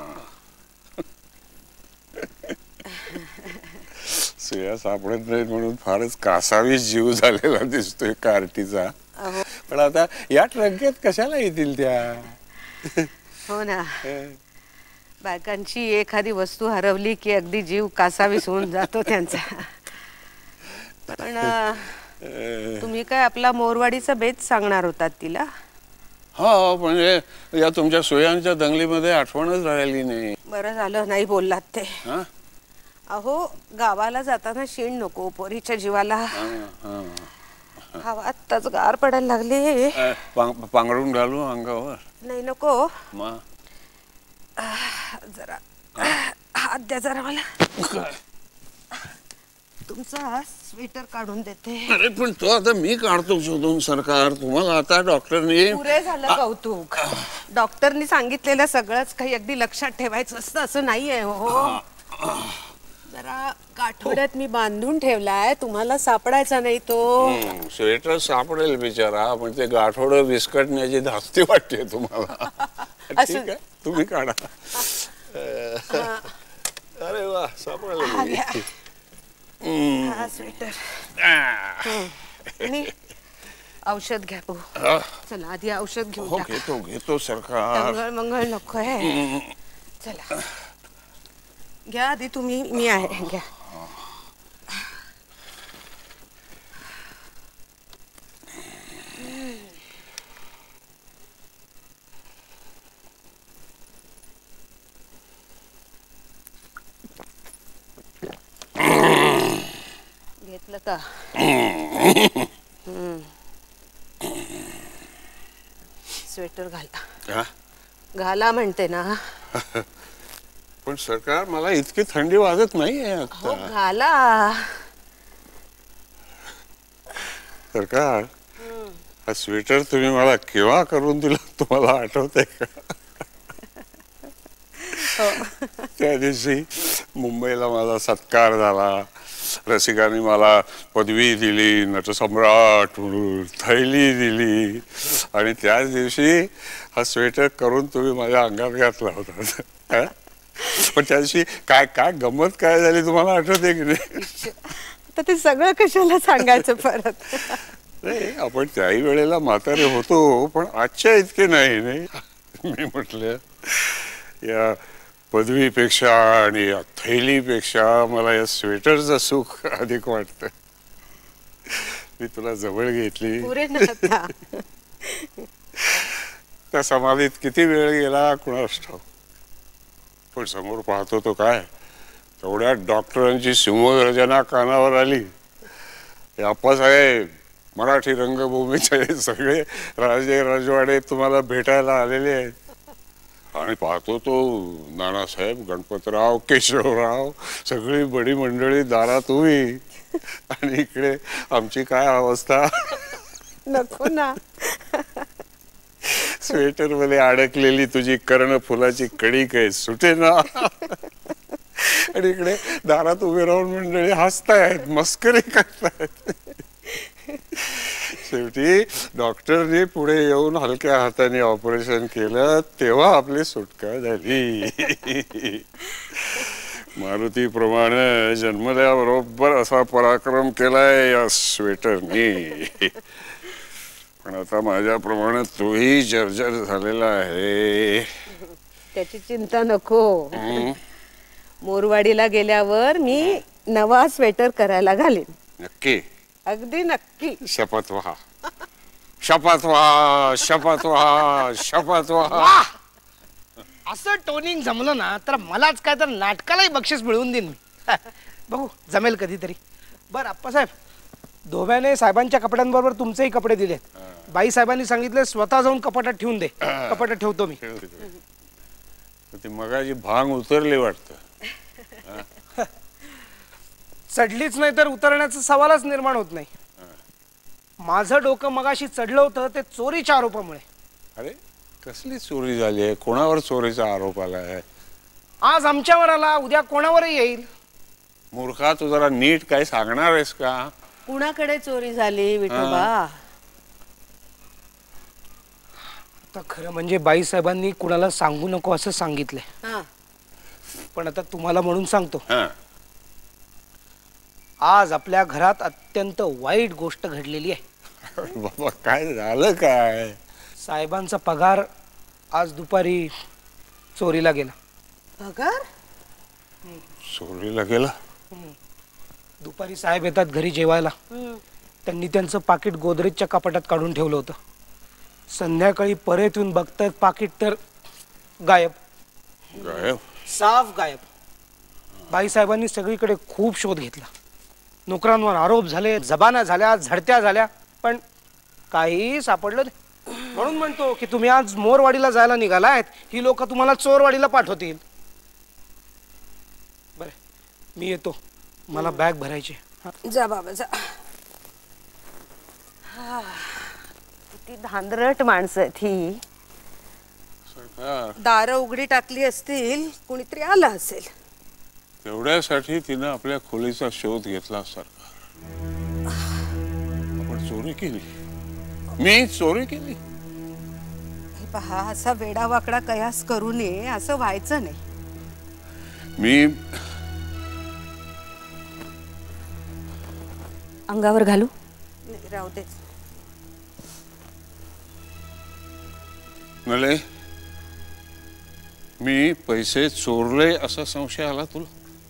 Speaker 1: सुया सापडत नाही म्हणून फारच कासावी जीव झालेला दिसतोय कार्टीचा. पण आता या ट्रंकेत कशाला येतील त्या.
Speaker 4: हो ना, बायकांची एखादी वस्तू हरवली की अगदी जीव कासावीस होऊन जातो त्यांचा. पण तुम्ही काय आपला मोरवाडीचा बेत सांगणार होतात तिला?
Speaker 1: हो, म्हणजे या तुमच्या सोयांच्या दंगलीमध्ये आठवणच राहिली नाही.
Speaker 4: बरं झालं नाही बोललात ते. अहो, गावाला जाताना शीण नको पोरीच्या जीवाला. हवा आत्ताच गार पडायला लागली.
Speaker 1: पांघरून घालू अंगावर?
Speaker 4: नाही नको.
Speaker 1: मा
Speaker 4: जरा हात द्या जरा मला. तुमचा स्वेटर काढून देते.
Speaker 1: अरे पण तो आता मी काढतो शोधून. सरकार तुम्हाला आता डॉक्टरनी.
Speaker 4: पुरे झालं कौतुक. डॉक्टरनी सांगितलेलं सगळंच काही अगदी लक्षात ठेवायचं असतं असं नाहीये. हो, जरा काठोड्यात मी बांधून ठेवलाय, तुम्हाला सापडायचा नाही तो.
Speaker 1: स्वेटर सापडेल बिचारा, पण ते गाठोडं विस्कटण्याची धास्ती वाटते तुम्हाला. ठीक आहे, तुम्ही काढा. अरे वा, सापडेल
Speaker 4: स्वेटर. औषध घ्या भाऊ. चला आधी औषध घेऊ.
Speaker 1: घेतो घेतो सरकार.
Speaker 4: मंगळ मंगळ नको आहे. चला घ्या आधी तुम्ही. मी आहे, घ्या. घेतलं का? स्वेटर घाला. घाला म्हणते ना.
Speaker 1: पण सरकार मला इतकी थंडी वाजत नाहीये.
Speaker 4: हो, घाला.
Speaker 1: सरकार, हा स्वेटर तुम्ही मला केव्हा करून दिला तुम्हाला आठवतंय का? त्या दिवशी मुंबईला माझा सत्कार झाला. रसिकांनी मला पदवी दिली, नटसम्राट म्हणून थैली दिली. आणि त्याच दिवशी हा स्वेटर करून तुम्ही माझ्या अंगात घातला होता. पण त्या दिवशी काय काय गंमत काय झाली तुम्हाला आठवते की नाही?
Speaker 4: तर ते सगळं कशाला सांगायचं परत?
Speaker 1: नाही, आपण त्याही वेळेला म्हातारे होतो, पण आजच्या इतके नाही. नाही मी म्हटलं या पदवीपेक्षा आणि या थैलीपेक्षा मला या स्वेटरचं सुख अधिक वाटतं. मी तुला जवळ घेतली. त्या समाधीत किती वेळ गेला कुणास ठाऊक. पण समोर पाहतो तो काय, तेवढ्या डॉक्टरांची सिंहगर्जना कानावर आली. अप्पासाहेब मराठी रंगभूमीचे सगळे राजे राजवाडे तुम्हाला भेटायला आलेले आहेत. आणि पाहतो तो नानासाहेब, गणपतराव, केशवराव सगळी बडी मंडळी दारात उभी. आणि इकडे आमची काय अवस्था.
Speaker 4: नको ना.
Speaker 1: स्वेटर मध्ये अडकलेली तुझी कर्ण फुलाची कडी काय सुटे ना. आणि इकडे दारात उभे राहून मंडळी हसतायत, मस्करी करतायत. शेवटी डॉक्टरने पुढे येऊन हलक्या हाताने ऑपरेशन केलं, तेव्हा आपली सुटका झाली. मारुतीप्रमाणे जन्मल्याबरोबर असा पराक्रम केलाय या स्वेटरने. पण आता माझ्याप्रमाणे तोही जर्जर झालेला आहे.
Speaker 4: त्याची चिंता नको. मोरवाडीला गेल्यावर मी नवा स्वेटर करायला घालीन.
Speaker 1: नक्की?
Speaker 4: अगदी नक्की.
Speaker 1: शपथ व्हा, शपथ व्हा, शपथ व्हा, शपथ व्हा.
Speaker 11: असं टोनिंग जमलं ना तर मलाच काय तर नाटकालाही बक्षीस मिळवून देईन मी. बघू जमेल कधीतरी. बरं अप्पासाहेब, धोब्याने साहेबांच्या कपड्यांबरोबर तुमचेही कपडे दिलेत. बाई साहेबांनी सांगितले स्वतः जाऊन कपाटात ठेवून दे. कपाटात ठेवतो मी.
Speaker 1: ती मगाची भांग उतरली वाटतं.
Speaker 11: चढलीच नाही तर उतरण्याचा सवालच निर्माण होत नाही. माझं डोकं मगाशी चढलं होतं ते चोरीच्या आरोपामुळे.
Speaker 1: अरे कसली चोरी झाली आहे? कोणावर चोरीचा आरोप आलाय?
Speaker 11: आज आमच्यावर आला, उद्या कोणावरही येईल.
Speaker 1: मूर्खा, तू जरा नीट काय सांगणार आहेस का?
Speaker 4: कुणाकडे चोरी झाली विठोबा?
Speaker 11: आता खरं म्हणजे बाईसाहेबांनी कुणाला सांगू नको असं सांगितलंय, पण आता तुम्हाला म्हणून सांगतो. आज आपल्या घरात अत्यंत वाईट गोष्ट घडलेली आहे.
Speaker 1: बाबा काय झालं काय?
Speaker 11: साहेबांचा पगार आज दुपारी चोरीला गेला.
Speaker 4: पगार
Speaker 1: चोरीला गेला?
Speaker 11: दुपारी साहेब येतात घरी जेवायला. त्यांनी त्यांचं पाकिट गोदरेजच्या कपाटात काढून ठेवलं होतं. संध्याकाळी परत येऊन बघतात पाकिट तर गायब.
Speaker 1: गायब?
Speaker 11: साफ गायब. बाईसाहेबांनी सगळीकडे खूप शोध घेतला. नोकरांवर आरोप झाले, जबाना झाल्या, झडत्या झाल्या, पण काही सापडलं नाही. म्हणून म्हणतो की तुम्ही आज मोरवाडीला जायला निघालायत, ही लोक तुम्हाला चोरवाडीला पाठवतील. बरं, मी येतो, मला बॅग भरायची.
Speaker 4: जा बाबा जा. किती धांदरट माणसं आहेत ही. दारं उघडी टाकली असतील, कुणीतरी आलं असेल.
Speaker 1: तेवढ्यासाठी तिनं आपल्या खोलीचा शोध घेतला. सरकार, आपण चोरी केली, मी चोरी केली.
Speaker 4: पहा, असा वेडावाकडा कयास करू नये, असं व्हायचं नाही.
Speaker 1: मी
Speaker 3: अंगावर घालू?
Speaker 4: नाही, राहू दे.
Speaker 1: नले, मी पैसे चोरले असा संशय आला तुला?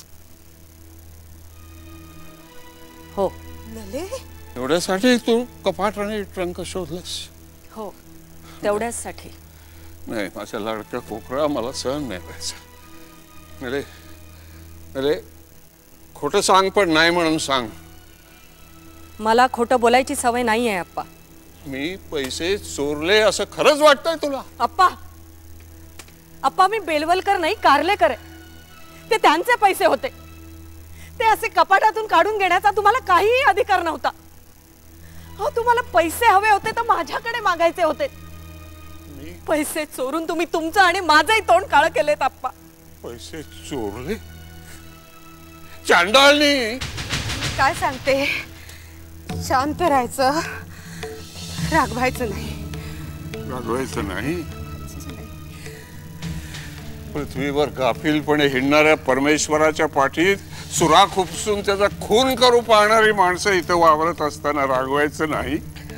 Speaker 3: हो.
Speaker 4: नले,
Speaker 1: एवढ्यासाठी तू कपाट आणि ट्रंक शोधलंस?
Speaker 3: हो, तेवढ्याच साठी.
Speaker 1: नाही, माझ्या लाडक्या कोकळा, मला सहन नाही व्हायचा. अरे अरे खोटं सांग, पण नाही म्हणून सांग.
Speaker 3: मला खोटं बोलायची सवय नाही आहे अप्पा.
Speaker 1: मी पैसे चोरले असं खरंच वाटतंय तुला?
Speaker 3: अप्पा, अप्पा मी बेलवलकर नाही, कारलेकर आहे. ते त्यांचे पैसे होते. ते असे कपाटातून काढून घेण्याचा तुम्हाला काहीही अधिकार नव्हता. हो, तुम्हाला पैसे हवे होते तर माझ्याकडे मागायचे होते. पैसे चोरून तुम्ही तुमचं आणि माझंही तोंड काळ केलेत अप्पा.
Speaker 1: पैसे चोरले? चांडाळनी.
Speaker 4: काय सांगते? शांत राहायचं, रागवायचं नाही.
Speaker 1: रागवायचं नाही? पृथ्वीवर गाफीलपणे हिंडणाऱ्या परमेश्वराच्या पाठीत सुराख उपसून त्याचा खून करू पाहणारी माणसं इथं वावरत असताना रागवायचं नाही?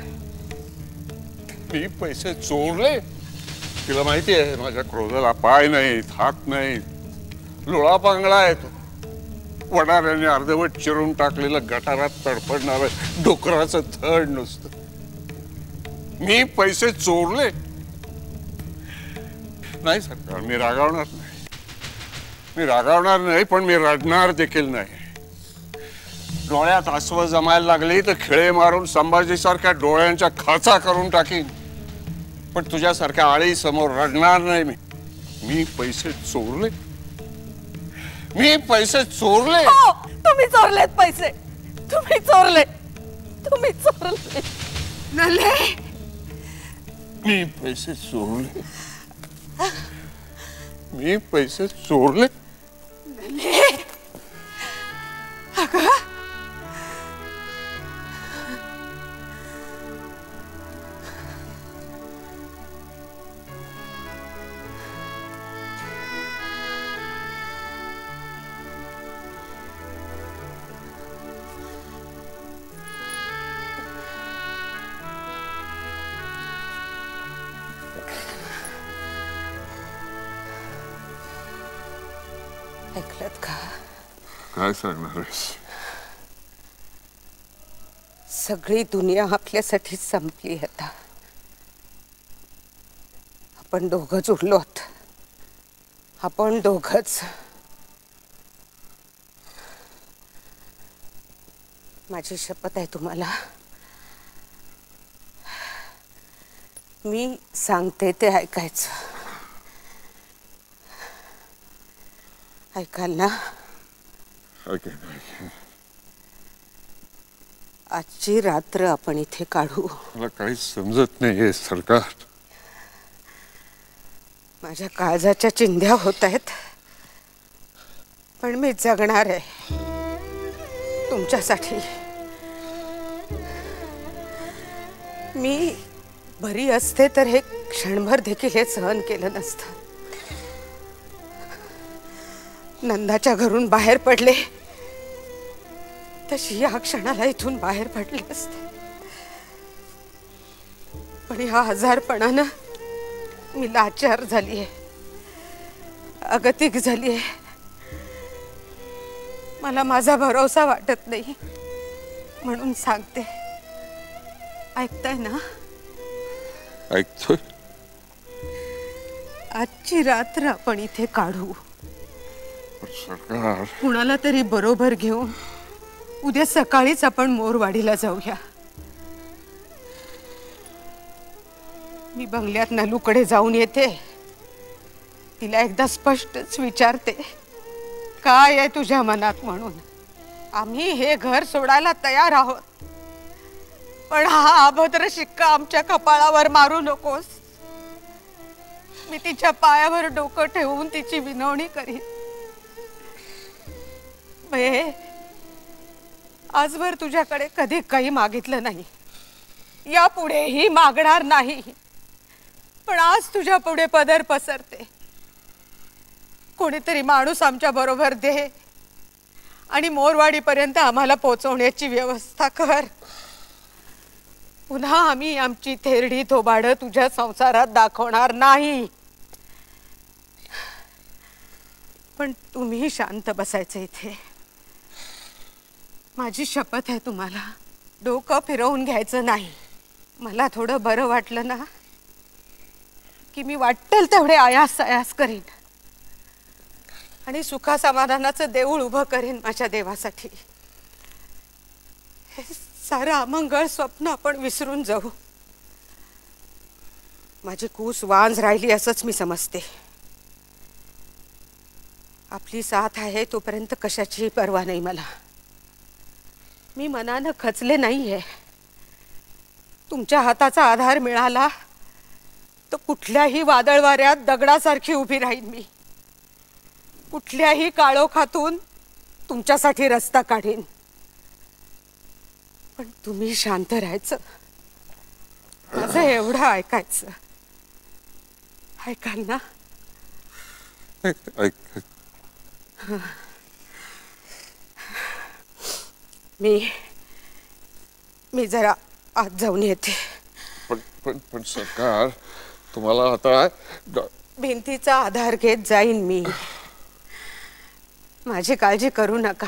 Speaker 1: मी पैसे चोरले? तिला माहिती आहे माझ्या क्रोधाला पाय नाहीत, हात नाहीत, लोळा पांगळा आहे तो. वडाऱ्याने अर्धवट चिरून टाकलेलं गटारात तडफडणार डोकराचं थड नुसतं. मी पैसे चोरले? नाही सरकार, मी रागावणार नाही. मी रागावणार नाही, पण मी रडणार देखील नाही. डोळ्यात आसवं जमायला लागली तर खिळे मारून संभाजीसारख्या डोळ्यांच्या खाचा करून टाकीन, पण तुझ्यासारख्या आळी समोर रडणार नाही मी. मी पैसे चोरले? मी पैसे चोरले?
Speaker 3: हो, तुम्ही चोरलेत पैसे. तुम्ही चोरले, तुम्ही चोरले.
Speaker 4: नले,
Speaker 1: मी पैसे चोरले? मी पैसे चोरले?
Speaker 4: नले, अगं ऐकलत का?
Speaker 1: काय सांगणार आहेस?
Speaker 4: सगळी दुनिया आपल्यासाठी संपली. आता आपण दोघच उरलोत. आपण दोघच. माझी शपथ आहे तुम्हाला, मी सांगते ते ऐकायचं. ऐकाल ना? आजची रात्र आपण इथे काढू.
Speaker 1: मला काही समजत नाहीये सरकार.
Speaker 4: माझ्या काळजाच्या चिंध्या होत आहेत. पण मी जगणार आहे तुमच्यासाठी. मी बरी असते तर हे क्षणभर देखील हे सहन केलं नसतं. नंदाच्या घरून बाहेर पडले तशी या क्षणाला इथून बाहेर पडले असते. पण ह्या आजारपणानं मी लाचार झालीये, अगतिक झालीये. मला माझा भरोसा वाटत नाही म्हणून सांगते. ऐकताय ना?
Speaker 1: ऐकतोय.
Speaker 4: आजची रात्र आपण इथे काढू.
Speaker 1: सरकार,
Speaker 4: कुणाला तरी बरोबर घेऊन उद्या सकाळीच आपण मोरवाडीला जाऊया. मी बंगल्यात नलूकडे जाऊन येते. तिला एकदा स्पष्टच विचारते काय आहे तुझ्या मनात म्हणून. आम्ही हे घर सोडायला तयार आहोत, पण हा अभद्र शिक्का आमच्या कपाळावर मारू नकोस. मी तिच्या पायावर डोकं ठेवून तिची विनवणी करीन. बे, आजवर तुझ्याकडे कधी काही मागितलं नाही, यापुढेही मागणार नाही. पण आज तुझ्या पुढे पदर पसरते. कोणीतरी माणूस आमच्या बरोबर दे आणि मोरवाडीपर्यंत आम्हाला पोहोचवण्याची व्यवस्था कर. पुन्हा आम्ही आमची थेरडी थोबाड तुझ्या संसारात दाखवणार नाही. पण तुम्ही शांत बसायचं इथे. माझी शपथ आहे तुम्हाला. डोकं फिरवून घ्यायचं नाही. मला थोडं बरं वाटलं ना की मी वाटेल तेवढे आयास आयास करीन आणि सुखा समाधानाचं देऊळ उभं करीन माझ्या देवासाठी. हे सारं अमंगळ स्वप्न आपण विसरून जाऊ. माझी कूस वांज राहिली असंच मी समजते. आपली साथ आहे तोपर्यंत कशाचीही पर्वा नाही मला. मी मनानं खचले नाहीये. तुमच्या हाताचा आधार मिळाला तर कुठल्याही वादळ वाऱ्यात दगडासारखी उभी राहीन मी. कुठल्याही काळोखातून तुमच्यासाठी रस्ता काढीन. पण तुम्ही शांत राहायचं. माझं एवढं ऐकायचं. ऐकाल ना?
Speaker 1: ऐक.
Speaker 4: मी मी जरा आत जाऊन येते.
Speaker 1: पण पण पण सरकार, तुम्हाला आता
Speaker 4: भिंतीचा आधार घेत जाईन मी. माझी काळजी करू नका.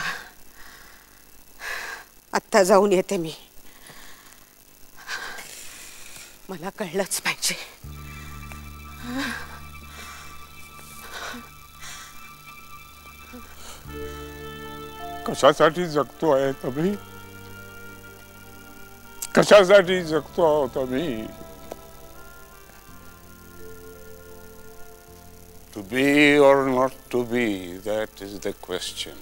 Speaker 4: आत्ता जाऊन येते मी. मला कळलंच पाहिजे.
Speaker 1: कशासाठी जगतो आहे तुम्ही? कशासाठी जगतो आहोत आम्ही? To be or not to be, that is the question.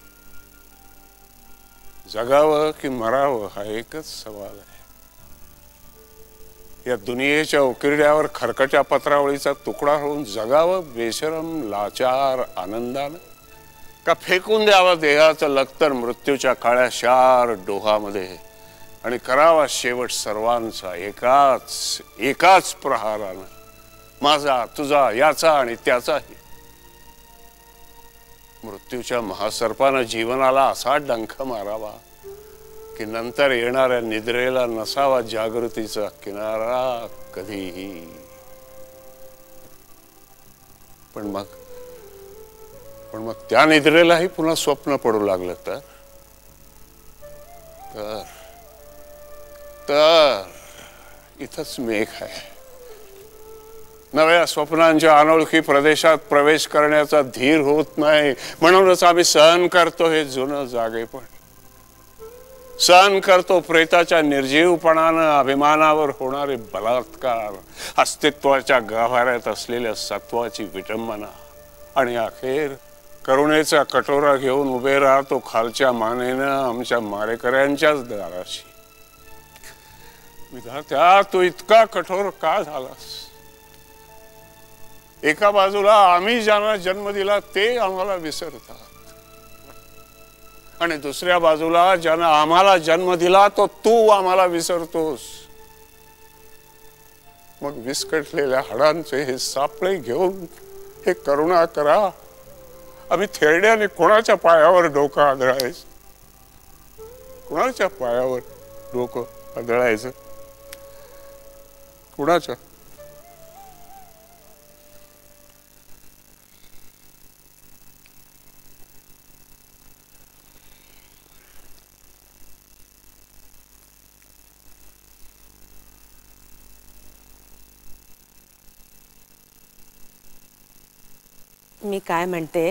Speaker 1: जगावं की मरावं हा एकच सवाल आहे. या दुनियेच्या उकिरड्यावर खरकट्या पत्रावळीचा तुकडा होऊन जगावं बेशरम लाचार आनंदानं, का फेकून द्यावं देहाचं लखतर मृत्यूच्या काळ्या शार डोहामध्ये आणि करावा शेवट सर्वांचा एकाच एकाच प्रहारानं, माझा तुझा याचा आणि त्याचाही. मृत्यूच्या महासर्पानं जीवनाला असा डंख मारावा की नंतर येणाऱ्या निद्रेला नसावा जागृतीचा किनारा कधीही. पण मग पण मग त्या निद्रेलाही पुन्हा स्वप्न पडू लागलं तर तर तर इथंच मेघ आहे. नव्या स्वप्नांच्या अनोळखी प्रदेशात प्रवेश करण्याचा धीर होत नाही. म्हणूनच आम्ही सहन करतो हे जुनं जागेपण. सहन करतो प्रेताच्या निर्जीवपणानं अभिमानावर होणारे बलात्कार, अस्तित्वाच्या गाभाऱ्यात असलेल्या सत्वाची विटंबना आणि अखेर करुणेचा कटोरा घेऊन उभे राहतो खालच्या मानेनं आमच्या मारेकऱ्यांच्याच दाराशी. विधात्या, तू इतका कठोर का झालास? एका बाजूला आम्ही ज्यांना जन्म दिला ते आम्हाला विसरतात, आणि दुसऱ्या बाजूला ज्यानं आम्हाला जन्म दिला तो तू आम्हाला विसरतोस. मग विस्कटलेल्या हाडांचे हे सापळे घेऊन हे करुणा करा. आम्ही थेरड्याने कोणाच्या पायावर डोकं आदळायचं, कोणाच्या पायावर डोकं आदळायचं, कुणाच्या?
Speaker 4: मी काय म्हणते,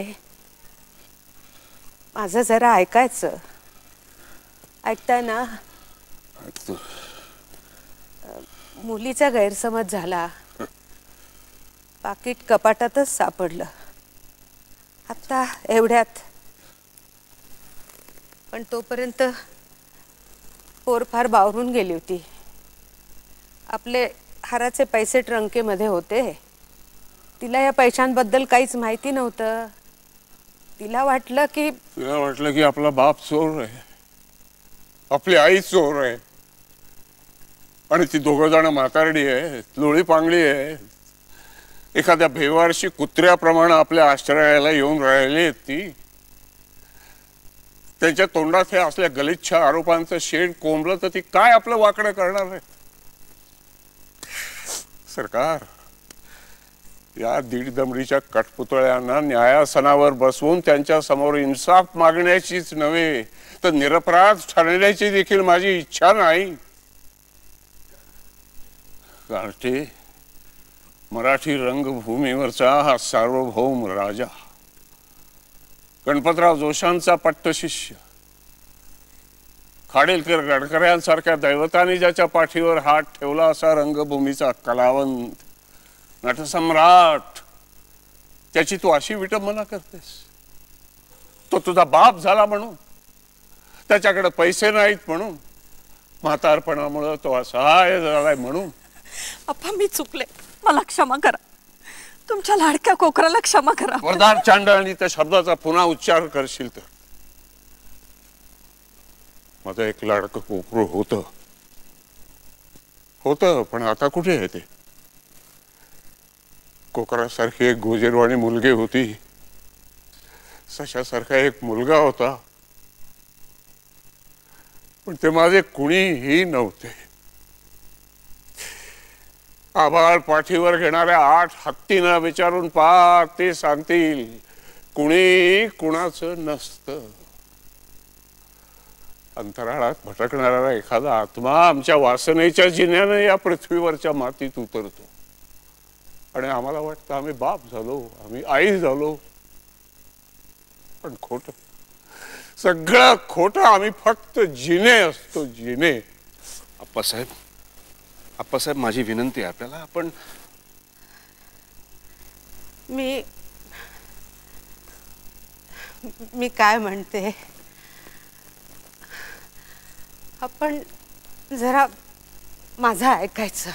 Speaker 4: माझं जरा ऐकायचं. ऐकताय ना? मुलीचा गैरसमज झाला, पाकिट कपाटातच सापडलं आता एवढ्यात. पण तोपर्यंत पोर फार बावरून गेली होती. आपले हाराचे पैसे ट्रंकेमध्ये होते. तिला या पैशांबद्दल काहीच माहिती नव्हतं. तिला वाटलं की
Speaker 1: तिला वाटलं की आपला बाप चोर आहे, आपली आई चोर आहे, आणि ती दोघं जण म्हातारडी आहे, लोळी पांगळी आहे, एखाद्या भेवारशी कुत्र्याप्रमाणे आपल्या आश्रयाला येऊन राहिली. ती त्यांच्या तोंडात हे असल्या गलिच्छ आरोपांचं शेण कोंबलं तर ती काय आपलं वाकडं करणार आहे? सरकार या दीड दमडीच्या कठपुतळ्यांना न्यायासनावर बसवून त्यांच्या समोर इन्साफ मागण्याचीच नव्हे तर निरपराध ठरण्याची देखील माझी इच्छा नाही. कारण ते मराठी रंगभूमीवरचा हा सार्वभौम राजा, गणपतराव जोशांचा पट्टशिष्य, खाडेलकर गडकऱ्यांसारख्या दैवताने ज्याच्या पाठीवर हात ठेवला असा रंगभूमीचा कलावंत, नटसम्राट, त्याची तू अशी विटंबना करतेस? तो तुझा बाप झाला म्हणून, त्याच्याकडे पैसे नाहीत म्हणून, म्हातारपणामुळे तो असहाय झालाय म्हणून.
Speaker 8: अप्पा मी चुकले, मला क्षमा करा. तुमच्या लाडक्या कोकराला क्षमा करा.
Speaker 1: वरदार चांडळणी त्या शब्दाचा पुन्हा उच्चार करशील तर. माझं एक लाडकं कोकरू होतं होतं पण आता कुठे आहे ते? कोकरासारखी एक गोजेरवाणी मुलगी होती, सशासारखा एक मुलगा होता, पण ते माझे कुणीही नव्हते. आभाळ पाठीवर घेणाऱ्या आठ हत्तींना विचारून पहा, ते सांगतील कुणी कुणाचं नसतं. अंतराळात भटकणारा एखादा आत्मा आमच्या वासनेच्या जिन्याने या पृथ्वीवरच्या मातीत उतरतो आणि आम्हाला वाटतं आम्ही बाप झालो, आम्ही आई झालो. पण खोट, सगळं खोटं. आम्ही फक्त जिने असतो, जिने.
Speaker 5: अप्पासाहेब, अप्पासाहेब माझी विनंती आहे आपल्याला, आपण
Speaker 4: मी मी काय म्हणते, आपण जरा माझं ऐकायचं,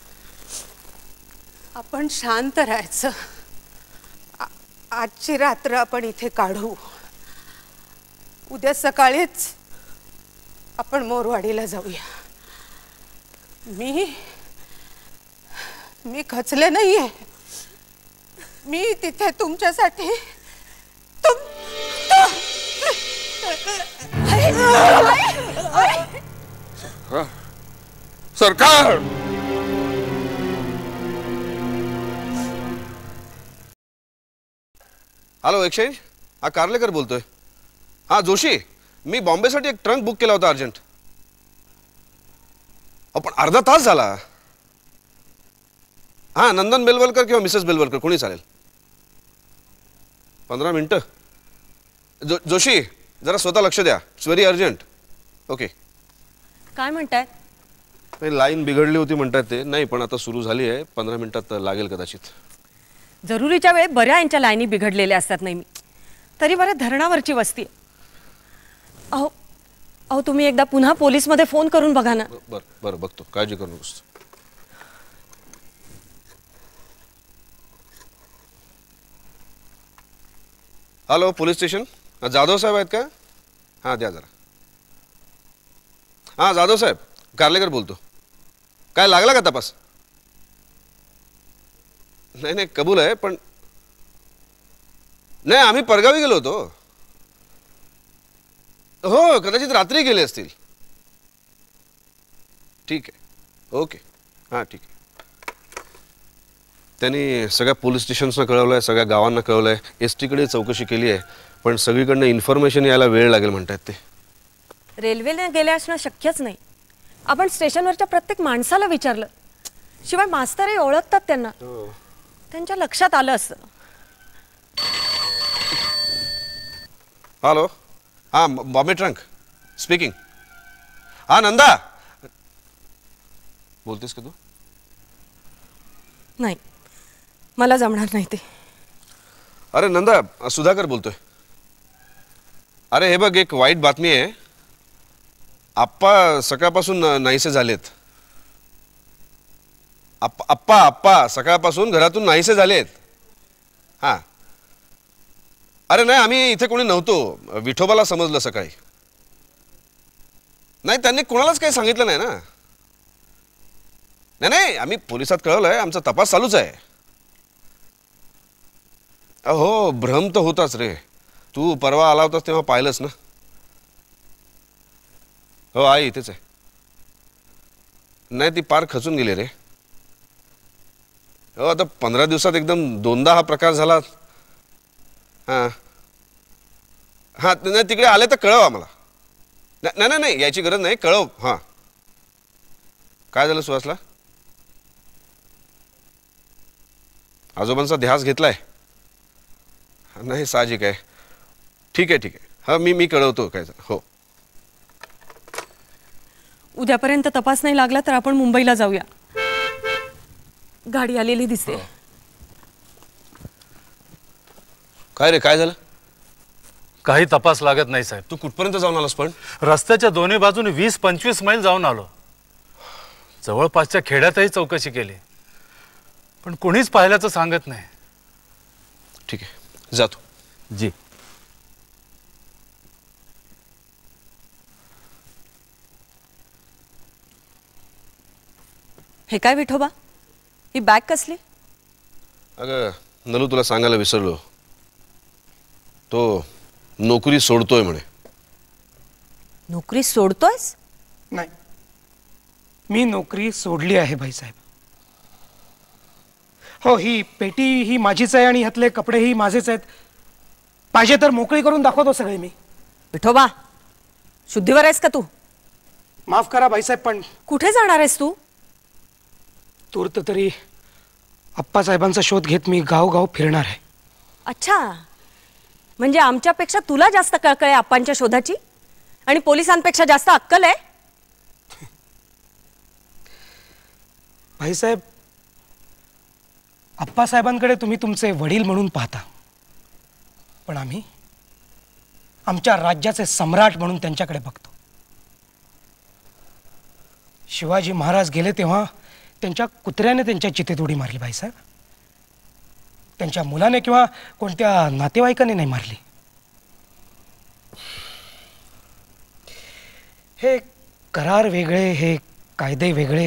Speaker 4: आपण शांत राहायचं. आजची रात्र आपण इथे काढू, उद्या सकाळीच आपण मोरवाडीला जाऊया. मी मी खचले नाहीये, मी तिथे तुमच्यासाठी तुम
Speaker 1: सरकार,
Speaker 5: हॅलो एक्सचेंज, हा कारलेकर बोलतोय. हा जोशी, मी बॉम्बेसाठी एक ट्रंक बुक केला होता अर्जंट. पण अर्धा तास झाला. हा नंदन बेलवलकर किंवा मिसेस बेलवलकर कोणी चालेल. पंधरा मिनिटं. जो जोशी जरा स्वतः लक्ष द्या, इट्स व्हेरी अर्जंट. ओके.
Speaker 3: काय म्हणताय?
Speaker 5: लाईन बिघडली होती म्हणतात ते. नाही पण आता सुरू झाली आहे, पंधरा मिनिटात लागेल कदाचित.
Speaker 3: जरुरीच्या वेळेत बऱ्या यांच्या लाईनी बिघडलेल्या असतात नेहमी. तरी बरं धरणावरची वस्ती. अहो अहो तुम्ही एकदा पुन्हा पोलीसमध्ये फोन करून बघा ना.
Speaker 5: बरं बरं बघतो, काळजी करू नकोस. हॅलो पोलीस स्टेशन, जाधव साहेब आहेत का? हां द्या जरा. हां जाधव साहेब, कारलेकर बोलतो. काय लागला का तपास? नाही नाही कबूल आहे, पण नाही आम्ही परगावी गेलो होतो. हो कदाचित रात्री गेले असतील. ठीक आहे, ओके, हां ठीक आहे. त्यांनी सगळ्या पोलीस स्टेशन्सना कळवलं आहे, सगळ्या गावांना कळवलं आहे, एस टीकडे चौकशी केली आहे, पण सगळीकडनं इन्फॉर्मेशन यायला वेळ लागेल म्हणतात ते.
Speaker 3: रेल्वेने गेले असणं शक्यच नाही. आपण स्टेशनवरच्या प्रत्येक माणसाला विचारलं, शिवाय मास्तरही ओळखतात त्यांना, त्यांच्या लक्षात आलं असतं.
Speaker 5: हॅलो, हां बॉम्बे ट्रंक स्पीकिंग. हां नंदा बोलतेस का तू?
Speaker 3: नाही, मला जमणार नाही ते.
Speaker 5: अरे नंदा, सुधाकर बोलतोय. अरे हे बघ, एक वाईट बातमी आहे. आप्पा सकाळपासून नाहीसे झालेत. आप्पा आप्पा आप्पा सकाळपासून घरातून नाहीसे झालेत. हां अरे नाही, आम्ही इथे कोणी नव्हतो. विठोबाला समजलं सकाळी. नाही त्यांनी कोणालाच काही सांगितलं नाही ना. नाही नाही आम्ही पोलिसात कळवलंय, आमचा तपास चालूच आहे. अहो भ्रम तर होताच रे. तू परवा आला होतास तेव्हा पाहिलंस ना. हो आई इथेच आहे. नाही ती पार खचून गेली रे. हो आता पंधरा दिवसात एकदम दोनदा हा प्रकार झाला. हां हां नाही तिकडे आले तर कळव आम्हाला. नाही नाही नाही याची गरज नाही, कळव. हां काय झालं सुहासला? आजोबांचा ध्यास घेतलाय? नाही साहजिक आहे. ठीक आहे ठीक आहे, हां मी मी कळवतो काय झालं. हो
Speaker 3: उद्यापर्यंत तपास नाही लागला तर आपण मुंबईला जाऊया. गाडी आलेली दिसते.
Speaker 5: काय रे काय झालं?
Speaker 13: काही तपास लागत नाही साहेब.
Speaker 5: तू कुठपर्यंत जाऊन आलास? पण
Speaker 13: रस्त्याच्या दोन्ही बाजूने वीस पंचवीस मैल जाऊन आलो. जवळपासच्या खेड्यातही चौकशी केली, पण कोणीच पाहिल्याचं सांगत नाही.
Speaker 5: ठीक आहे जातो.
Speaker 13: जी
Speaker 3: हे काय विठोबा, ही बॅग कसली?
Speaker 5: अगं नलू तुला सांगायला विसरलो, तो नोकरी सोडतोय म्हणे.
Speaker 3: नोकरी सोडतोयस?
Speaker 11: नाही, मी नोकरी सोडली आहे भाईसाहेब. हो ही पेटी ही माझीच आहे आणि ह्यातले कपडेही माझेच आहेत. पाहिजे तर मोकळी करून दाखवतो सगळे मी.
Speaker 3: विठोबा शुद्धीवर आहेस का तू?
Speaker 11: माफ करा भाईसाहेब, पण
Speaker 3: कुठे जाणार आहेस तू?
Speaker 11: तूर्त तरी अप्पासाहेबांचा शोध घेत मी गाव-गाव फिरणार आहे.
Speaker 3: अच्छा, म्हणजे आमच्यापेक्षा तुला जास्त कळकळ आहे आप्पांच्या शोधाची आणि पोलिसांपेक्षा जास्त अक्कल आहे.
Speaker 11: भाईसाहेब, अप्पासाहेबांकडे तुम्ही तुमचे वडील म्हणून पाहता, पण आम्ही आमच्या राज्याचे सम्राट म्हणून त्यांच्याकडे बघतो. शिवाजी महाराज गेले तेव्हा त्यांच्या कुत्र्याने त्यांच्या चितेत उडी मारली भाईसाहेब. त्यांच्या मुलाने किंवा कोणत्या नातेवाईकाने नाही मारली. हे करार वेगळे, हे कायदे वेगळे.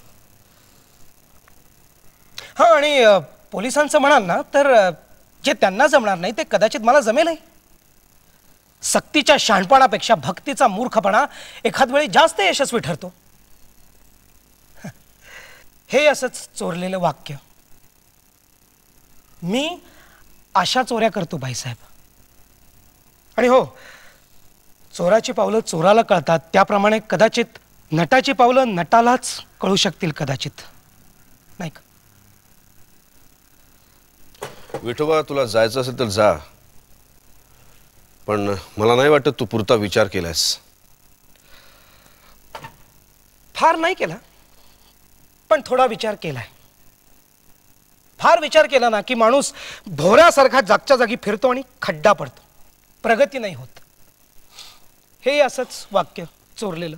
Speaker 11: हां आणि पोलिसांचं म्हणाल ना तर जे त्यांना जमणार नाही ते कदाचित मला जमेलही. सक्तीच्या शहाणपणापेक्षा भक्तीचा मूर्खपणा एखाद वेळी जास्त यशस्वी ठरतो. हे असंच चोरलेलं वाक्य मी अशा चोऱ्या करतो भाईसाहेब. आणि हो, चोराची पावलं चोराला कळतात त्याप्रमाणे कदाचित नटाची पावलं नटालाच कळू शकतील कदाचित, नाही का?
Speaker 5: विठोबा तुला जायचं असेल तर जा, पण मला नाही वाटत तू पुरता विचार केलास.
Speaker 11: फार नाही केला, पण थोडा विचार केलाय. फार विचार केला ना की माणूस भोऱ्यासारखा जागच्या जागी फिरतो आणि खड्डा पडतो, प्रगती नाही होत. हे असंच वाक्य चोरलेलं.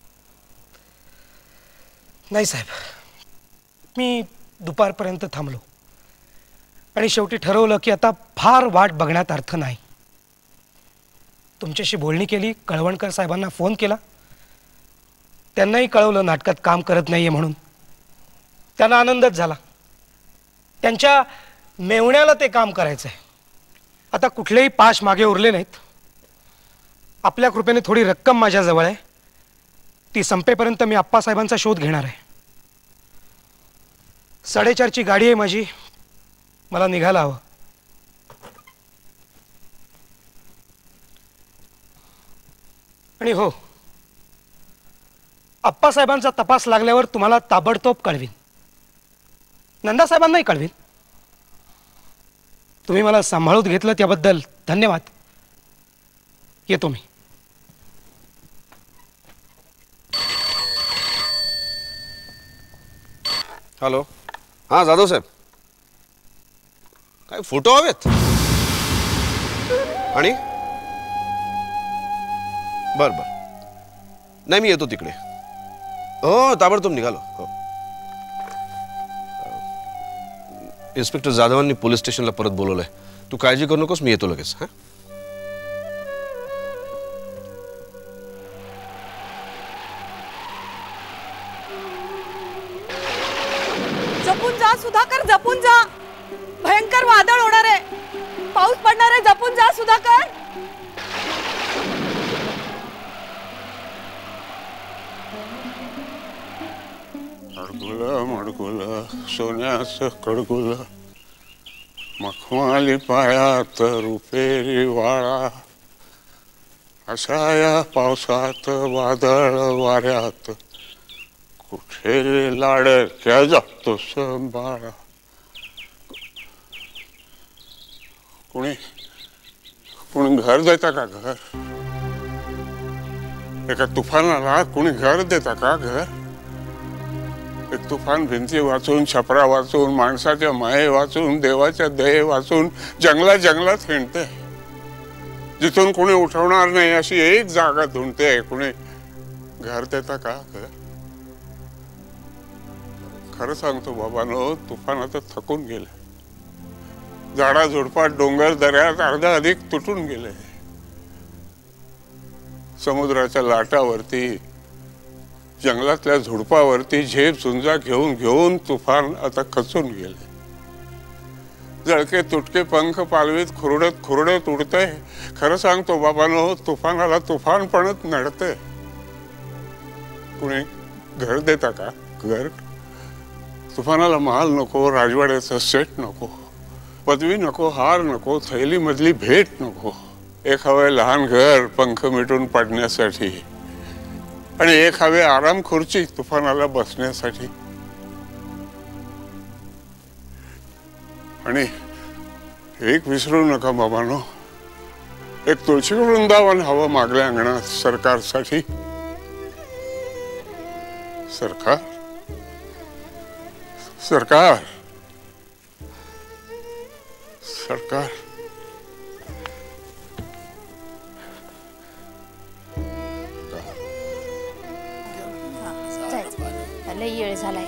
Speaker 11: नाही साहेब, मी दुपारपर्यंत थांबलो आणि शेवटी ठरवलं की आता फार वाट बघण्यात अर्थ नाही. तुमच्याशी बोलणी केली, कळवणकर साहेबांना फोन केला, त्यांनाही कळवलं नाटकात काम करत नाहीये म्हणून. त्यांना आनंदच झाला. त्यांच्या मेवण्याला ते काम करायचं आहे. आता कुठलेही पाश मागे उरले नाहीत. आपल्या कृपेने थोडी रक्कम माझ्याजवळ आहे, ती संपेपर्यंत मी आप्पासाहेबांचा शोध घेणार आहे. साडेचारची गाडी आहे माझी, मला निघायला हवं. आणि हो, आप्पासाहेबांचा तपास लागल्यावर तुम्हाला ताबडतोब कळवीन. नंदासाहेबांनाही कळवीन. तुम्ही मला सांभाळून घेतलं त्याबद्दल धन्यवाद. येतो मी.
Speaker 5: हॅलो. हां जाधव साहेब, काय फोटो हवेत? आणि बर बर, नाही मी येतो तिकडे. हो ताबडतोब निघालो. हो. इन्स्पेक्टर जाधवांनी पोलीस स्टेशनला परत बोलवलंय. तू काळजी करू नकोस, मी येतो लगेच. हा
Speaker 8: जपून जा सुधाकर, जपून जा. भयंकर वादळ होणार आहे, पाऊस पडणार आहे. जपून जा सुधाकर.
Speaker 1: अडकुलं मडकुलं सोन्याचं कडकुलं, मखमाली पायात रुपेरी वाळा, अशा या पावसात वादळ वाऱ्यात, कुठे लाडक्या जातो संभाळा. कुणी कुणी घर देता का? घर एका तुफानाला कुणी घर देता का? घर एक तुफान भिंती वाचून, छपरा वाचून, माणसाच्या माये वाचून, देवाच्या दये वाचून जंगलात जंगलात हिंडते. जिथून कोणी उठवणार नाही अशी एक जागा ढूंढते. कुणी घर देता का? घर खरं सांगतो बाबांनो, तुफान आता थकून गेले. झाडा झुडपात, डोंगर दऱ्यात अर्धा अधिक तुटून गेले. समुद्राच्या लाटावरती, जंगलातल्या झुडपावरती झेप झुंजा घेऊन घेऊन तुफान आता खचून गेले. जळके तुटके पंख पालवीत खुरडत खुरडत उडतंय. खरं सांगतो बाबांनो, तुफानाला तुफानपणच नडते. कुणी घर देता का? घर तुफानाला महाल नको, राजवाड्याचा सेट नको, पदवी नको, हार नको, थैली मधली भेट नको. एक हवं लहान घर पंख मिटून पडण्यासाठी, आणि एक हवे आराम खुर्ची तुफानाला बसण्यासाठी. आणि एक विसरू नका बाबांनो, एक तुळशी वृंदावन हवं मागल्या अंगणात सरकारसाठी. सरकार सरकार सरकार
Speaker 7: लई वेळ झालाय.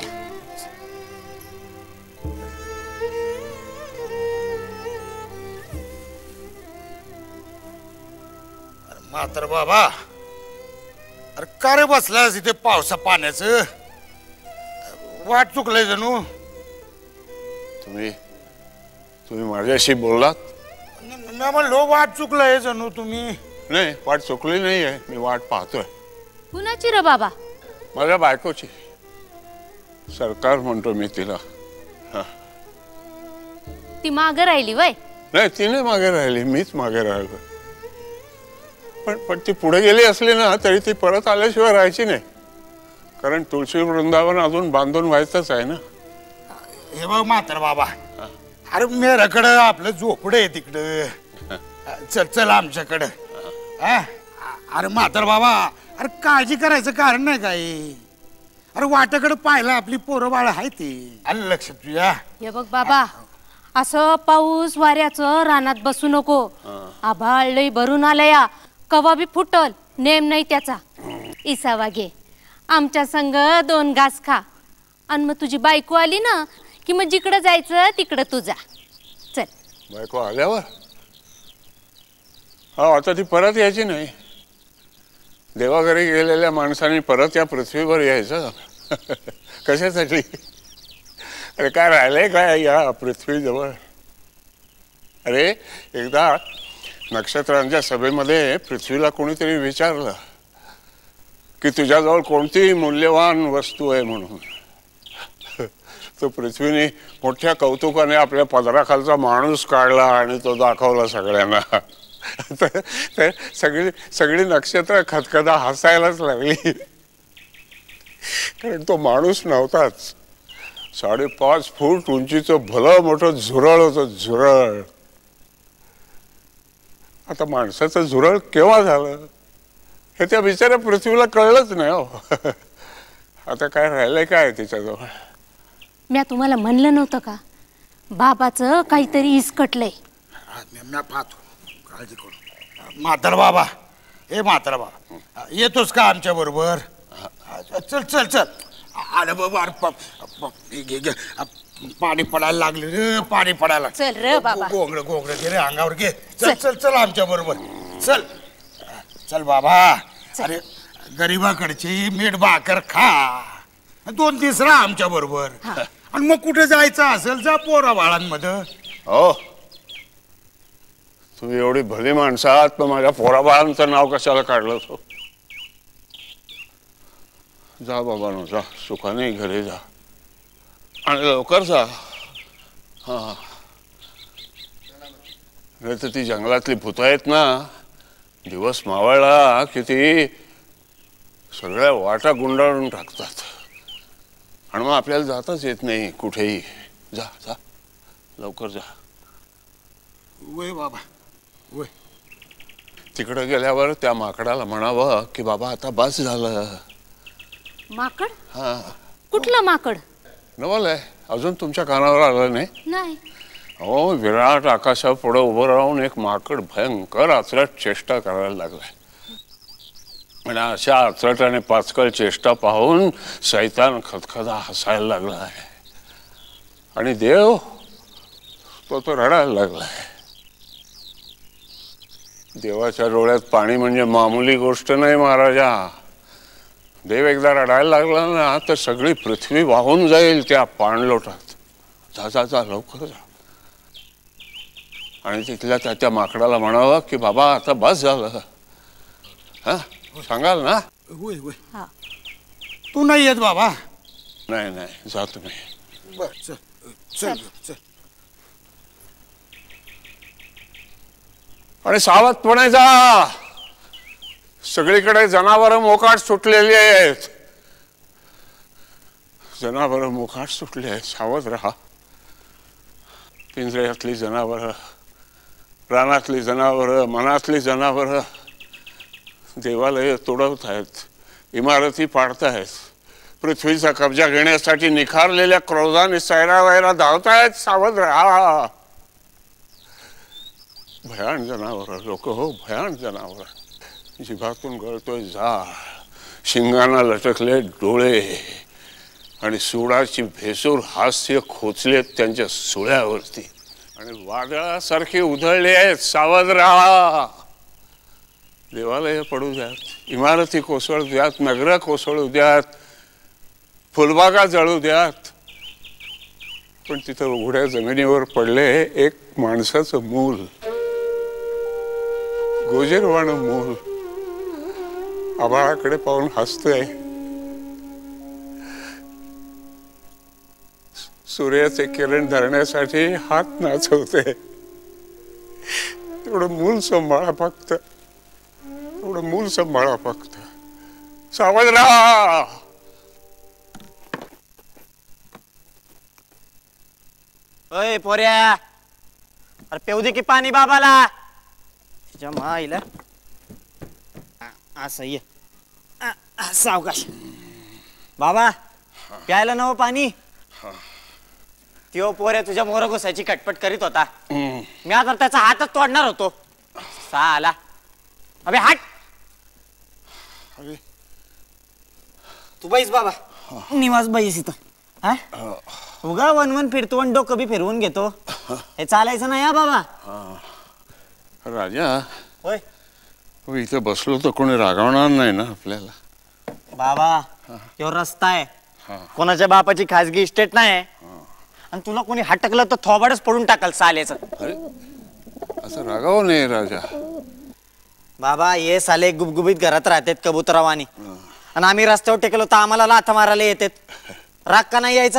Speaker 14: मात्र बाबा, अरे का रे बसलास इथे पावसा पाण्याचं? वाट चुकलंय जणू.
Speaker 1: तुम्ही तुम्ही माझ्याशी बोललात?
Speaker 14: मी म्हणलो वाट चुकलंय जणू तुम्ही.
Speaker 1: नाही, वाट चुकली नाहीये, मी वाट पाहतोय.
Speaker 7: कुणाची रे बाबा?
Speaker 1: माझ्या बायकोची. सरकार म्हणतो मी तिला.
Speaker 7: ती मागे राहिली वय?
Speaker 1: नाही, तिने मागे राहिली, मीच मागे राहिलो. पण पण ती पुढे गेली असली ना तरी ती परत आल्याशिवाय राहायची नाही. कारण तुळशी वृंदावन अजून बांधून व्हायचंच आहे ना.
Speaker 14: हे बघ मात्र बाबा, अरे मेराकडं आपलं झोपडं आहे तिकडं. चल चल आमच्याकडं. अरे म्हातार बाबा, अरे काळजी करायचं कारण नाही काय. अरे वाटाकडे पाहिलं आपली पोरं बाळ आहे ती. आलं लक्षात तुझ्या?
Speaker 7: हे बघ बाबा, असं पाऊस वाऱ्याचं रानात बसू नको. आभाळ लई भरून आलया, कवा बी फुटल, नेम नाही त्याचा. इसावा घे, आमच्या संग दोन घास खा, आणि मग तुझी बायको आली ना की मग जिकडं जायचं तिकडं तुझा. चल.
Speaker 1: बायको आल्यावर हो आता ती परत यायची नाही. देवाघरी गेलेल्या माणसांनी परत या पृथ्वीवर यायचं कशासाठी? अरे काय राहिलंय काय या पृथ्वीजवळ? अरे एकदा नक्षत्रांच्या सभेमध्ये पृथ्वीला कोणीतरी विचारलं की तुझ्याजवळ कोणती मूल्यवान वस्तू आहे म्हणून. तो पृथ्वीने मोठ्या कौतुकाने आपल्या पदराखालचा माणूस काढला आणि तो दाखवला सगळ्यांना. तर सगळी सगळी नक्षत्र खदखदा हसायलाच लागली, कारण तो माणूस नव्हताच. साडेपाच फूट उंचीचं भलं मोठं झुरळ होतं, झुरळ. आता माणसाचं झुरळ केव्हा झालं हे त्या बिचाऱ्या पृथ्वीला कळलंच नाही हो. आता काय राहिलंय काय तिच्याजवळ?
Speaker 15: मी तुम्हाला म्हणलं नव्हतं का बाबाचं काहीतरी इसकटलंय.
Speaker 14: मी पाहतो, काळजी करू. म्हातार बाबा, हे म्हातार बाबा येतोस का आमच्या बरोबर? चल चल चल. आलं बाबा, पाणी पडायला लागले रे, पाणी पडायला.
Speaker 15: चल रे बाबा.
Speaker 14: गोंगड गोंगड घे रे अंगावर, घे. चल चल चल आमच्या बरोबर चल. चल बाबा. अरे गरीबाकडची मीठ भाकर खा, दोन दिवस राहा आमच्या बरोबर. आणि मग कुठे जायचं असेल जा पोरा बाळांमध्ये.
Speaker 1: हो तुम्ही एवढी भली माणसं आहात, पण माझ्या पोराबाळांचं नाव कशाला काढलं? तो जा बाबा नो, जा सुखाने घरी जा आणि लवकर जा. हा नाही तर ती जंगलातली भूत आहेत ना, दिवस मावळला की ती सगळ्या वाटा गुंडाळून टाकतात आणि मग आपल्याला जाताच येत नाही कुठेही. जा जा लवकर जा.
Speaker 14: वय बाबा वय.
Speaker 1: तिकडे गेल्यावर त्या माकडाला म्हणावं की बाबा आता बस झालं.
Speaker 15: माकड?
Speaker 1: हा.
Speaker 15: कुठलं माकड?
Speaker 1: नवल आहे, अजून तुमच्या कानावर आलं नाही?
Speaker 15: नाही.
Speaker 1: हो, विराट आकाशापुढे उभं राहून एक माकड भयंकर आचरट चेष्टा करायला लागलाय. आणि अशा आचरट आणि पाचकळ चेष्टा पाहून सैतान खदखदा हसायला लागला आहे आणि देव तो तो रडायला लागलाय. देवाच्या डोळ्यात पाणी म्हणजे मामूली गोष्ट नाही महाराजा. देव एकदा रडायला लागला ना तर सगळी पृथ्वी वाहून जाईल त्या पाणलोटात. जा जा जा लवकर जा. आणि तिथल्या त्या त्या माकडाला म्हणावं की बाबा आता बस झालं. हा सांगाल ना?
Speaker 14: होय होय. तू नाही येत बाबा?
Speaker 1: नाही नाही, जा तुम्ही.
Speaker 14: बर चल चल चल.
Speaker 1: आणि सावधपणे जा. सगळीकडे जनावरं मोकाट सुटलेली आहेत. जनावरं मोकाट सुटली आहेत, सावध राहा. पिंजऱ्यातली जनावरं, रानातली जनावरं, मनातली जनावरं देवालय तोडवत आहेत, इमारती पाडतायत, पृथ्वीचा कब्जा घेण्यासाठी निखारलेल्या क्रोधाने सैरा वैरा धावतायत. सावध राहा. भयान जनावर लोक हो, भयान जनावर. जिभातून गळतोय जाळ, शिंगांना लटकले डोळे आणि सुडाची भेसूर हास्य खोचलेत त्यांच्या सुळ्यावरती आणि वादळासारखे उधळले आहेत. सावध राहा. देवालय पडू द्यात, इमारती कोसळू द्यात, नगरं कोसळू द्यात, फुलबागा जळू द्यात, पण तिथं उघड्या जमिनीवर पडले एक माणसाचं मूल, गोजीरवाणं मूल, आभाळाकडे पाहून हसतंय. सूर्याचे किरण धरण्यासाठी हात नाचवते. तेवढं मूल सांभाळा फक्त, तेवढं मूल सांभाळा फक्त. सावध राहा.
Speaker 6: अय पोऱ्या, अरे पेऊ दे की पाणी बाबाला. तिच्या माईला असं ये सावकाश. बाबा प्यायला नवं पाणी. त्यो पोऱ्या तुझ्या मोर घुसायची कटपट करीत होता. मी आता त्याचा हातच तोडणार होतो. साला अबे हाट. तू बैस बाबा, निवास बैस इथं. हा उगा वन वन फिरतो आणि डोकं बी फिरवून घेतो. हे चालायचं नाही हा बाबा.
Speaker 1: राजा
Speaker 6: होय
Speaker 1: हो इथे बसलो तर कोणी रागवणार नाही ना आपल्याला.
Speaker 6: बाबा तो रस्ता आहे, कोणाच्या बापाची खाजगी इस्टेट नाही. आणि तुला कोणी हटकलं तर थोबाडच पडून टाकल सालेच.
Speaker 1: असं रागाव नाही राजा.
Speaker 6: बाबा हे साले गुबगुबीत घरात राहतात कबुतरावानी, आणि आम्ही रस्त्यावर टेकलो तर आम्हाला लाथा मारायला येतात. राग का नाही यायचा?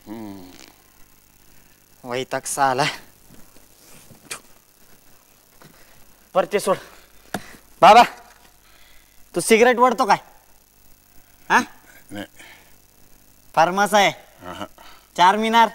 Speaker 6: वैताग साला. परते सोड. बाबा तू सिगरेट ओढतो काय? हा
Speaker 1: नाही.
Speaker 6: फार्मस आहे, चार मिनार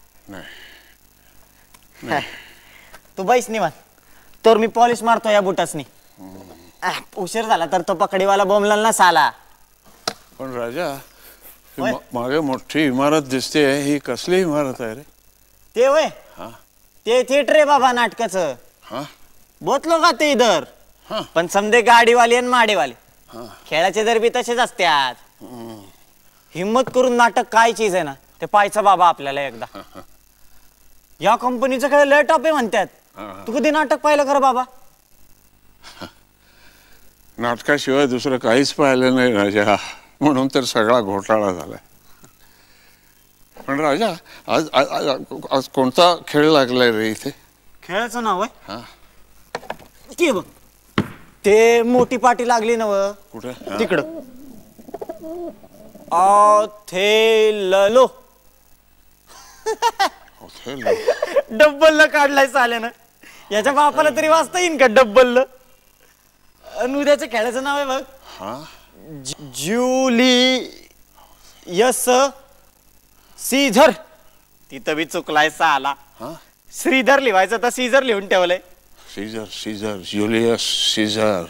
Speaker 1: नाही.
Speaker 6: तू बैस निवान तर मी पॉलिश मारतो या बुटासनी. उशीर झाला तर तो पकडीवाला बोंबलाल ना साला.
Speaker 1: पण राजा मागे मोठी इमारत दिसते, ही कसली इमारत आहे रे?
Speaker 6: ते वय ते थिएटर आहे बाबा नाटकाचं. बहुत लोक ते इधर, पण समजे गाडीवाले आणि माडेवाले. खेळाचे दर बी तसेच असतात. हिम्मत करून नाटक काय चीज आहे ना ते पाहायचं बाबा आपल्याला एकदा. या कंपनीचं काय लय टॉप आहे म्हणतात. तू कधी नाटक पाहिलं खरं बाबा?
Speaker 1: नाटकाशिवाय दुसरं काहीच पाहिलं नाही राजा, म्हणून तर सगळा घोटाळा झालाय. पण राजा आज आज कोणता खेळ लागलाय रे इथे?
Speaker 6: खेळाचं नाव आहे ते बघ, ते मोठी पाटी लागली नव
Speaker 1: कुठे?
Speaker 6: तिकडं. ऑथेलो. डब्बल काढलाय साल्यानं. याच्या बापाला तरी वाचता येईन का डब्बल? आणि उद्याच्या खेळाचं नाव आहे बघ ज्युलियस सीझर. तिथं बी चुकलाय साला. श्रीधर लिहायचं तर सीझर लिहून ठेवलंय.
Speaker 1: Caesar Caesar Julius Caesar.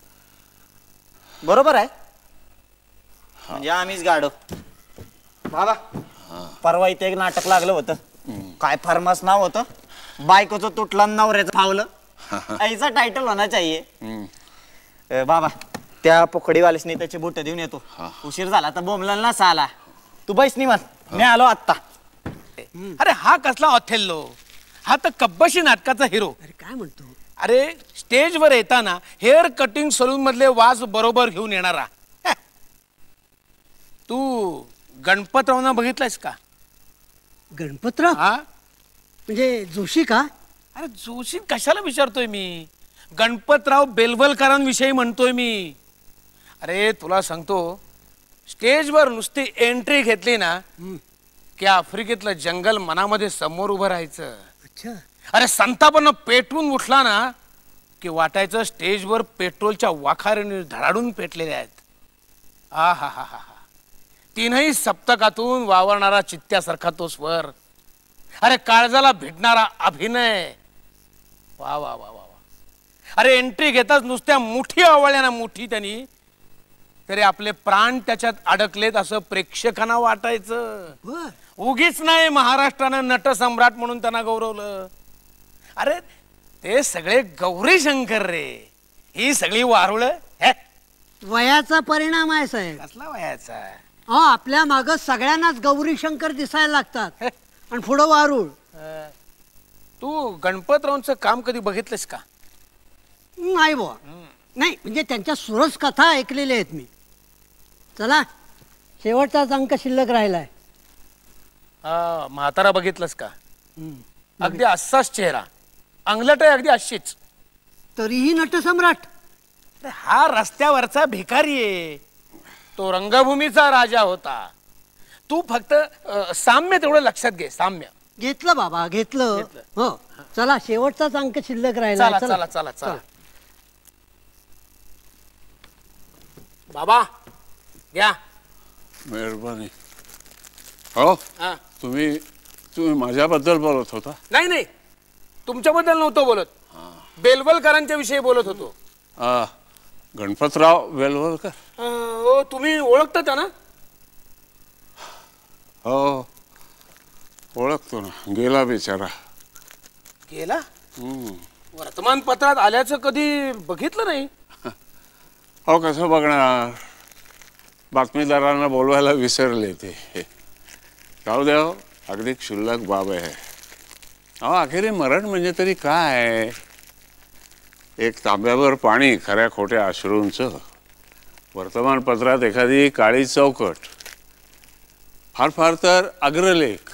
Speaker 6: बरोबर आहे. म्हणजे आम्हीच गाडो. बाबा परवा इथे एक नाटक लागलं होतं. काय फार्मस नाव होतं? बायकोचं तुटलं नवऱ्याचं फावलं. ऐसा टायटल होना चाहिए. बाबा त्या पोखडीवाल्यासनी त्याची बोट देऊन येतो. उशीर झाला तर बोंबला ना साला. तू बैस निवान, मी आलो आत्ता.
Speaker 11: अरे हा कसला ऑथेल्लो? हा तर कब्बशी नाटकाचा हिरो.
Speaker 10: अरे काय म्हणतो?
Speaker 11: अरे स्टेजवर येताना हेअर कटिंग सलून मधले वास बरोबर घेऊन येणारा. तू गणपतरावांना बघितलंयस का?
Speaker 10: गणपतराव?
Speaker 11: हा
Speaker 10: म्हणजे जोशी का?
Speaker 11: अरे जोशी कशाला विचारतोय मी? गणपतराव बेलवलकरांविषयी म्हणतोय मी. अरे तुला सांगतो, स्टेजवर नुसती एंट्री घेतली ना की आफ्रिकेतलं जंगल मनामध्ये समोर उभं राहायचं.
Speaker 10: अच्छा.
Speaker 11: अरे संतापानं पेटवून उठला ना की वाटायचं स्टेजवर पेट्रोलच्या वाखारीने धडाडून पेटलेले आहेत. आ हा हा हा. तीनही सप्तकातून वावरणारा चित्त्यासारखा तो स्वर. अरे काळजाला भिडणारा अभिनय. वा वा वा वा. अरे एंट्री घेताच नुसत्या मुठी आवळल्या ना मुठी त्यांनी, तरी आपले प्राण त्याच्यात अडकलेत असं प्रेक्षकांना वाटायचं. उगीच नाही महाराष्ट्रानं नटसम्राट म्हणून त्यांना गौरवलं. अरे ते सगळे गौरी शंकर रे. ही सगळी वारुळ
Speaker 10: वयाचा परिणाम आहे साहेब.
Speaker 11: कसला वयाचा?
Speaker 10: हो आपल्या माग सगळ्यांनाच गौरी शंकर दिसायला लागतात आणि पुढं वारुळ.
Speaker 11: तू गणपतरावांचं काम कधी बघितलंस का?
Speaker 10: नाही बुवा. नाही म्हणजे त्यांच्या सुरस कथा ऐकलेल्या आहेत मी. चला शेवटचाच अंक शिल्लक राहिलाय.
Speaker 11: हा म्हातारा बघितलंस का? अगदी असाच चेहरा, अंगलट आहे अगदी अशीच.
Speaker 10: तरीही नटसम्राट.
Speaker 11: हा रस्त्यावरचा भिकारी आहे. तो रंगभूमीचा राजा होता. तू फक्त साम्य तेवढं लक्षात घे. साम्य
Speaker 10: घेतलं बाबा घेतलं. हो चला शेवटचाच अंक शिल्लक राहिला.
Speaker 11: चला चला चला चला बाबा घ्या.
Speaker 1: मेहरबानी. हो तुम्ही तुम्ही माझ्याबद्दल बोलत होता?
Speaker 11: नाही नाही तुमच्याबद्दल नव्हतो बोलत, बेलवलकरांच्या विषयी बोलत होतो.
Speaker 1: गणपतराव बेलवलकर.
Speaker 11: हो तुम्ही ओळखता त्यांना?
Speaker 1: हो ओळखतो ना. गेला बिचारा.
Speaker 11: गेला? वर्तमानपत्रात आल्याचं कधी बघितलं नाही.
Speaker 1: हो कसं बघणार, बातमीदारांना बोलवायला विसरले ते. जाऊ द्या, अगदी क्षुल्लक बाब आहे. अहो अखेरी मरण म्हणजे तरी काय? एक तांब्यावर पाणी खऱ्या खोट्या अश्रूंचं, वर्तमानपत्रात एखादी काळी चौकट, फार फार तर अग्रलेख.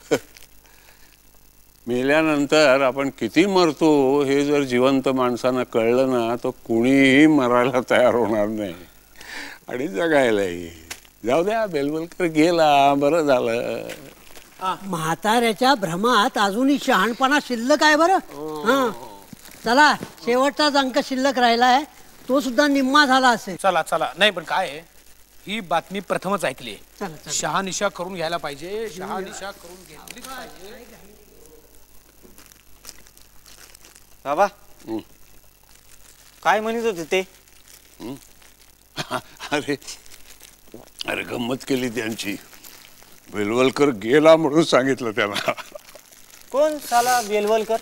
Speaker 1: मेल्यानंतर आपण किती मरतो हे जर जिवंत माणसांना कळलं ना तर कुणीही मरायला तयार होणार नाही आणि जगायलाही. जाऊ द्या, बेलवलकर गेला, बरं झालं.
Speaker 16: म्हाताऱ्याच्या भ्रमात अजूनही शहाणपणा शिल्लक आहे बरं. हा चला, शेवटचाच अंक शिल्लक राहिलाय, तो सुद्धा निम्मा झाला असेल.
Speaker 11: चला चला. नाही पण काय आहे, ही बातमी प्रथमच ऐकली. शहानिशा करून घ्यायला पाहिजे, शहानिशा करून घेतलीच पाहिजे.
Speaker 6: बाबा काय म्हणत होते ते?
Speaker 1: अरे अरे गंमत केली त्यांची. बेलवलकर गेला म्हणून सांगितलं त्यांना.
Speaker 6: कोण साला बेलवलकर?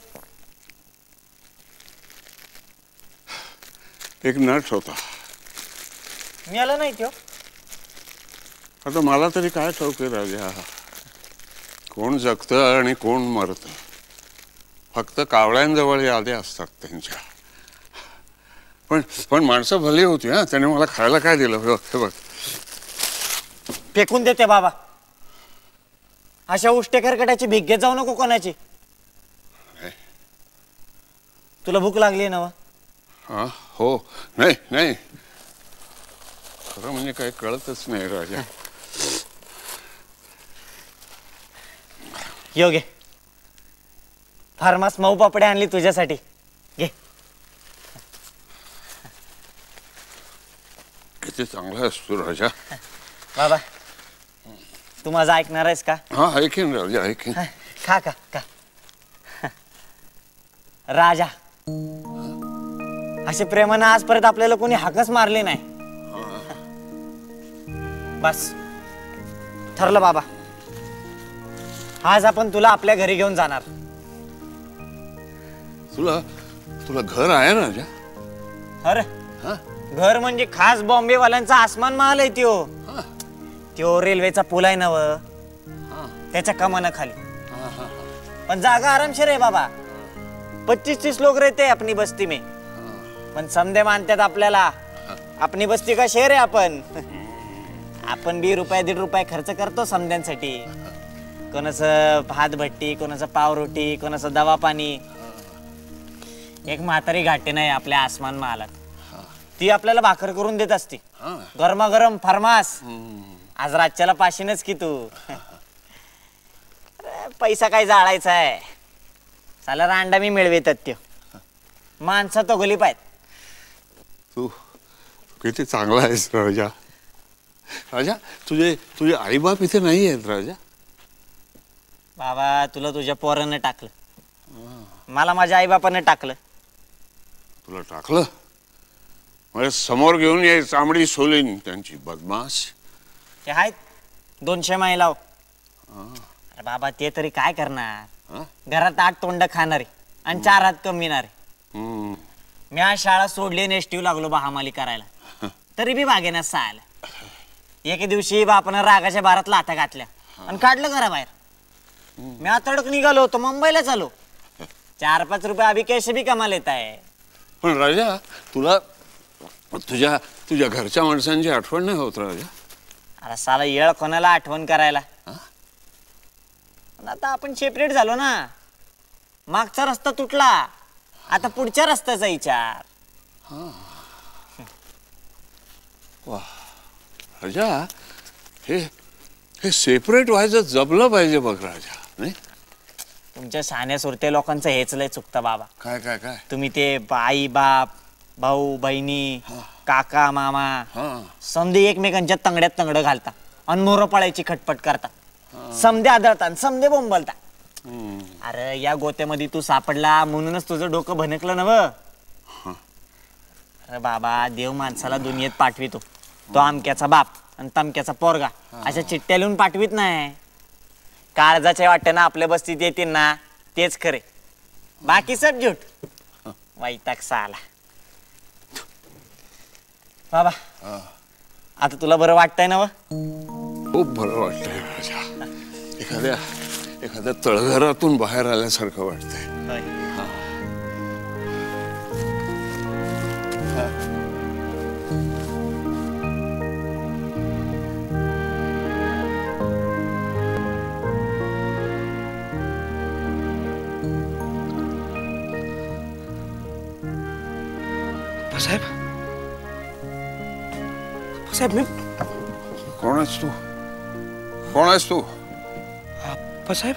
Speaker 1: एक नट होता.
Speaker 6: मी आला नाही तो.
Speaker 1: आता मला तरी काय ठाऊक आहे राजा, कोण जगतं आणि कोण मरतं. फक्त कावळ्यांजवळ याद्या असतात त्यांच्या. पण पण माणसं भली होती. हा, त्याने मला खायला काय दिलं हे बघ.
Speaker 6: फेकून देते बाबा. अशा उष्टेकरकटाची भीक घेत जाऊ नको कोणाची. तुला भूक लागली ना?
Speaker 1: हा हो. नाही नाही, खरं म्हणजे काही कळतच नाही राजा.
Speaker 6: योगे फार्मास मऊ पापडे आणली तुझ्यासाठी, घे.
Speaker 1: किती चांगला असतो राजा.
Speaker 6: बाबा तू माझं ऐकणार आहेस का?
Speaker 1: हा ऐकेन राजा, ऐकेन.
Speaker 6: खा का का. राजा, असे प्रेमानं आजपर्यंत आपल्याला कोणी हाकच मारली नाही. बस ठरलं बाबा, आज आपण तुला आपल्या घरी घेऊन जाणार.
Speaker 1: तुला तुला घर आहे ना राजा?
Speaker 6: अरे घर म्हणजे खास बॉम्बे वाल्यांचा आसमान महाल आहे त्यो. त्यो रेल्वेचा पूल आहे ना व, त्याच्या कमानाखाली. पण जागा आरामशीर आहे बाबा. पच्चीस तीस लोग रहते हैं अपनी बस्ती में. पण समदे मानतात आपल्याला अपनी बस्ती का शेर आहे आपण. आपण बी रुपये दीड रुपये खर्च करतो समद्यांसाठी. कोणाचं भात भट्टी, कोणाचं पावरोटी, कोणाचं दवा पाणी. एक म्हातारी घाटे नाही आपल्या आसमान महालात, ती आपल्याला भाकर करून देत असते. गरमागरम फरमास. आज रातच्याला पाशीनच की तू. पैसा काय जाळायचा आहे, साला रांडा मी मिळवितात त्यो. माणसं तो गली पाहिजे.
Speaker 1: तू किती चांगला आहेस राजा. राजा तुझे तुझे आई बाप इथे नाही आहेत राजा?
Speaker 6: बाबा तुला तुझ्या पोरानं टाकलं, मला माझ्या आई बापानं टाकलं.
Speaker 1: तुला टाकलं म्हणजे समोर घेऊन ये चामडी सोलीन त्यांची. बदमाश.
Speaker 6: ते आहेत दोनशे महिला. अरे बाबा ते तरी काय करणार, घरात आठ तोंड खाणारे आणि चार हात कमीणारे. मी आज शाळा सोडली, नेस्टिव्ह लागलो बहामाली करायला, तरी बी बागेना आलं. एके दिवशी बापानं रागाच्या बारात लाथा घातल्या आणि काढलं घराबाहेर. मी आतडक निघालो होतो, मुंबईला चालो. चार पाच रुपये अभी कैसे भी कमा लेता है.
Speaker 1: पण राजा तुला तुझ्या तुझ्या घरच्या माणसांची आठवण नाही होत राजा?
Speaker 6: अरे साला येळ कोणाला आठवण करायला. आता आपण सेपरेट झालो ना, मागचा रस्ता तुटला, आता पुढच्या रस्त्याचा विचार.
Speaker 1: वा राजा, हे हे सेपरेट व्हायचं जमलं पाहिजे बघ राजा. नाही
Speaker 6: तुमच्या शहाण्या सुरते लोकांचं हेच लय चुकतं बाबा.
Speaker 1: काय काय काय?
Speaker 6: तुम्ही ते आई बाप, भाऊ बहिणी, काका मामा समधी एकमेकांच्या तंगड्यात तंगड घालता आणि मोर पळायची खटपट करता. समधे आदळता, समधे बोंबलता. अरे या गोत्यामध्ये तू सापडला म्हणूनच तुझं डोकं भनकलं नव. अरे बाबा देव माणसाला दुनियेत पाठवितो, तो आमक्याचा बाप आणि तमक्याचा पोरगा अशा चिठ्ठ्या लिहून पाठवित नाही. काळजाच्या वाट्यानं आपल्या बस्तीत येतील ना तेच खरे, बाकी सब झूठ. वैताग साला. बाबा आता तुला बरं वाटतंय ना?
Speaker 1: खूप बरं वाटतंय राजा. एखाद्या एखाद्या तळघरातून बाहेर आल्यासारखं वाटतंय.
Speaker 11: अप्पासाहेब अप्पासाहेब मी
Speaker 1: कोण आहेस तू कोण आहेस तू
Speaker 11: अप्पासाहेब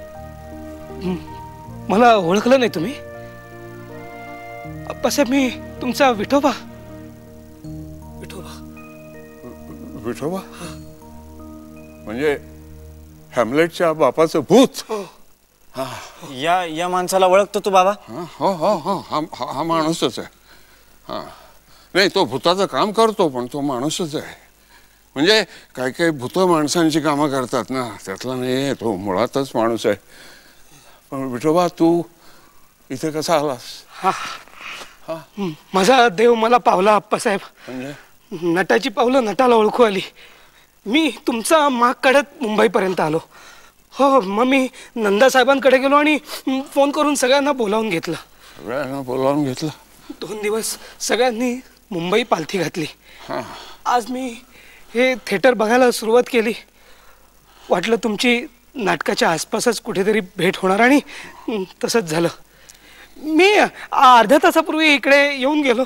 Speaker 11: मला ओळखलं नाही तुम्ही? अप्पासाहेब मी तुमचा विठोबा. विठोबा
Speaker 1: विठोबा म्हणजे हॅमलेटच्या बापाचं भूत.
Speaker 6: या या माणसाला ओळखतो तू बाबा?
Speaker 1: हो हो हो हा हा माणूसच आहे. हा नाही तो भूताचं काम करतो पण तो माणूसच आहे. म्हणजे काही काही भूत माणसांची कामं करतात ना त्यातला नाही तो मुळातच माणूस आहे. पण विठोबा तू इथे कसा आलास?
Speaker 11: हा माझा देव मला पावला अप्पासाहेब.
Speaker 1: म्हणजे
Speaker 11: नटाची पावलं नटाला ओळखू आली. मी तुमचा माग काढत मुंबईपर्यंत आलो. हो मग मी नंदासाहेबांकडे गेलो आणि फोन करून सगळ्यांना बोलावून घेतलं.
Speaker 1: सगळ्यांना बोलावून घेतलं.
Speaker 11: दोन दिवस सगळ्यांनी मुंबई पालथी घातली. आज मी हे थिएटर बघायला सुरुवात केली. वाटलं तुमची नाटकाच्या आसपासच कुठेतरी भेट होणार आणि तसंच झालं. मी अर्ध्या तासापूर्वी इकडे येऊन गेलो.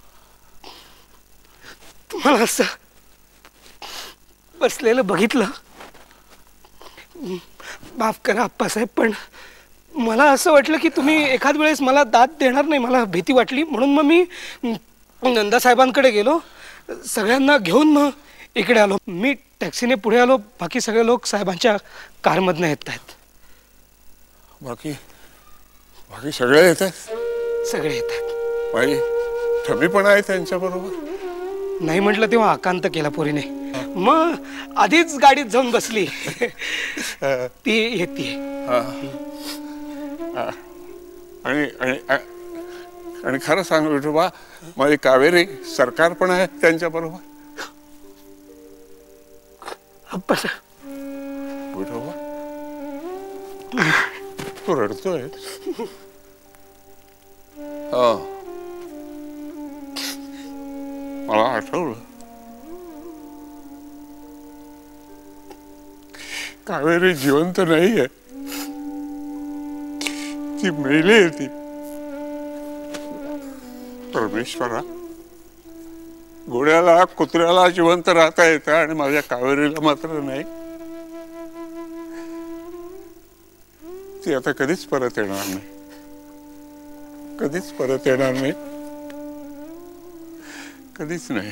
Speaker 11: तुम्हाला असं बसलेलं बघितलं. माफ करा अप्पासाहेब पण मला असं वाटलं की तुम्ही एखाद वेळेस मला दाद देणार नाही. मला भीती वाटली म्हणून मग मी नंदासाहेबांकडे गेलो. सगळ्यांना घेऊन मग इकडे आलो. मी टॅक्सीने पुढे आलो. बाकी सगळे लोक साहेबांच्या कारमधनं येत आहेत.
Speaker 1: बाकी बाकी सगळे येत आहेत.
Speaker 11: सगळे येत आहेत.
Speaker 1: बाई ठमी पण आहे त्यांच्या बरोबर?
Speaker 11: नाही म्हटलं तेव्हा आकांत केला पोरीने. मग आधीच गाडीत जाऊन बसली. ती येते.
Speaker 1: आणि आणि आणि खरं सांग विठोबा माझी कावेरी सरकार पण आहे त्यांच्या बरोबर? विठोबा तू रडतोय? मला आठवलं कावेरी जिवंत नाहीये. ती मेली आहे. ती परमेश्वरा घोड्याला कुत्र्याला जिवंत राहता येतं आणि माझ्या कावेरीला मात्र नाही. ती आता कधीच परत येणार नाही. कधीच परत येणार नाही. कधीच नाही.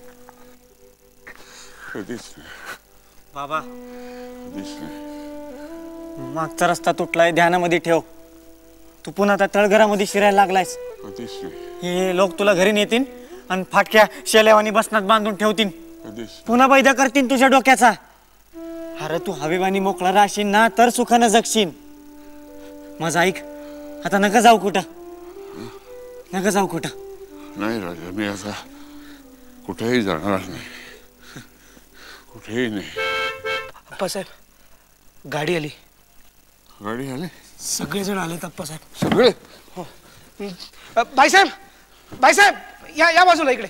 Speaker 1: कधीच नाही
Speaker 6: बाबा.
Speaker 1: कधीच नाही.
Speaker 6: मागचा रस्ता तुटलाय ध्यानामध्ये ठेव. तू पुन्हा त्या तळघरामध्ये शिरायला लागलायस.
Speaker 1: कधीच नाही.
Speaker 6: हे लोक तुला घरी नेतील आणि फाटक्या शेल्यावानी बसनात बांधून ठेवतील. पुन्हा बैदा करतील तुझ्या डोक्याचा. अरे तू हवेवानी मोकळा राहशील ना तर सुखानं जगशील. माझं ऐक आता नका जाऊ कुठं. नका जाऊ कुठं.
Speaker 1: नाही राजा मी आता कुठेही जाणार नाही. कुठेही नाही.
Speaker 11: अप्पासाहेब गाडी आली.
Speaker 1: गाडी आली?
Speaker 11: सगळेजण आलेत अप्पासाहेब.
Speaker 1: सगळे?
Speaker 11: हो. बाईसाहेब बाईसाहेब या या बाजूला इकडे.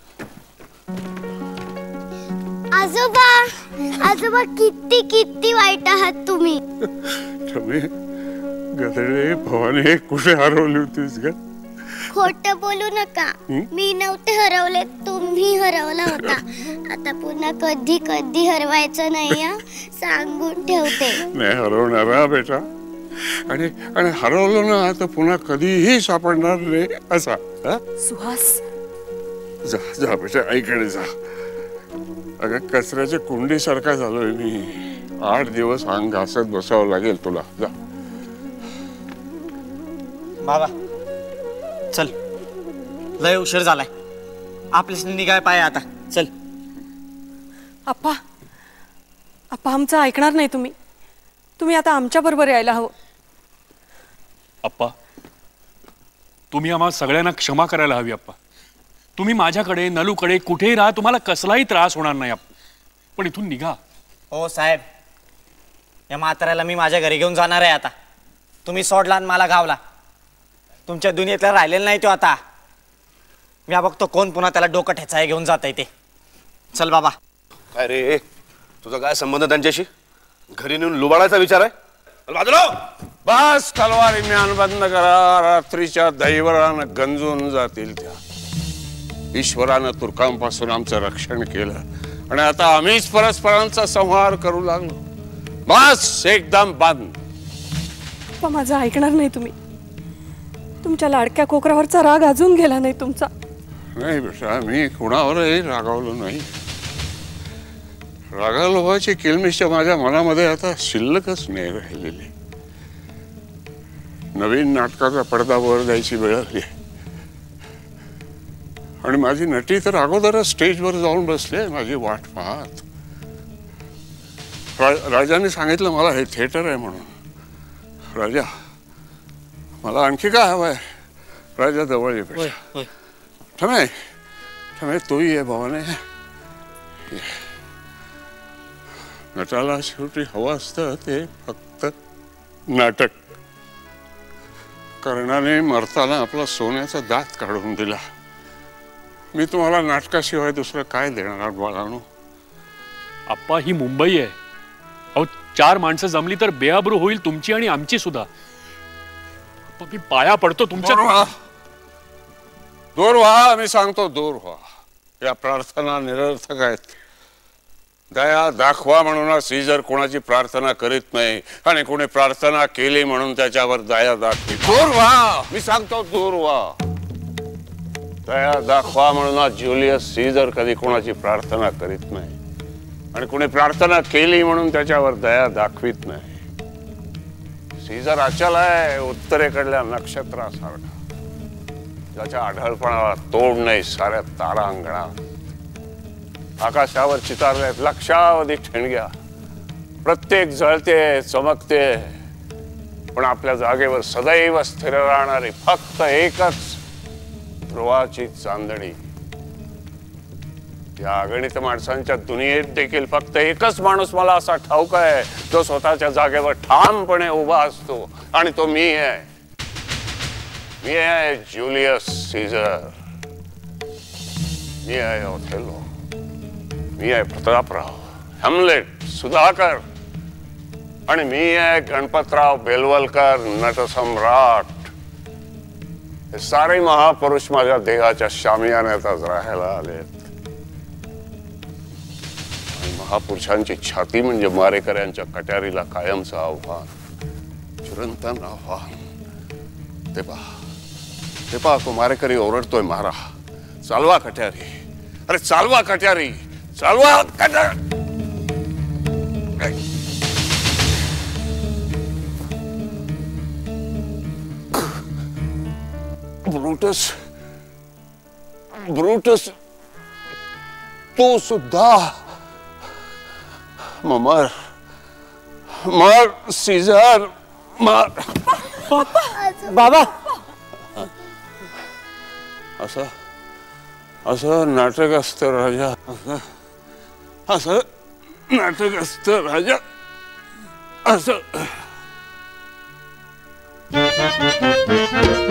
Speaker 7: आजोबा आजोबा किती किती वाईट आहात तुम्ही.
Speaker 1: गधडे भवानी कुठे हरवली होतीस ग?
Speaker 7: खोट बोलू नका. मी नव्हते हरवले तुम्ही हरवला होता. आता पुन्हा कधी कधी हरवायचं नाही. सांगून ठेवते.
Speaker 1: नाही हरवणार बेटा. आणि आणि हरवलं ना तर पुन्हा कधीही सापडणार नाही असा.
Speaker 3: सुहास
Speaker 1: जा जा बेटा आईकडे जा. अगं कचऱ्याच्या कुंडीसारखा झालोय मी. आठ दिवस अंग घासत बसावं लागेल तुला. जा
Speaker 6: बाबा चल. लय उशीर झालाय. आपल्यास निघाय पाय आता. चल.
Speaker 3: अप्पा अप्पा आमचं ऐकणार नाही तुम्ही. तुम्ही आता आमच्या बरोबर यायला हवं.
Speaker 2: अप्पा तुम्ही आम्हा सगळ्यांना क्षमा करायला हवी. अप्पा तुम्ही माझ्याकडे नलूकडे कुठेही राहा. तुम्हाला कसलाही त्रास होणार नाही. पण इथून निघा.
Speaker 6: हो साहेब या म्हाताऱ्याला मी माझ्या घरी घेऊन जाणार आहे आता. तुम्ही सोडला आणि मला गावला. तुमच्या दुनियेतला राहिलेला नाही तो आता. मी बघतो कोण पुन्हा त्याला डोकं ठेचाय घेऊन जात आहे ते. चल बाबा.
Speaker 5: काय रे तुझा काय संबंध त्यांच्याशी? घरी नेऊन लुबाडायचा विचार आहे?
Speaker 1: बस तलवारी म्यान बंद करा. रात्रीच्या दैवरानं गंजून जातील त्या. ईश्वरानं तुर्कांपासून आमचं रक्षण केलं आणि आता आम्हीच परस्परांचा संहार करू लागलो. बस एकदम बंद.
Speaker 3: पण माझं ऐकणार नाही तुम्ही. तुमच्या लाडक्या कोकरावरचा राग अजून गेला नाही तुमचा.
Speaker 1: नाही बेटा, मी कुणावरही रागावलो नाही. रागालोभाची किलमिश माझ्या मनामध्ये आता शिल्लकच नाही राहिलेली. नवीन नाटकाचा पडदा वर द्यायची वेळ आली आणि माझी नटी तर अगोदरच स्टेजवर जाऊन बसले माझी वाट पाहत. राजाने सांगितलं मला हे थिएटर आहे म्हणून. राजा, मला आणखी काय हवंय? राजा जवळ ये बेटा. ठमे ठमे तू ये भावाने. नटाला शेवटी हवं असतं ते फक्त नाटक. कर्णाने मरताना आपला सोन्याचा दात काढून दिला. मी तुम्हाला नाटकाशिवाय दुसरं काय देणार बाळानो?
Speaker 2: आप्पा, ही मुंबई आहे. अहो, चार माणसं जमली तर बेआबरू होईल तुमची आणि आमची सुद्धा. आप्पा, मी पाया पडतो तुमच्या.
Speaker 1: दूर व्हा, दूर व्हा, मी सांगतो दूर व्हा. या प्रार्थना निरर्थक आहेत. दया दाखवा म्हणून सीझर कोणाची प्रार्थना करीत नाही आणि कोणी प्रार्थना केली म्हणून त्याच्यावर दया दाखवी. दूर व्हा, मी सांगतो दूर व्हा. दया दाखवा म्हणून ज्युलियस सीझर कधी कोणाची प्रार्थना करीत नाही आणि कोणी प्रार्थना केली म्हणून त्याच्यावर दया दाखवीत नाही. सीझर अचल आहे, उत्तरेकडल्या नक्षत्रासारखा, ज्याच्या आढळपणाला तोड नाही साऱ्या तारांगणात. आकाशावर चितारल्यात लक्षावधी ठिणग्या, प्रत्येक जळते चमकते, पण आपल्या जागेवर सदैव स्थिर राहणारी फक्त एकच ध्रुवाची चांदणी. या अगणित माणसांच्या दुनियेत देखील फक्त एकच माणूस मला असा ठाऊक आहे जो स्वतःच्या जागेवर ठामपणे उभा असतो आणि तो मी आहे. मी आहे ज्युलियस सीझर. मी आहे ओथेलो. मी आहे प्रतापराव, हॅमलेट, सुधाकर आणि मी आहे गणपतराव बेलवलकर, नटसम्राट. हे सारे महापुरुष माझ्या देहाच्या शामियान्यातच राहायला आलेत. आणि महापुरुषांची छाती म्हणजे मारेकऱ्यांच्या कट्यारीला कायमचं आव्हान, चिरंतन आव्हान. ते पहा, ते पहा, तो मारेकरी ओरडतोय, मारा, चालवा कट्यारी, अरे चालवा कट्यारी, चालवा कट्यारी. ब्रूटस, ब्रूटस, तो सुद्धा मर, मर सीझर, मर.
Speaker 10: बाबा,
Speaker 1: असं असं नाटक असतं राजा. असं असं नाटक असतं राजा. असं